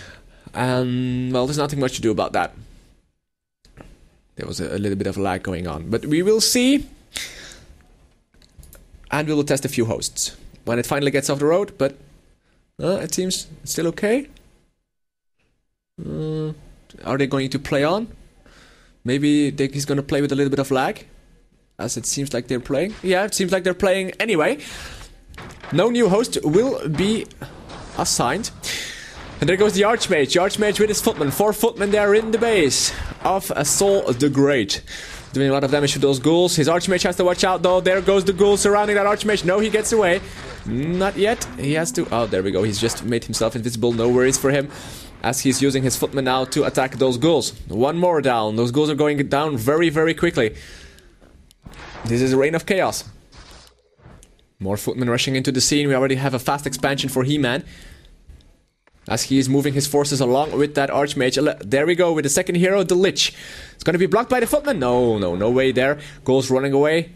And well, there's nothing much to do about that. There was a, a little bit of lag going on, but we will see, and we will test a few hosts when it finally gets off the road. But uh, it seems it's still okay. Uh, are they going to play on? Maybe they, he's going to play with a little bit of lag, as it seems like they're playing. Yeah, it seems like they're playing anyway. No new host will be assigned. And there goes the Archmage. The Archmage with his footman. Four footmen there in the base of a Soul the Great. Doing a lot of damage to those ghouls. His Archmage has to watch out though. There goes the ghoul surrounding that Archmage. No, he gets away. Not yet. He has to... Oh, there we go. He's just made himself invisible. No worries for him, as he's using his footman now to attack those ghouls. One more down. Those ghouls are going down very, very quickly. This is a Reign of Chaos. More footmen rushing into the scene. We already have a fast expansion for HeMan, as he is moving his forces along with that Archmage. There we go with the second hero, the Lich. It's going to be blocked by the footman. No, no, no way there. Ghouls running away.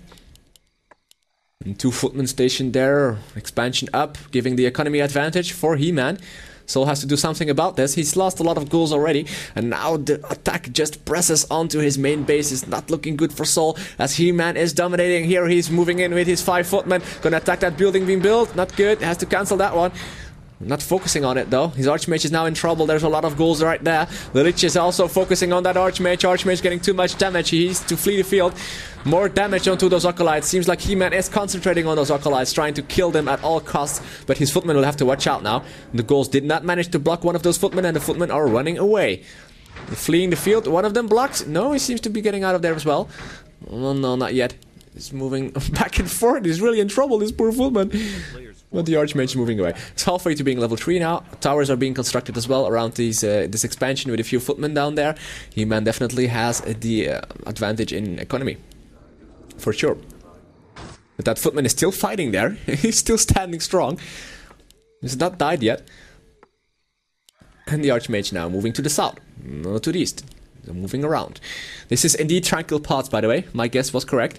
And two footmen stationed there. Expansion up, giving the economy advantage for HeMan. Soul has to do something about this. He's lost a lot of ghouls already, and now the attack just presses onto his main base. It's not looking good for Soul, as HeMan is dominating here. He's moving in with his five footmen. Gonna attack that building being built. Not good. Has to cancel that one. Not focusing on it though. His Archmage is now in trouble. There's a lot of ghouls right there. The Lich is also focusing on that Archmage. Archmage getting too much damage. He needs to flee the field. More damage onto those Acolytes. Seems like HeMan is concentrating on those Acolytes, trying to kill them at all costs. But his footmen will have to watch out now. The ghouls did not manage to block one of those footmen, and the footmen are running away. They're fleeing the field. One of them blocked. No, he seems to be getting out of there as well. Oh, no, not yet. He's moving back and forth. He's really in trouble, this poor footman. But the Archmage is moving away. It's halfway to being level three now. Towers are being constructed as well around these, uh, this expansion with a few footmen down there. HeMan definitely has the uh, advantage in economy. For sure. But that footman is still fighting there. He's still standing strong. He's not died yet. And the Archmage now moving to the south. No, to the east. They're moving around. This is indeed Tranquil Pots, by the way. My guess was correct.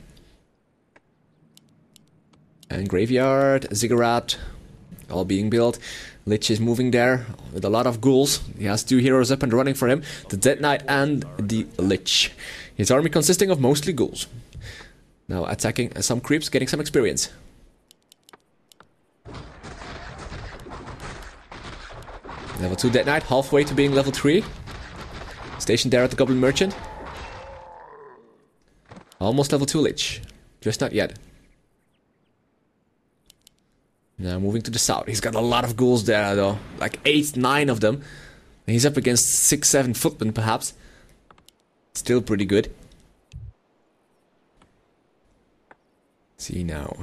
And Graveyard, Ziggurat, all being built. Lich is moving there with a lot of ghouls. He has two heroes up and running for him. The Dead Knight and the Lich. His army consisting of mostly ghouls. Now attacking some creeps, getting some experience. Level two Dead Knight, halfway to being level three. Stationed there at the Goblin Merchant. Almost level two Lich. Just not yet. Now moving to the south. He's got a lot of ghouls there though. Like eight, nine of them. And he's up against six, seven footmen perhaps. Still pretty good. See now.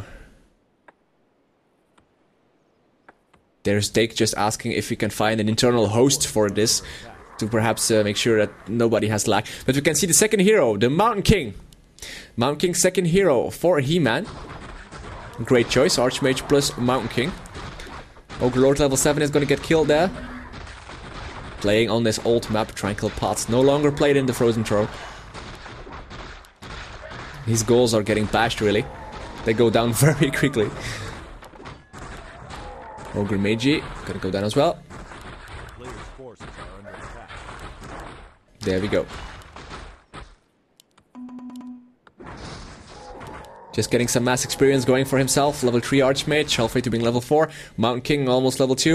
There's Dake just asking if we can find an internal host for this. To perhaps uh, make sure that nobody has lag. But we can see the second hero, the Mountain King. Mountain King second hero for HeMan. Great choice, Archmage plus Mountain King. Ogre Lord level seven is going to get killed there. Playing on this old map, Tranquil Pots. No longer played in the Frozen Throne. His goals are getting bashed really. They go down very quickly. Ogre Meiji, gonna go down as well. There we go. Just getting some mass experience going for himself. Level three Archmage, halfway to being level four. Mountain King almost level two.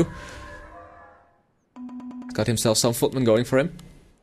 Got himself some footmen going for him.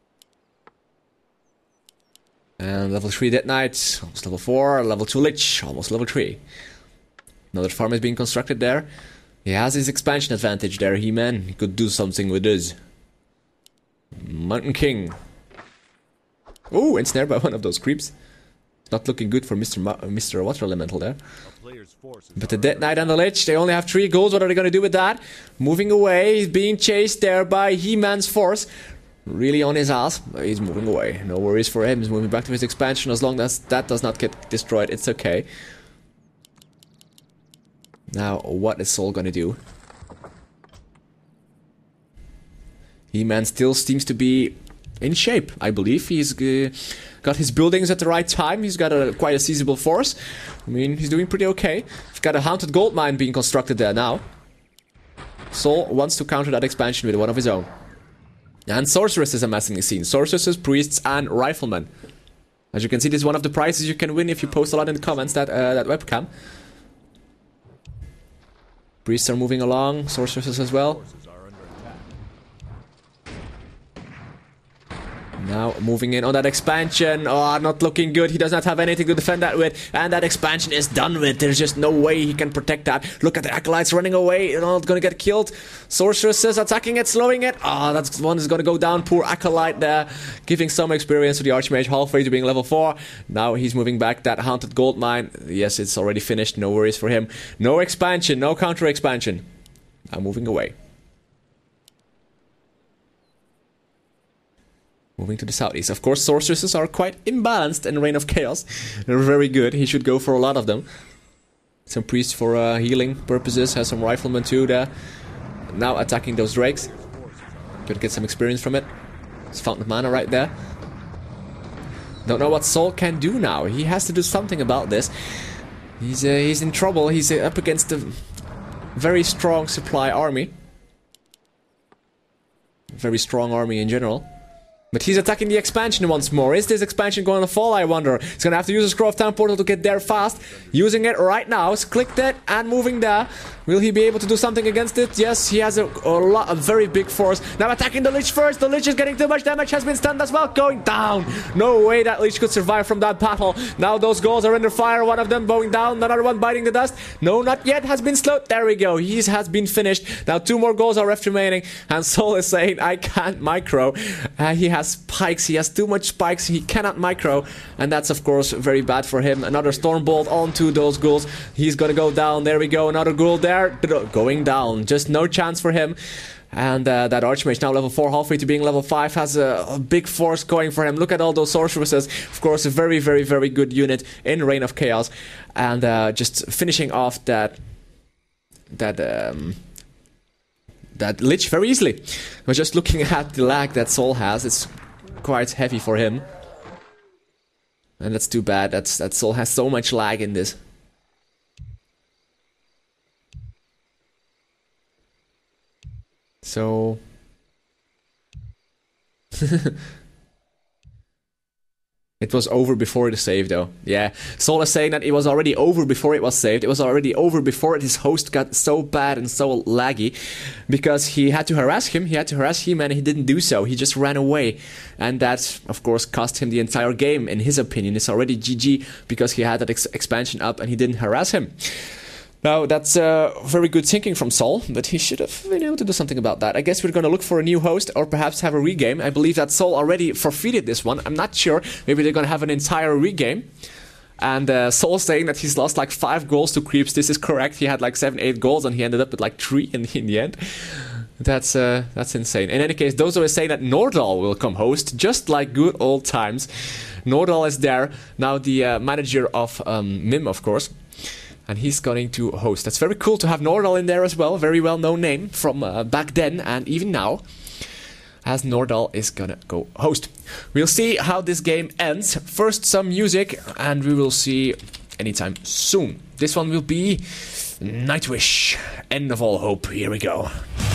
And level three Dead Knight, almost level four. Level two Lich, almost level three. Another farm is being constructed there. He has his expansion advantage there, HeMan. He could do something with this. Mountain King. Oh, ensnared by one of those creeps. Not looking good for Mister Ma Mister Water Elemental there. But the Dead Knight and the Lich, they only have three goals. What are they going to do with that? Moving away. He's being chased there by HeMan's force. Really on his ass. He's moving away. No worries for him. He's moving back to his expansion. As long as that does not get destroyed, it's okay. Now, what is Sol going to do? HeMan still seems to be in shape, I believe. He's uh, got his buildings at the right time. He's got a quite a seizable force. I mean, he's doing pretty okay. He's got a haunted gold mine being constructed there now. Sol wants to counter that expansion with one of his own. And sorceresses amassing the scene. Sorceresses, priests, and riflemen. As you can see, this is one of the prizes you can win if you post a lot in the comments, that, uh, that webcam. Priests are moving along, sorceresses as well. Now moving in on that expansion. Oh, not looking good. He does not have anything to defend that with. And that expansion is done with. There's just no way he can protect that. Look at the acolytes running away. They're all gonna get killed. Sorceresses attacking it, slowing it. Ah, oh, that's one is gonna go down. Poor acolyte there. Giving some experience to the Archmage, halfway to being level four. Now he's moving back that haunted gold mine. Yes, it's already finished. No worries for him. No expansion, no counter expansion. Now moving away. Moving to the southeast. Of course, sorceresses are quite imbalanced in Reign of Chaos. They're very good. He should go for a lot of them. Some priests for uh, healing purposes. Has some riflemen too there. Now attacking those drakes. Could get some experience from it. It's Fountain of Mana right there. Don't know what Sol can do now. He has to do something about this. He's, uh, he's in trouble. He's uh, up against a very strong supply army. Very strong army in general. But he's attacking the expansion once more. Is this expansion going to fall, I wonder? He's going to have to use a Scroll of Time portal to get there fast. Using it right now. He's clicked it and moving there. Will he be able to do something against it? Yes, he has a, a, lot, a very big force. Now attacking the Lich first. The Lich is getting too much damage. Has been stunned as well. Going down. No way that Lich could survive from that battle. Now those ghouls are under fire. One of them going down. Another one biting the dust. No, not yet. Has been slowed. There we go. He has been finished. Now two more ghouls are left remaining. And Sol is saying, I can't micro. Uh, he has spikes. He has too much spikes. He cannot micro. And that's, of course, very bad for him. Another Stormbolt onto those ghouls. He's gonna go down. There we go. Another ghoul there. Going down. Just no chance for him. And uh, that Archmage, now level four, halfway to being level five, has a, a big force going for him. Look at all those sorceresses. Of course, a very, very, very good unit in Reign of Chaos. And uh, just finishing off that... That... Um, that Lich very easily. But just looking at the lag that Sol has, it's quite heavy for him. And that's too bad. That's that Sol has so much lag in this. So it was over before the save though. Yeah, Sol is saying that it was already over before it was saved. It was already over before his host got so bad and so laggy, because he had to harass him, he had to harass him, and he didn't do so. He just ran away, and that of course cost him the entire game. In his opinion, it's already G G because he had that ex expansion up and he didn't harass him. Now, that's uh, very good thinking from Sol, but he should have been able to do something about that. I guess we're going to look for a new host or perhaps have a regame. I believe that Sol already forfeited this one. I'm not sure. Maybe they're going to have an entire regame. And uh, Sol saying that he's lost like five goals to creeps. This is correct. He had like seven, eight goals and he ended up with like three in, in the end. That's uh, that's insane. In any case, Dozo is saying that Nordahl will come host, just like good old times. Nordahl is there. Now the uh, manager of um, Mim, of course. And he's going to host. That's very cool to have Nordahl in there as well. Very well-known name from uh, back then and even now. As Nordahl is gonna go host. We'll see how this game ends. First some music and we will see anytime soon. This one will be Nightwish. End of all hope. Here we go.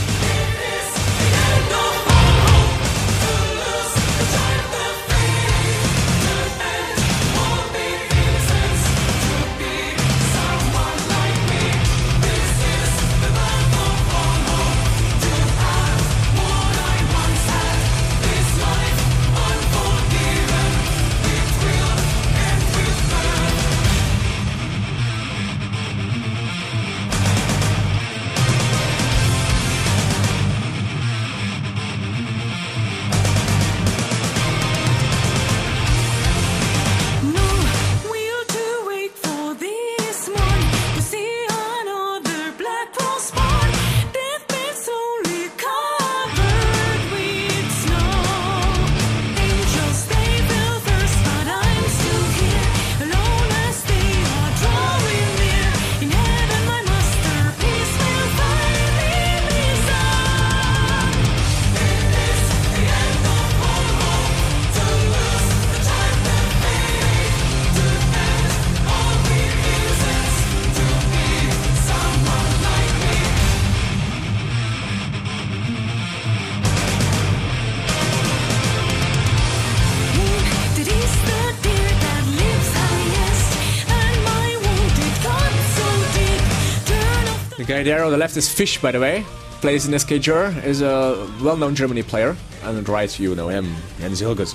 The guy there on the left is Fish, by the way. Plays in S K Jur, is a well-known Germany player. And on the right, you know him, Jens Hilgers.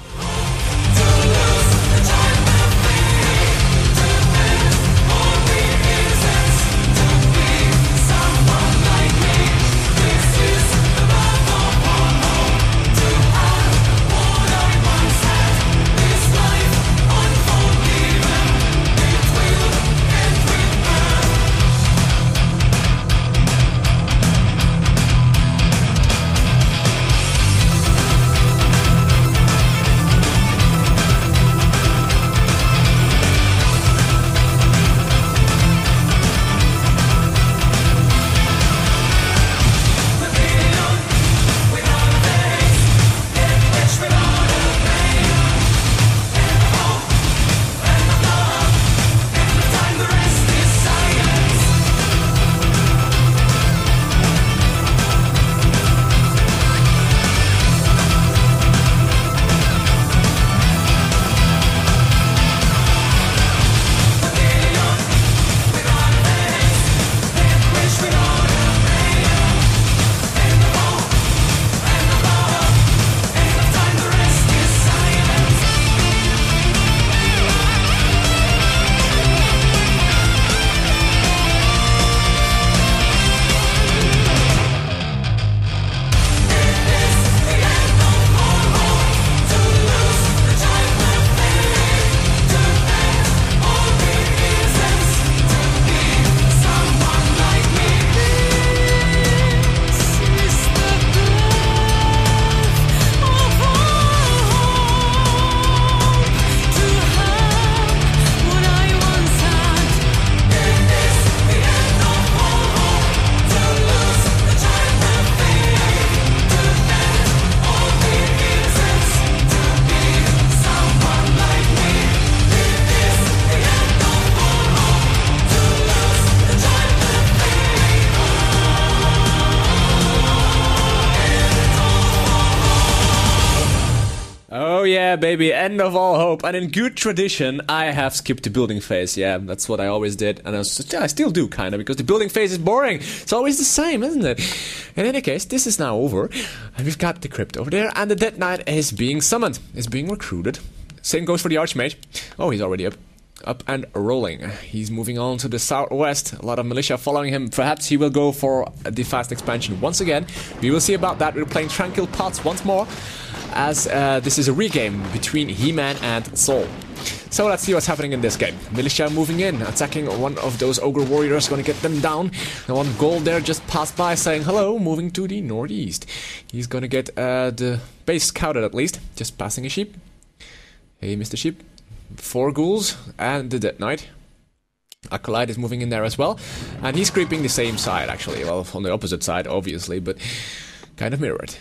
baby, end of all hope. And in good tradition, I have skipped the building phase. Yeah, that's what I always did. And I, was, yeah, I still do, kind of, because the building phase is boring. It's always the same, isn't it? In any case, this is now over. And we've got the crypt over there. And the Dead Knight is being summoned, is being recruited. Same goes for the Archmage. Oh, he's already up. Up and rolling. He's moving on to the southwest. A lot of militia following him. Perhaps he will go for the fast expansion once again. We will see about that. We're playing Tranquil Pots once more, as uh, this is a regame between HeMan and Soul. So let's see what's happening in this game. Militia moving in, attacking one of those ogre warriors, gonna get them down. And one gold there just passed by saying hello, moving to the northeast. He's gonna get uh, the base scouted at least. Just passing a sheep. Hey, Mister Sheep. Four ghouls and the Dead Knight. Acolyte is moving in there as well. And he's creeping the same side, actually. Well, on the opposite side, obviously, but kind of mirrored.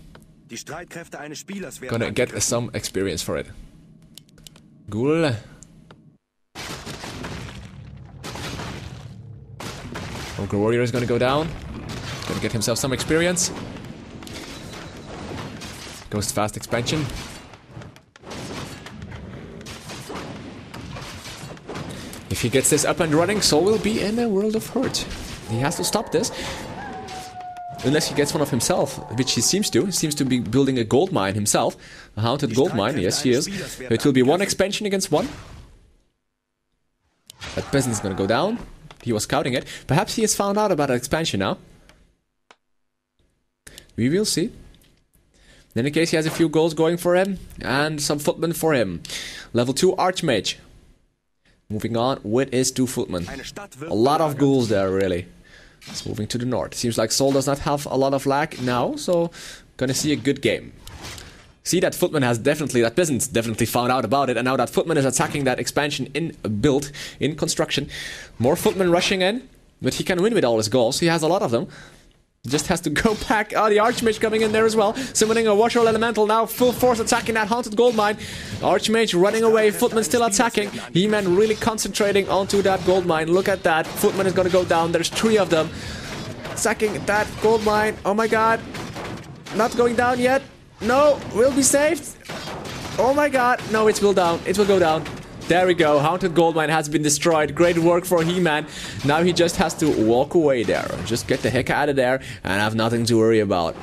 Gonna get some experience for it. Ghoul. Ogre Warrior is gonna go down. Gonna get himself some experience. Goes to fast expansion. If he gets this up and running, Soul will be in a world of hurt. He has to stop this. Unless he gets one of himself, which he seems to. He seems to be building a gold mine himself. A haunted gold mine, yes he is. It will be one expansion against one. That peasant is gonna go down. He was scouting it. Perhaps he has found out about an expansion now. We will see. In any case, he has a few goals going for him. And some footmen for him. Level two Archmage. Moving on with his two footmen. A lot of ghouls there, really. It's moving to the north. Seems like Soul does not have a lot of lag now, so gonna see a good game. See, that footman has definitely, that peasant's definitely found out about it, and now that footman is attacking that expansion in build, in construction. More footmen rushing in, but he can win with all his goals. He has a lot of them. Just has to go back. Oh, the Archmage coming in there as well. Summoning a Watchroll Elemental now. Full force attacking that Haunted Gold Mine. Archmage running away. Footman still attacking. HeMan really concentrating onto that Gold Mine. Look at that. Footman is going to go down. There's three of them. Attacking that Gold Mine. Oh my god. Not going down yet. No. Will be saved. Oh my god. No, it will down. It will go down. There we go, Haunted Gold Mine has been destroyed. Great work for HeMan. Now he just has to walk away there. Just get the heck out of there and have nothing to worry about.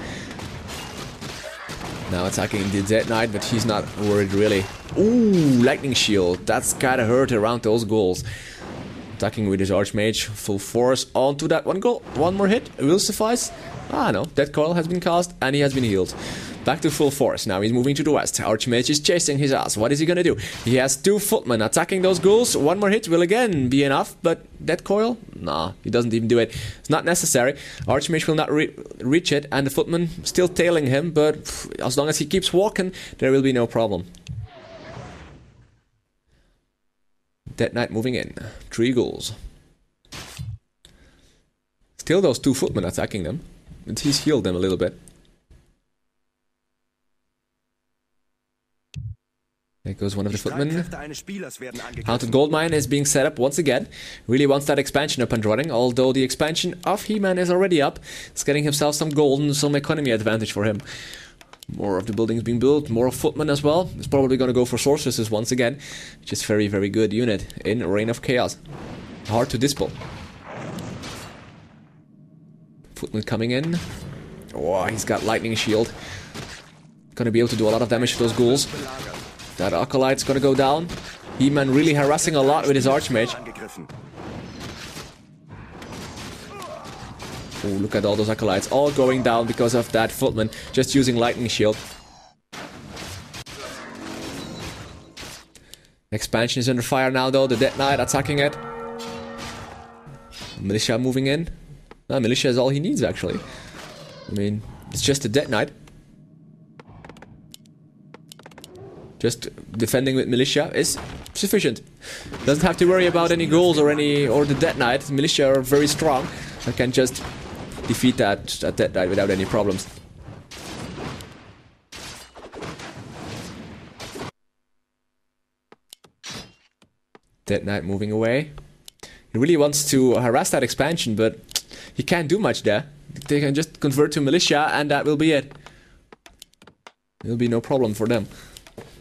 Now attacking the Dead Knight, but he's not worried really. Ooh, Lightning Shield. That's gotta hurt around those goals. Attacking with his Archmage. Full force onto that one goal. One more hit will suffice. Ah no, Dead Coil has been cast and he has been healed. Back to full force. Now he's moving to the west. Archmage is chasing his ass. What is he gonna do? He has two footmen attacking those ghouls. One more hit will again be enough, but Dead Coil? Nah, he doesn't even do it. It's not necessary. Archmage will not re reach it, and the footman still tailing him, but pff, as long as he keeps walking, there will be no problem. Dead Knight moving in. Three ghouls. Still those two footmen attacking them, but he's healed them a little bit. There goes one of the footmen. Haunted Gold Mine is being set up once again. Really wants that expansion up and running, although the expansion of HeMan is already up. It's getting himself some gold and some economy advantage for him. More of the buildings being built, more footmen as well. He's probably going to go for sorceresses once again, which is very, very good unit in Reign of Chaos. Hard to dispel. Footman coming in. Oh, he's got Lightning Shield. Gonna be able to do a lot of damage to those ghouls. That Acolyte's gonna go down. HeMan really harassing a lot with his Archmage. Oh, look at all those Acolytes. All going down because of that Footman. Just using Lightning Shield. Expansion is under fire now though. The Dead Knight attacking it. Militia moving in. No, Militia is all he needs actually. I mean, it's just a Dead Knight. Just defending with Militia is sufficient. Doesn't have to worry about any goals or any or the Dead Knight. Militia are very strong and can just defeat that, that Dead Knight without any problems. Dead Knight moving away. He really wants to harass that expansion, but he can't do much there. They can just convert to Militia and that will be it. It'll be no problem for them.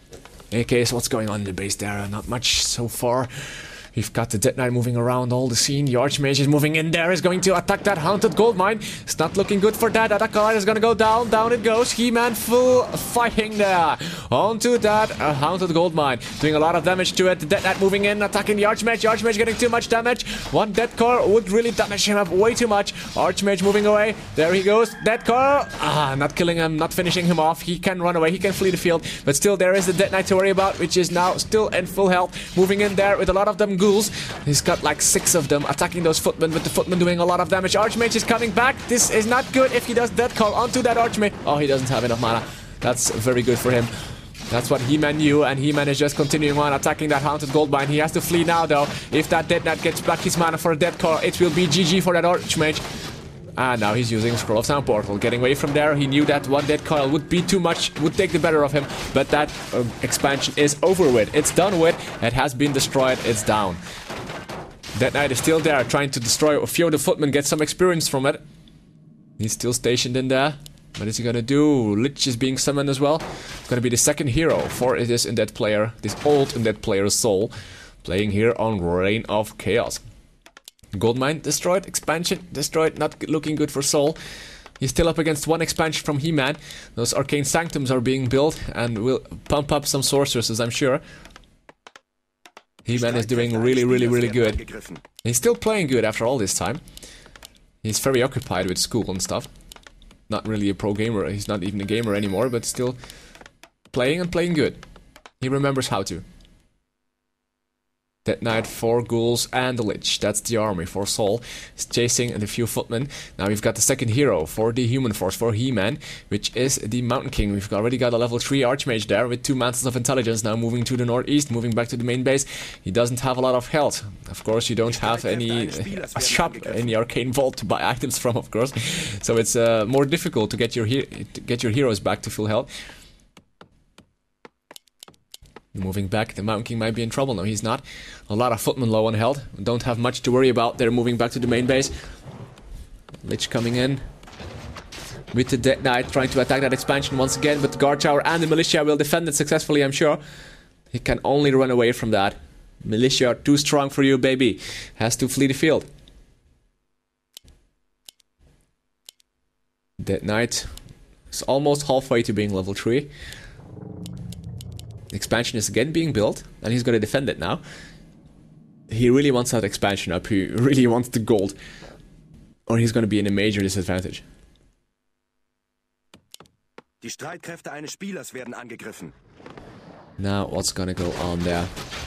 A K is what's going on in the base there. Not much so far. We've got the Dead Knight moving around all the scene. The Archmage is moving in there. Is going to attack that Haunted Goldmine. It's not looking good for that. That Acolyte is going to go down. Down it goes. HeMan full fighting there. Onto that uh, Haunted Goldmine. Doing a lot of damage to it. The Dead Knight moving in. Attacking the Archmage. The Archmage getting too much damage. One Dead Core would really damage him up way too much. Archmage moving away. There he goes. Dead Core. Ah, not killing him. Not finishing him off. He can run away. He can flee the field. But still there is the Dead Knight to worry about. Which is now still in full health. Moving in there with a lot of them ghouls. He's got like six of them attacking those footmen, with the footmen doing a lot of damage. Archmage is coming back. This is not good if he does Dead Call onto that Archmage. Oh, he doesn't have enough mana. That's very good for him. That's what HeMan knew, and HeMan is just continuing on attacking that Haunted Goldmine. He has to flee now, though. If that Dead Knight gets back his mana for a Dead Call, it will be G G for that Archmage. And now he's using Scroll of Sound Portal. Getting away from there, he knew that one Dead Coil would be too much, would take the better of him. But that uh, expansion is over with. It's done with. It has been destroyed. It's down. Dead Knight is still there, trying to destroy a few of the footmen, get some experience from it. He's still stationed in there. What is he gonna do? Lich is being summoned as well. It's gonna be the second hero for this Undead player, this old Undead player Soul, playing here on Reign of Chaos. Goldmine destroyed, expansion destroyed, not looking good for Soul. He's still up against one expansion from HeMan. Those Arcane Sanctums are being built and will pump up some sorceresses, I'm sure. HeMan is doing really, really, really good. He's still playing good after all this time. He's very occupied with school and stuff. Not really a pro gamer, he's not even a gamer anymore, but still playing and playing good. He remembers how to. Dead Knight, four ghouls, and the Lich. That's the army for Soul. He's chasing the few footmen. Now we've got the second hero for the human force, for HeMan, which is the Mountain King. We've already got a level three Archmage there with two Mantles of Intelligence. Now moving to the northeast, moving back to the main base. He doesn't have a lot of health. Of course, you don't have any uh, shop in the Arcane Vault to buy items from, of course. So it's uh, more difficult to get your he to get your heroes back to full health. Moving back, the Mountain King might be in trouble. No, he's not. A lot of footmen low on health. Don't have much to worry about. They're moving back to the main base. Lich coming in with the Dead Knight, trying to attack that expansion once again. But the Guard Tower and the Militia will defend it successfully, I'm sure. He can only run away from that. Militia are too strong for you, baby. Has to flee the field. Dead Knight is almost halfway to being level three. Expansion is again being built, and he's going to defend it now. He really wants that expansion up. He really wants the gold, or he's going to be in a major disadvantage. Die Streitkräfte eines Spielers werden angegriffen. Now, what's going to go on there?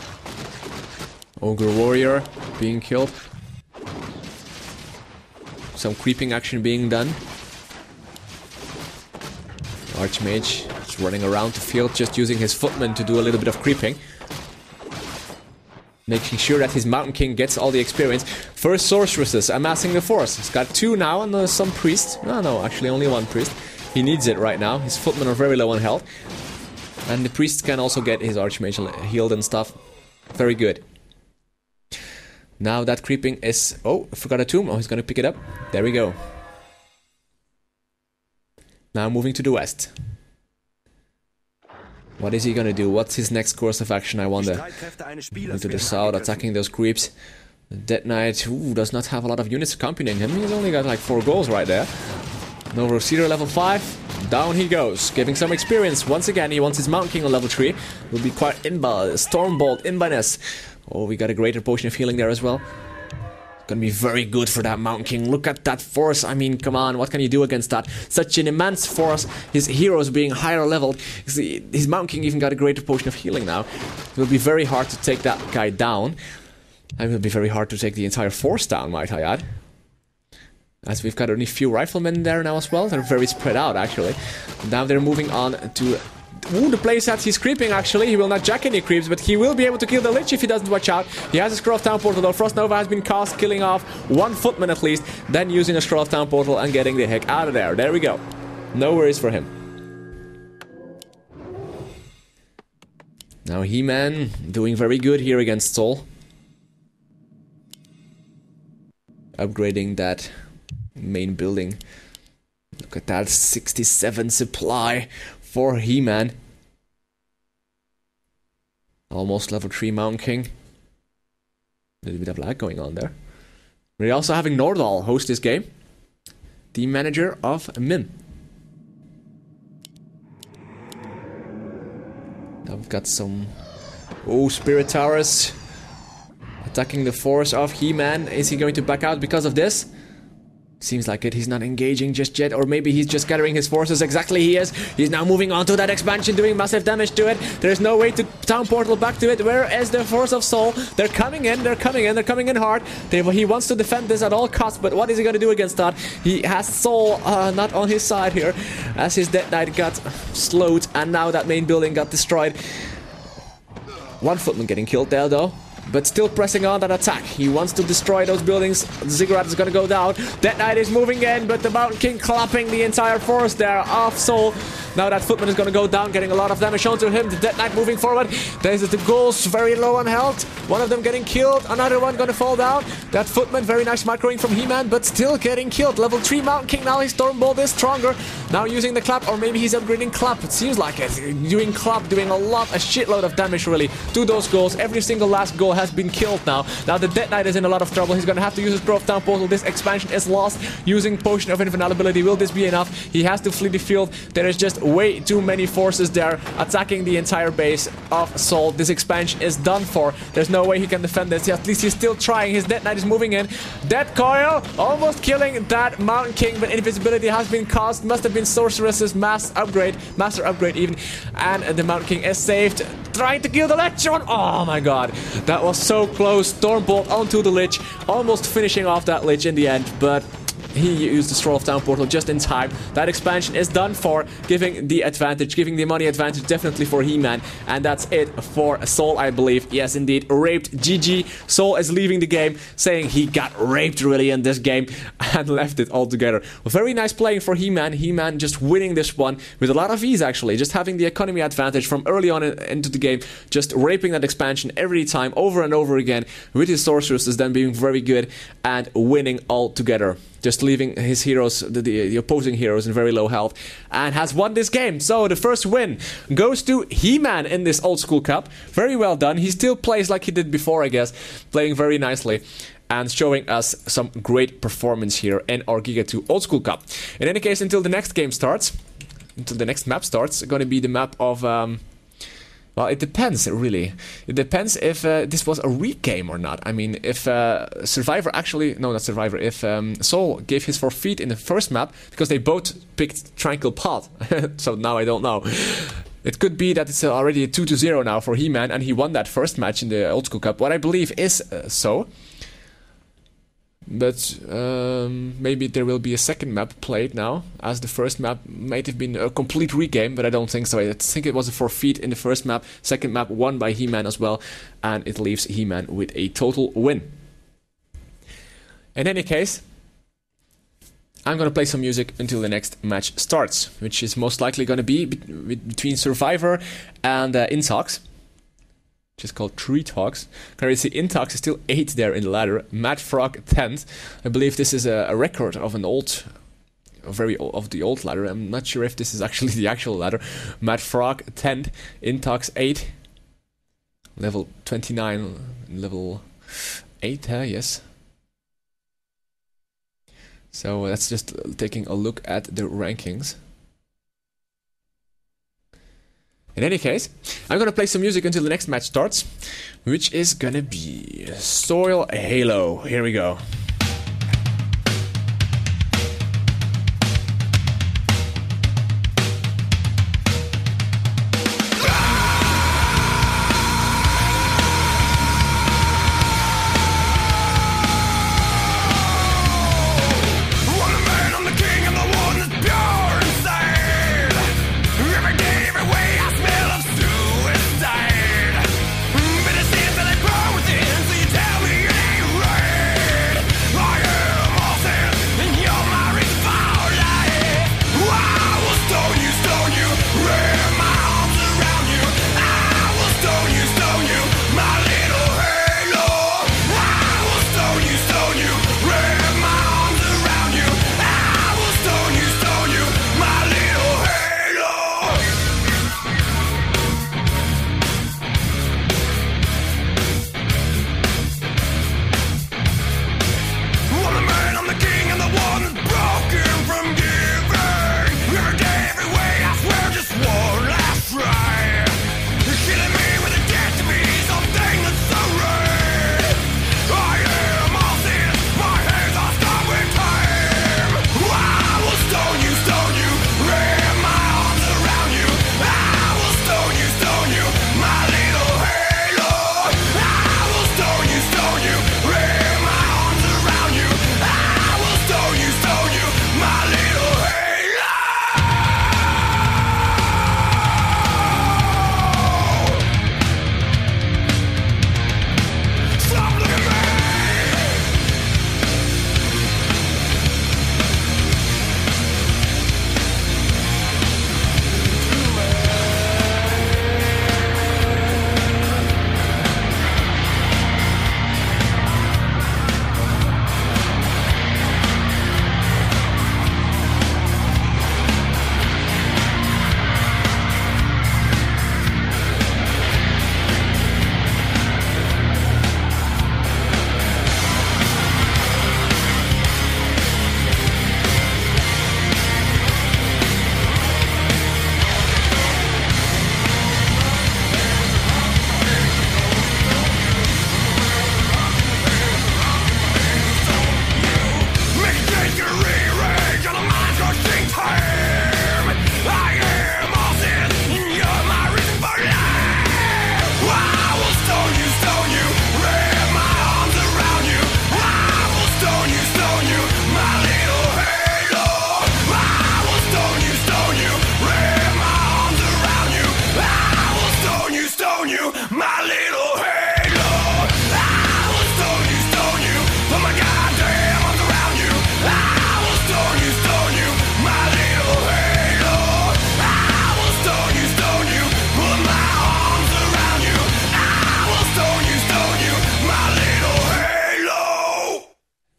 Ogre Warrior being killed. Some creeping action being done. Archmage is running around the field, just using his footmen to do a little bit of creeping. Making sure that his Mountain King gets all the experience. First sorceresses amassing the force. He's got two now and uh, some priests. No, no, actually only one priest. He needs it right now. His footmen are very low on health. And the priests can also get his Archmage healed and stuff. Very good. Now that creeping is... Oh, I forgot a tomb. Oh, he's gonna pick it up. There we go. Now moving to the west. What is he gonna do? What's his next course of action, I wonder? Going to the south, attacking those creeps. The Dead Knight, ooh, does not have a lot of units accompanying him. He's only got like four goals right there. Nova Cedar level five. Down he goes, giving some experience. Once again, he wants his Mountain King on level three. Will be quite Imba, Stormbolt, Imbaness. Oh, we got a greater potion of healing there as well. Gonna be very good for that Mountain King. Look at that force. I mean, come on, what can you do against that? Such an immense force. His heroes being higher leveled. His Mountain King even got a greater potion of healing now. It will be very hard to take that guy down. And it will be very hard to take the entire force down, might I add. As we've got only a few riflemen there now as well. They're very spread out, actually. Now they're moving on to... Ooh, the playset, he's creeping actually. He will not jack any creeps, but he will be able to kill the Lich if he doesn't watch out. He has a Scroll of Town Portal though. Frost Nova has been cast, killing off one footman at least. Then using a Scroll of Town Portal and getting the heck out of there. There we go. No worries for him. Now HeMan doing very good here against Soul. Upgrading that main building. Look at that, sixty-seven supply for HeMan. Almost level three Mountain King. A little bit of lag going on there. We're also having Nordahl host this game. The manager of Min. Now we've got some... Oh, Spirit Towers. Attacking the force of HeMan. Is he going to back out because of this? Seems like it. He's not engaging just yet. Or maybe he's just gathering his forces. Exactly he is. He's now moving on to that expansion, doing massive damage to it. There's no way to town portal back to it. Where is the force of Soul? They're coming in. They're coming in. They're coming in hard. They, he wants to defend this at all costs. But what is he going to do against that? He has Soul uh, not on his side here. As his Dead Knight got slowed. And now that main building got destroyed. One footman getting killed there though. But still pressing on that attack. He wants to destroy those buildings. Ziggurat is gonna go down. Dead Knight is moving in, but the Mountain King clapping the entire force there of Soul. Now that footman is gonna go down, getting a lot of damage onto him. The Dead Knight moving forward. There's the ghouls very low on health. One of them getting killed. Another one gonna fall down. That footman, very nice microing from HeMan, but still getting killed. Level three Mountain King now. His Stormbolt is stronger. Now using the clap, or maybe he's upgrading clap. It seems like it. Doing clap, doing a lot, a shitload of damage really to those ghouls. Every single last ghoul has been killed now. Now the Dead Knight is in a lot of trouble. He's gonna have to use his Grove Town Portal. This expansion is lost. Using Potion of Invulnerability. Will this be enough? He has to flee the field. There is just way too many forces there attacking the entire base of Soul. This expansion is done for. There's no way he can defend this. At least he's still trying. His Dead Knight is moving in. Dead Coil almost killing that Mountain King, but invisibility has been caused. Must have been Sorceress's mass upgrade, master upgrade even. And the Mountain King is saved. Trying to kill the Lich on. Oh my god. That was so close. Stormbolt onto the Lich. Almost finishing off that Lich in the end, but he used the Scroll of Town Portal just in time. That expansion is done for, giving the advantage, giving the money advantage definitely for HeMan. And that's it for Soul, I believe. Yes, indeed. Raped. G G. Soul is leaving the game, saying he got raped really in this game and left it altogether. Very nice playing for HeMan. HeMan just winning this one with a lot of ease, actually. Just having the economy advantage from early on in, into the game. Just raping that expansion every time, over and over again, with his sorceresses then being very good and winning altogether. Just leaving his heroes, the, the, the opposing heroes, in very low health, and has won this game. So the first win goes to HeMan in this Old School Cup. Very well done. He still plays like he did before, I guess, playing very nicely and showing us some great performance here in our Giga two Old School Cup. In any case, until the next game starts, until the next map starts, going to be the map of... Um, Well, it depends, really. It depends if uh, this was a re-game or not. I mean, if uh, Survivor actually... No, not Survivor. If um, Soul gave his forfeit in the first map, because they both picked Tranquil Path. So now I don't know. It could be that it's already a two to zero now for HeMan, and he won that first match in the Old School Cup. What I believe is uh, so. But um, maybe there will be a second map played now, as the first map might have been a complete regame, but I don't think so. I think it was a forfeit in the first map, second map won by HeMan as well, and it leaves HeMan with a total win. In any case, I'm gonna play some music until the next match starts, which is most likely gonna be be between Survivor and uh, Intox. Which is called Tree Talks. Can you see Intox is still eight there in the ladder. Mad Frog tenth. I believe this is a, a record of an old, a very old, of the old ladder. I'm not sure if this is actually the actual ladder. Mad Frog tenth, Intox eight, level twenty-nine, level eight. Uh, yes. So that's just taking a look at the rankings. In any case, I'm gonna play some music until the next match starts, which is gonna be Soil Halo. Here we go. Bitter sins that I grow within, so you tell me it ain't right.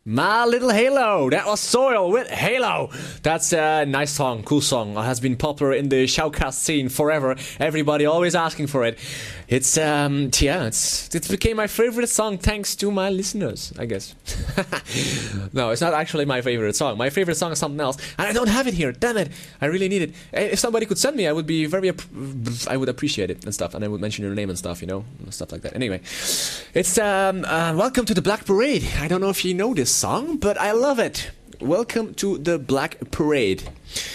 My Little Halo. That was Soil with Halo. That's a nice song, cool song. It has been popular in the shoutcast scene forever. Everybody always asking for it. It's um yeah, it's it became my favorite song thanks to my listeners, I guess. No, it's not actually my favorite song. My favorite song is something else, and I don't have it here. Damn it! I really need it. If somebody could send me, I would be very, I would appreciate it and stuff, and I would mention your name and stuff, you know, stuff like that. Anyway, it's um uh, Welcome to the Black Parade. I don't know if you know this song, but I love it. Welcome to the Black Parade.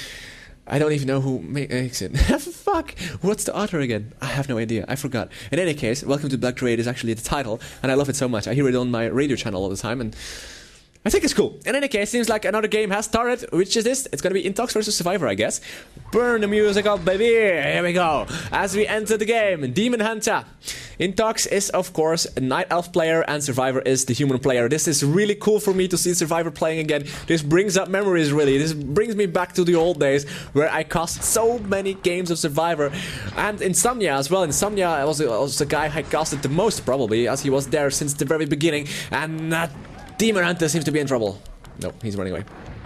I don't even know who makes it. Fuck! What's the author again? I have no idea. I forgot. In any case, Welcome to Black Parade is actually the title, and I love it so much. I hear it on my radio channel all the time, and I think it's cool. In any case, seems like another game has started. Which is this? It's gonna be Intox versus Survivor, I guess. Burn the music up, baby! Here we go. As we enter the game, Demon Hunter. Intox is, of course, a Night Elf player, and Survivor is the human player. This is really cool for me to see Survivor playing again. This brings up memories, really. This brings me back to the old days, where I cast so many games of Survivor. And Insomnia as well. Insomnia was, was the guy I casted the most, probably, as he was there since the very beginning. And uh, Demon Hunter seems to be in trouble. No, he's running away.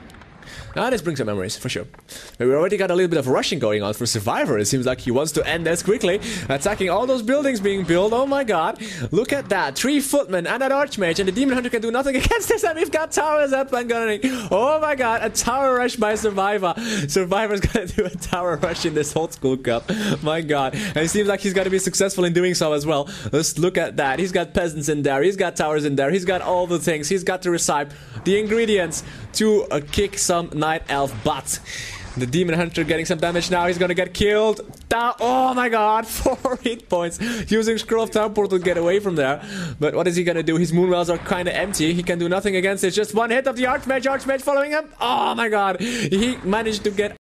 Ah, this brings up memories, for sure. But we already got a little bit of rushing going on for Survivor. It seems like he wants to end this quickly. Attacking all those buildings being built. Oh my god. Look at that. Three footmen and an archmage. And the Demon Hunter can do nothing against this. And we've got towers up and gunning. Oh my god. A tower rush by Survivor. Survivor's gonna do a tower rush in this Old School Cup. My god. And it seems like he's gonna be successful in doing so as well. Let's look at that. He's got peasants in there. He's got towers in there. He's got all the things. He's got the recipe. The ingredients to uh, kick some Night Elf butt. The Demon Hunter getting some damage now. He's gonna get killed. Down. Oh my god. Four hit points. Using Scroll of Town Portal to get away from there. But what is he gonna do? His Moonwells are kind of empty. He can do nothing against it. Just one hit of the Archmage. Archmage following him. Oh my god. He managed to get